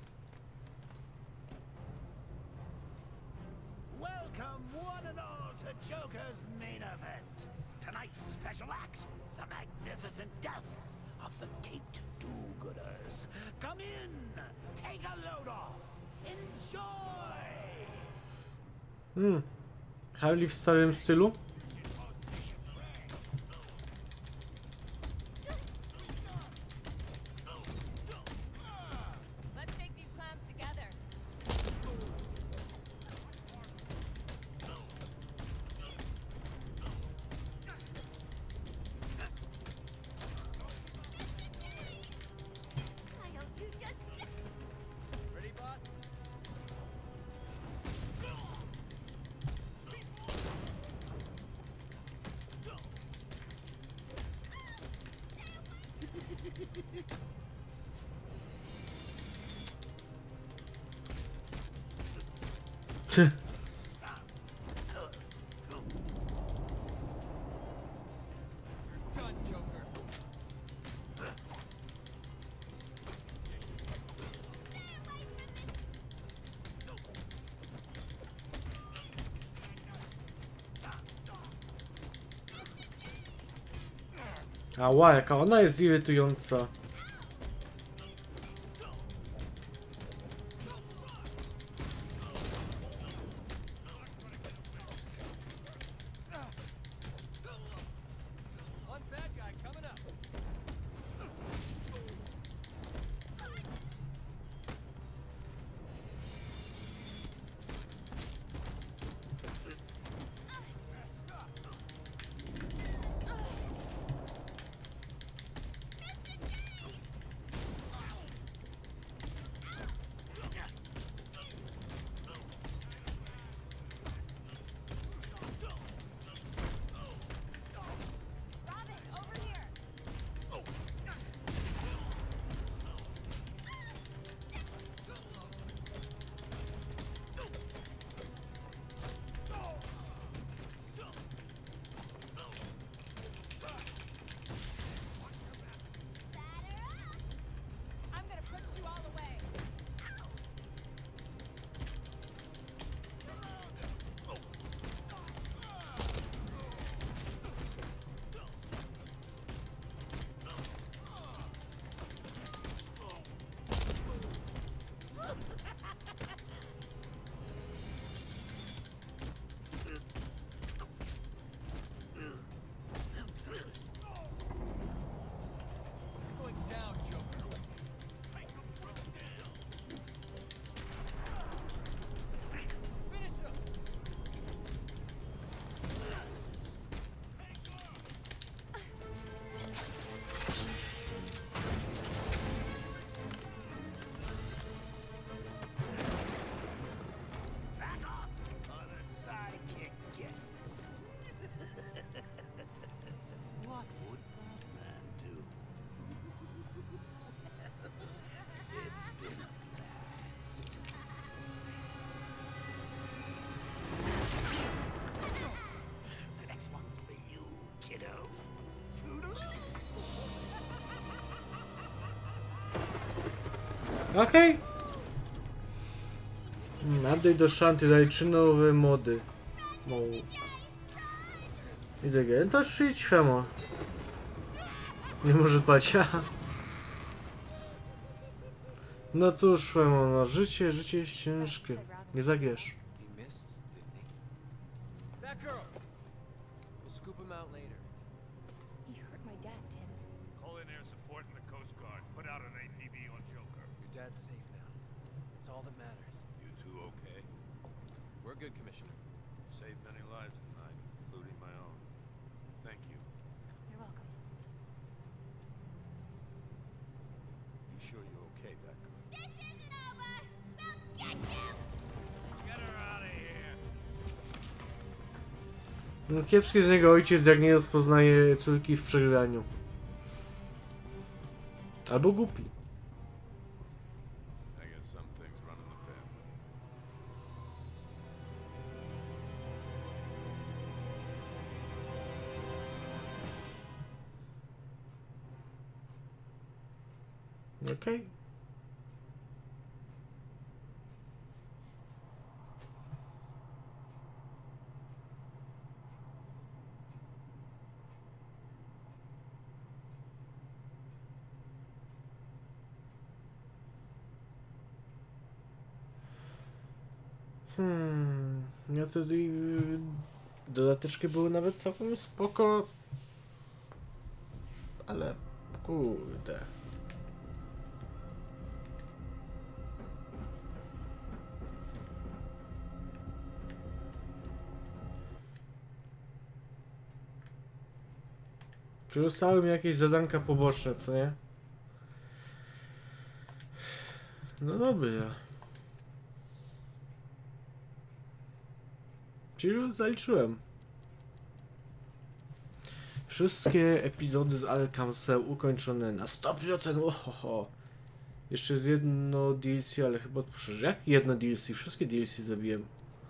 [SPEAKER 8] Welcome, one and all, to Joker's main event. tonight's special act, the magnificent deaths of the caped do-gooders. Come in, take a load off, enjoy!
[SPEAKER 1] Hmm. Harley w starym stylu?
[SPEAKER 6] Let's take these clowns together.
[SPEAKER 5] Why don't you just...
[SPEAKER 12] Ready, boss? You're done, Joker.
[SPEAKER 1] Ała, jaka ona jest irytująca.
[SPEAKER 12] One bad guy coming up.
[SPEAKER 6] Robin, over here. I'm gonna push you all away.
[SPEAKER 12] Going down, Joker. Finish him.
[SPEAKER 8] Back off, or the sidekick gets it. What would Batman do? It's been a blast. The next one's for you, kiddo. Toodaloo.
[SPEAKER 1] Okej. Hmm, update do szanty, dali trzy nowe mody. Mo. I tak, to przyjdź Femo. Nie może spać. No cóż, Femo, no życie, życie jest ciężkie. Nie zagiesz.
[SPEAKER 9] He missed, didn't he?
[SPEAKER 12] That girl. We'll scoop him out later.
[SPEAKER 6] He hurt my dad, Tim.
[SPEAKER 4] Call in air support and the Coast Guard. Put out an A P B on Joker.
[SPEAKER 9] Your dad's safe now. It's all that matters.
[SPEAKER 4] You two okay?
[SPEAKER 9] We're good, Commissioner.
[SPEAKER 4] Saved many lives tonight, including my own. Thank you.
[SPEAKER 6] You're welcome.
[SPEAKER 4] You sure you're okay, Batgirl?
[SPEAKER 5] This isn't over! We'll get you!
[SPEAKER 4] Get her out of here!
[SPEAKER 1] No kiepski z niego ojciec, jak nie rozpoznaje córki w przegraniu. Albo głupi.
[SPEAKER 4] I guess some things run in the family.
[SPEAKER 1] Okej. Hmm, ja tutaj dodateczki były nawet całkiem spoko, ale kurde. Przerzucały mi jakieś zadanka poboczne, co nie? No dobra. Czyli już zaliczyłem. Wszystkie epizody z Arkham są ukończone na sto procent. Ohoho. Jeszcze jest jedno D L C, ale chyba odpuszczę. Jak jedno D L C? Wszystkie D L C zabiłem.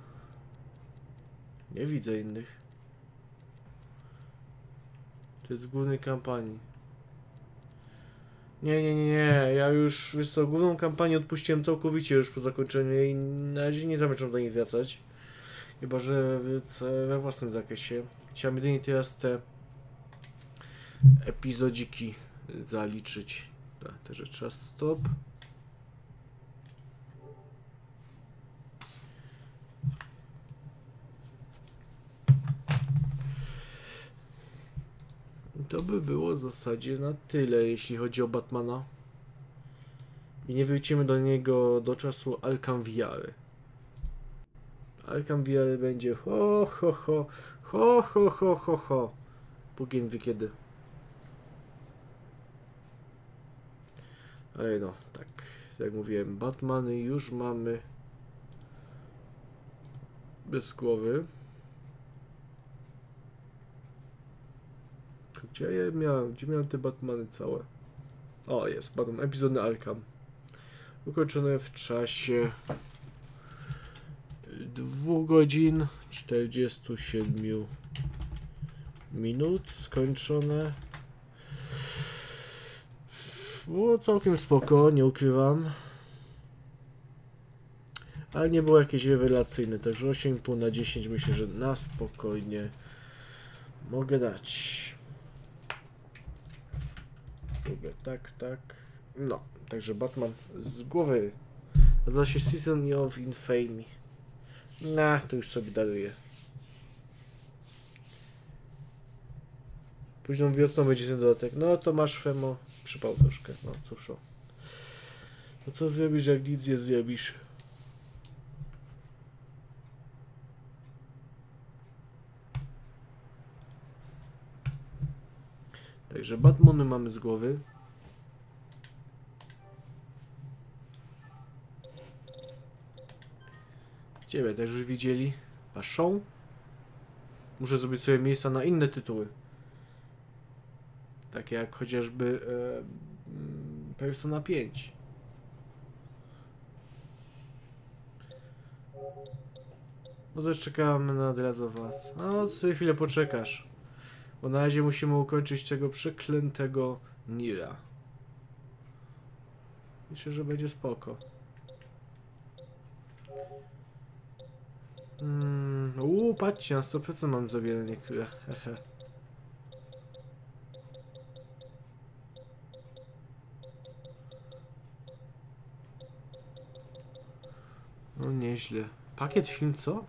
[SPEAKER 1] Nie widzę innych. To jest z głównej kampanii. Nie, nie, nie, nie. Ja już, wiesz co, główną kampanię odpuściłem całkowicie już po zakończeniu jej i na razie nie zamierzam do niej wracać. Chyba że we własnym zakresie. Chciałem jedynie teraz te epizodziki zaliczyć. Tak, także czas stop. To by było w zasadzie na tyle, jeśli chodzi o Batmana. I nie wrócimy do niego do czasu Arkham V R. Arkham V R będzie ho ho ho ho ho ho ho ho. Póki nie wie kiedy. Ale no, tak jak mówiłem, Batmany już mamy bez głowy. Gdzie ja miałem? Gdzie miałem te Batmany całe? O, jest, Batman, epizody Arkham. Ukończone w czasie dwóch godzin czterdziestu siedmiu minut. Skończone. Było całkiem spoko, nie ukrywam. Ale nie było jakieś rewelacyjne, także osiem i pół na dziesięć myślę, że na spokojnie mogę dać. Lubię, tak, tak. No, także Batman z głowy. Nazywa się Season of Infamy. Nah, to już sobie daruję. Późną wiosną będzie ten dodatek. No to masz Femo. Przypał troszkę. No cóż o. No co zrobisz, jak nic nie zrobisz? Także Batmany mamy z głowy. Ciebie też już widzieli. Paszą. Muszę zrobić sobie miejsca na inne tytuły. Takie jak chociażby e, Persona pięć. No to już czekamy na The Last of Us. No, sobie chwilę poczekasz. Bo na razie musimy ukończyć tego przeklętego Nira. Myślę, że będzie spoko. Mm, uuu, patrzcie, na sto procent mam zrobione niektóre. Hehe. No nieźle. Pakiet film, co?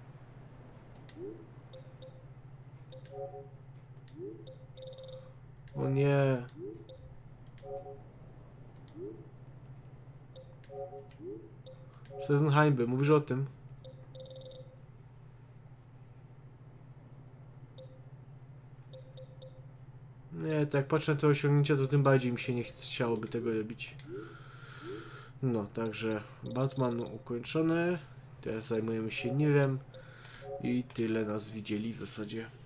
[SPEAKER 1] O nie. Sezon hańby, mówisz o tym? Nie, tak jak patrzę na te osiągnięcia, to tym bardziej mi się nie chciałoby tego robić. No, także Batman ukończony. Teraz zajmujemy się Nirem. I tyle nas widzieli w zasadzie.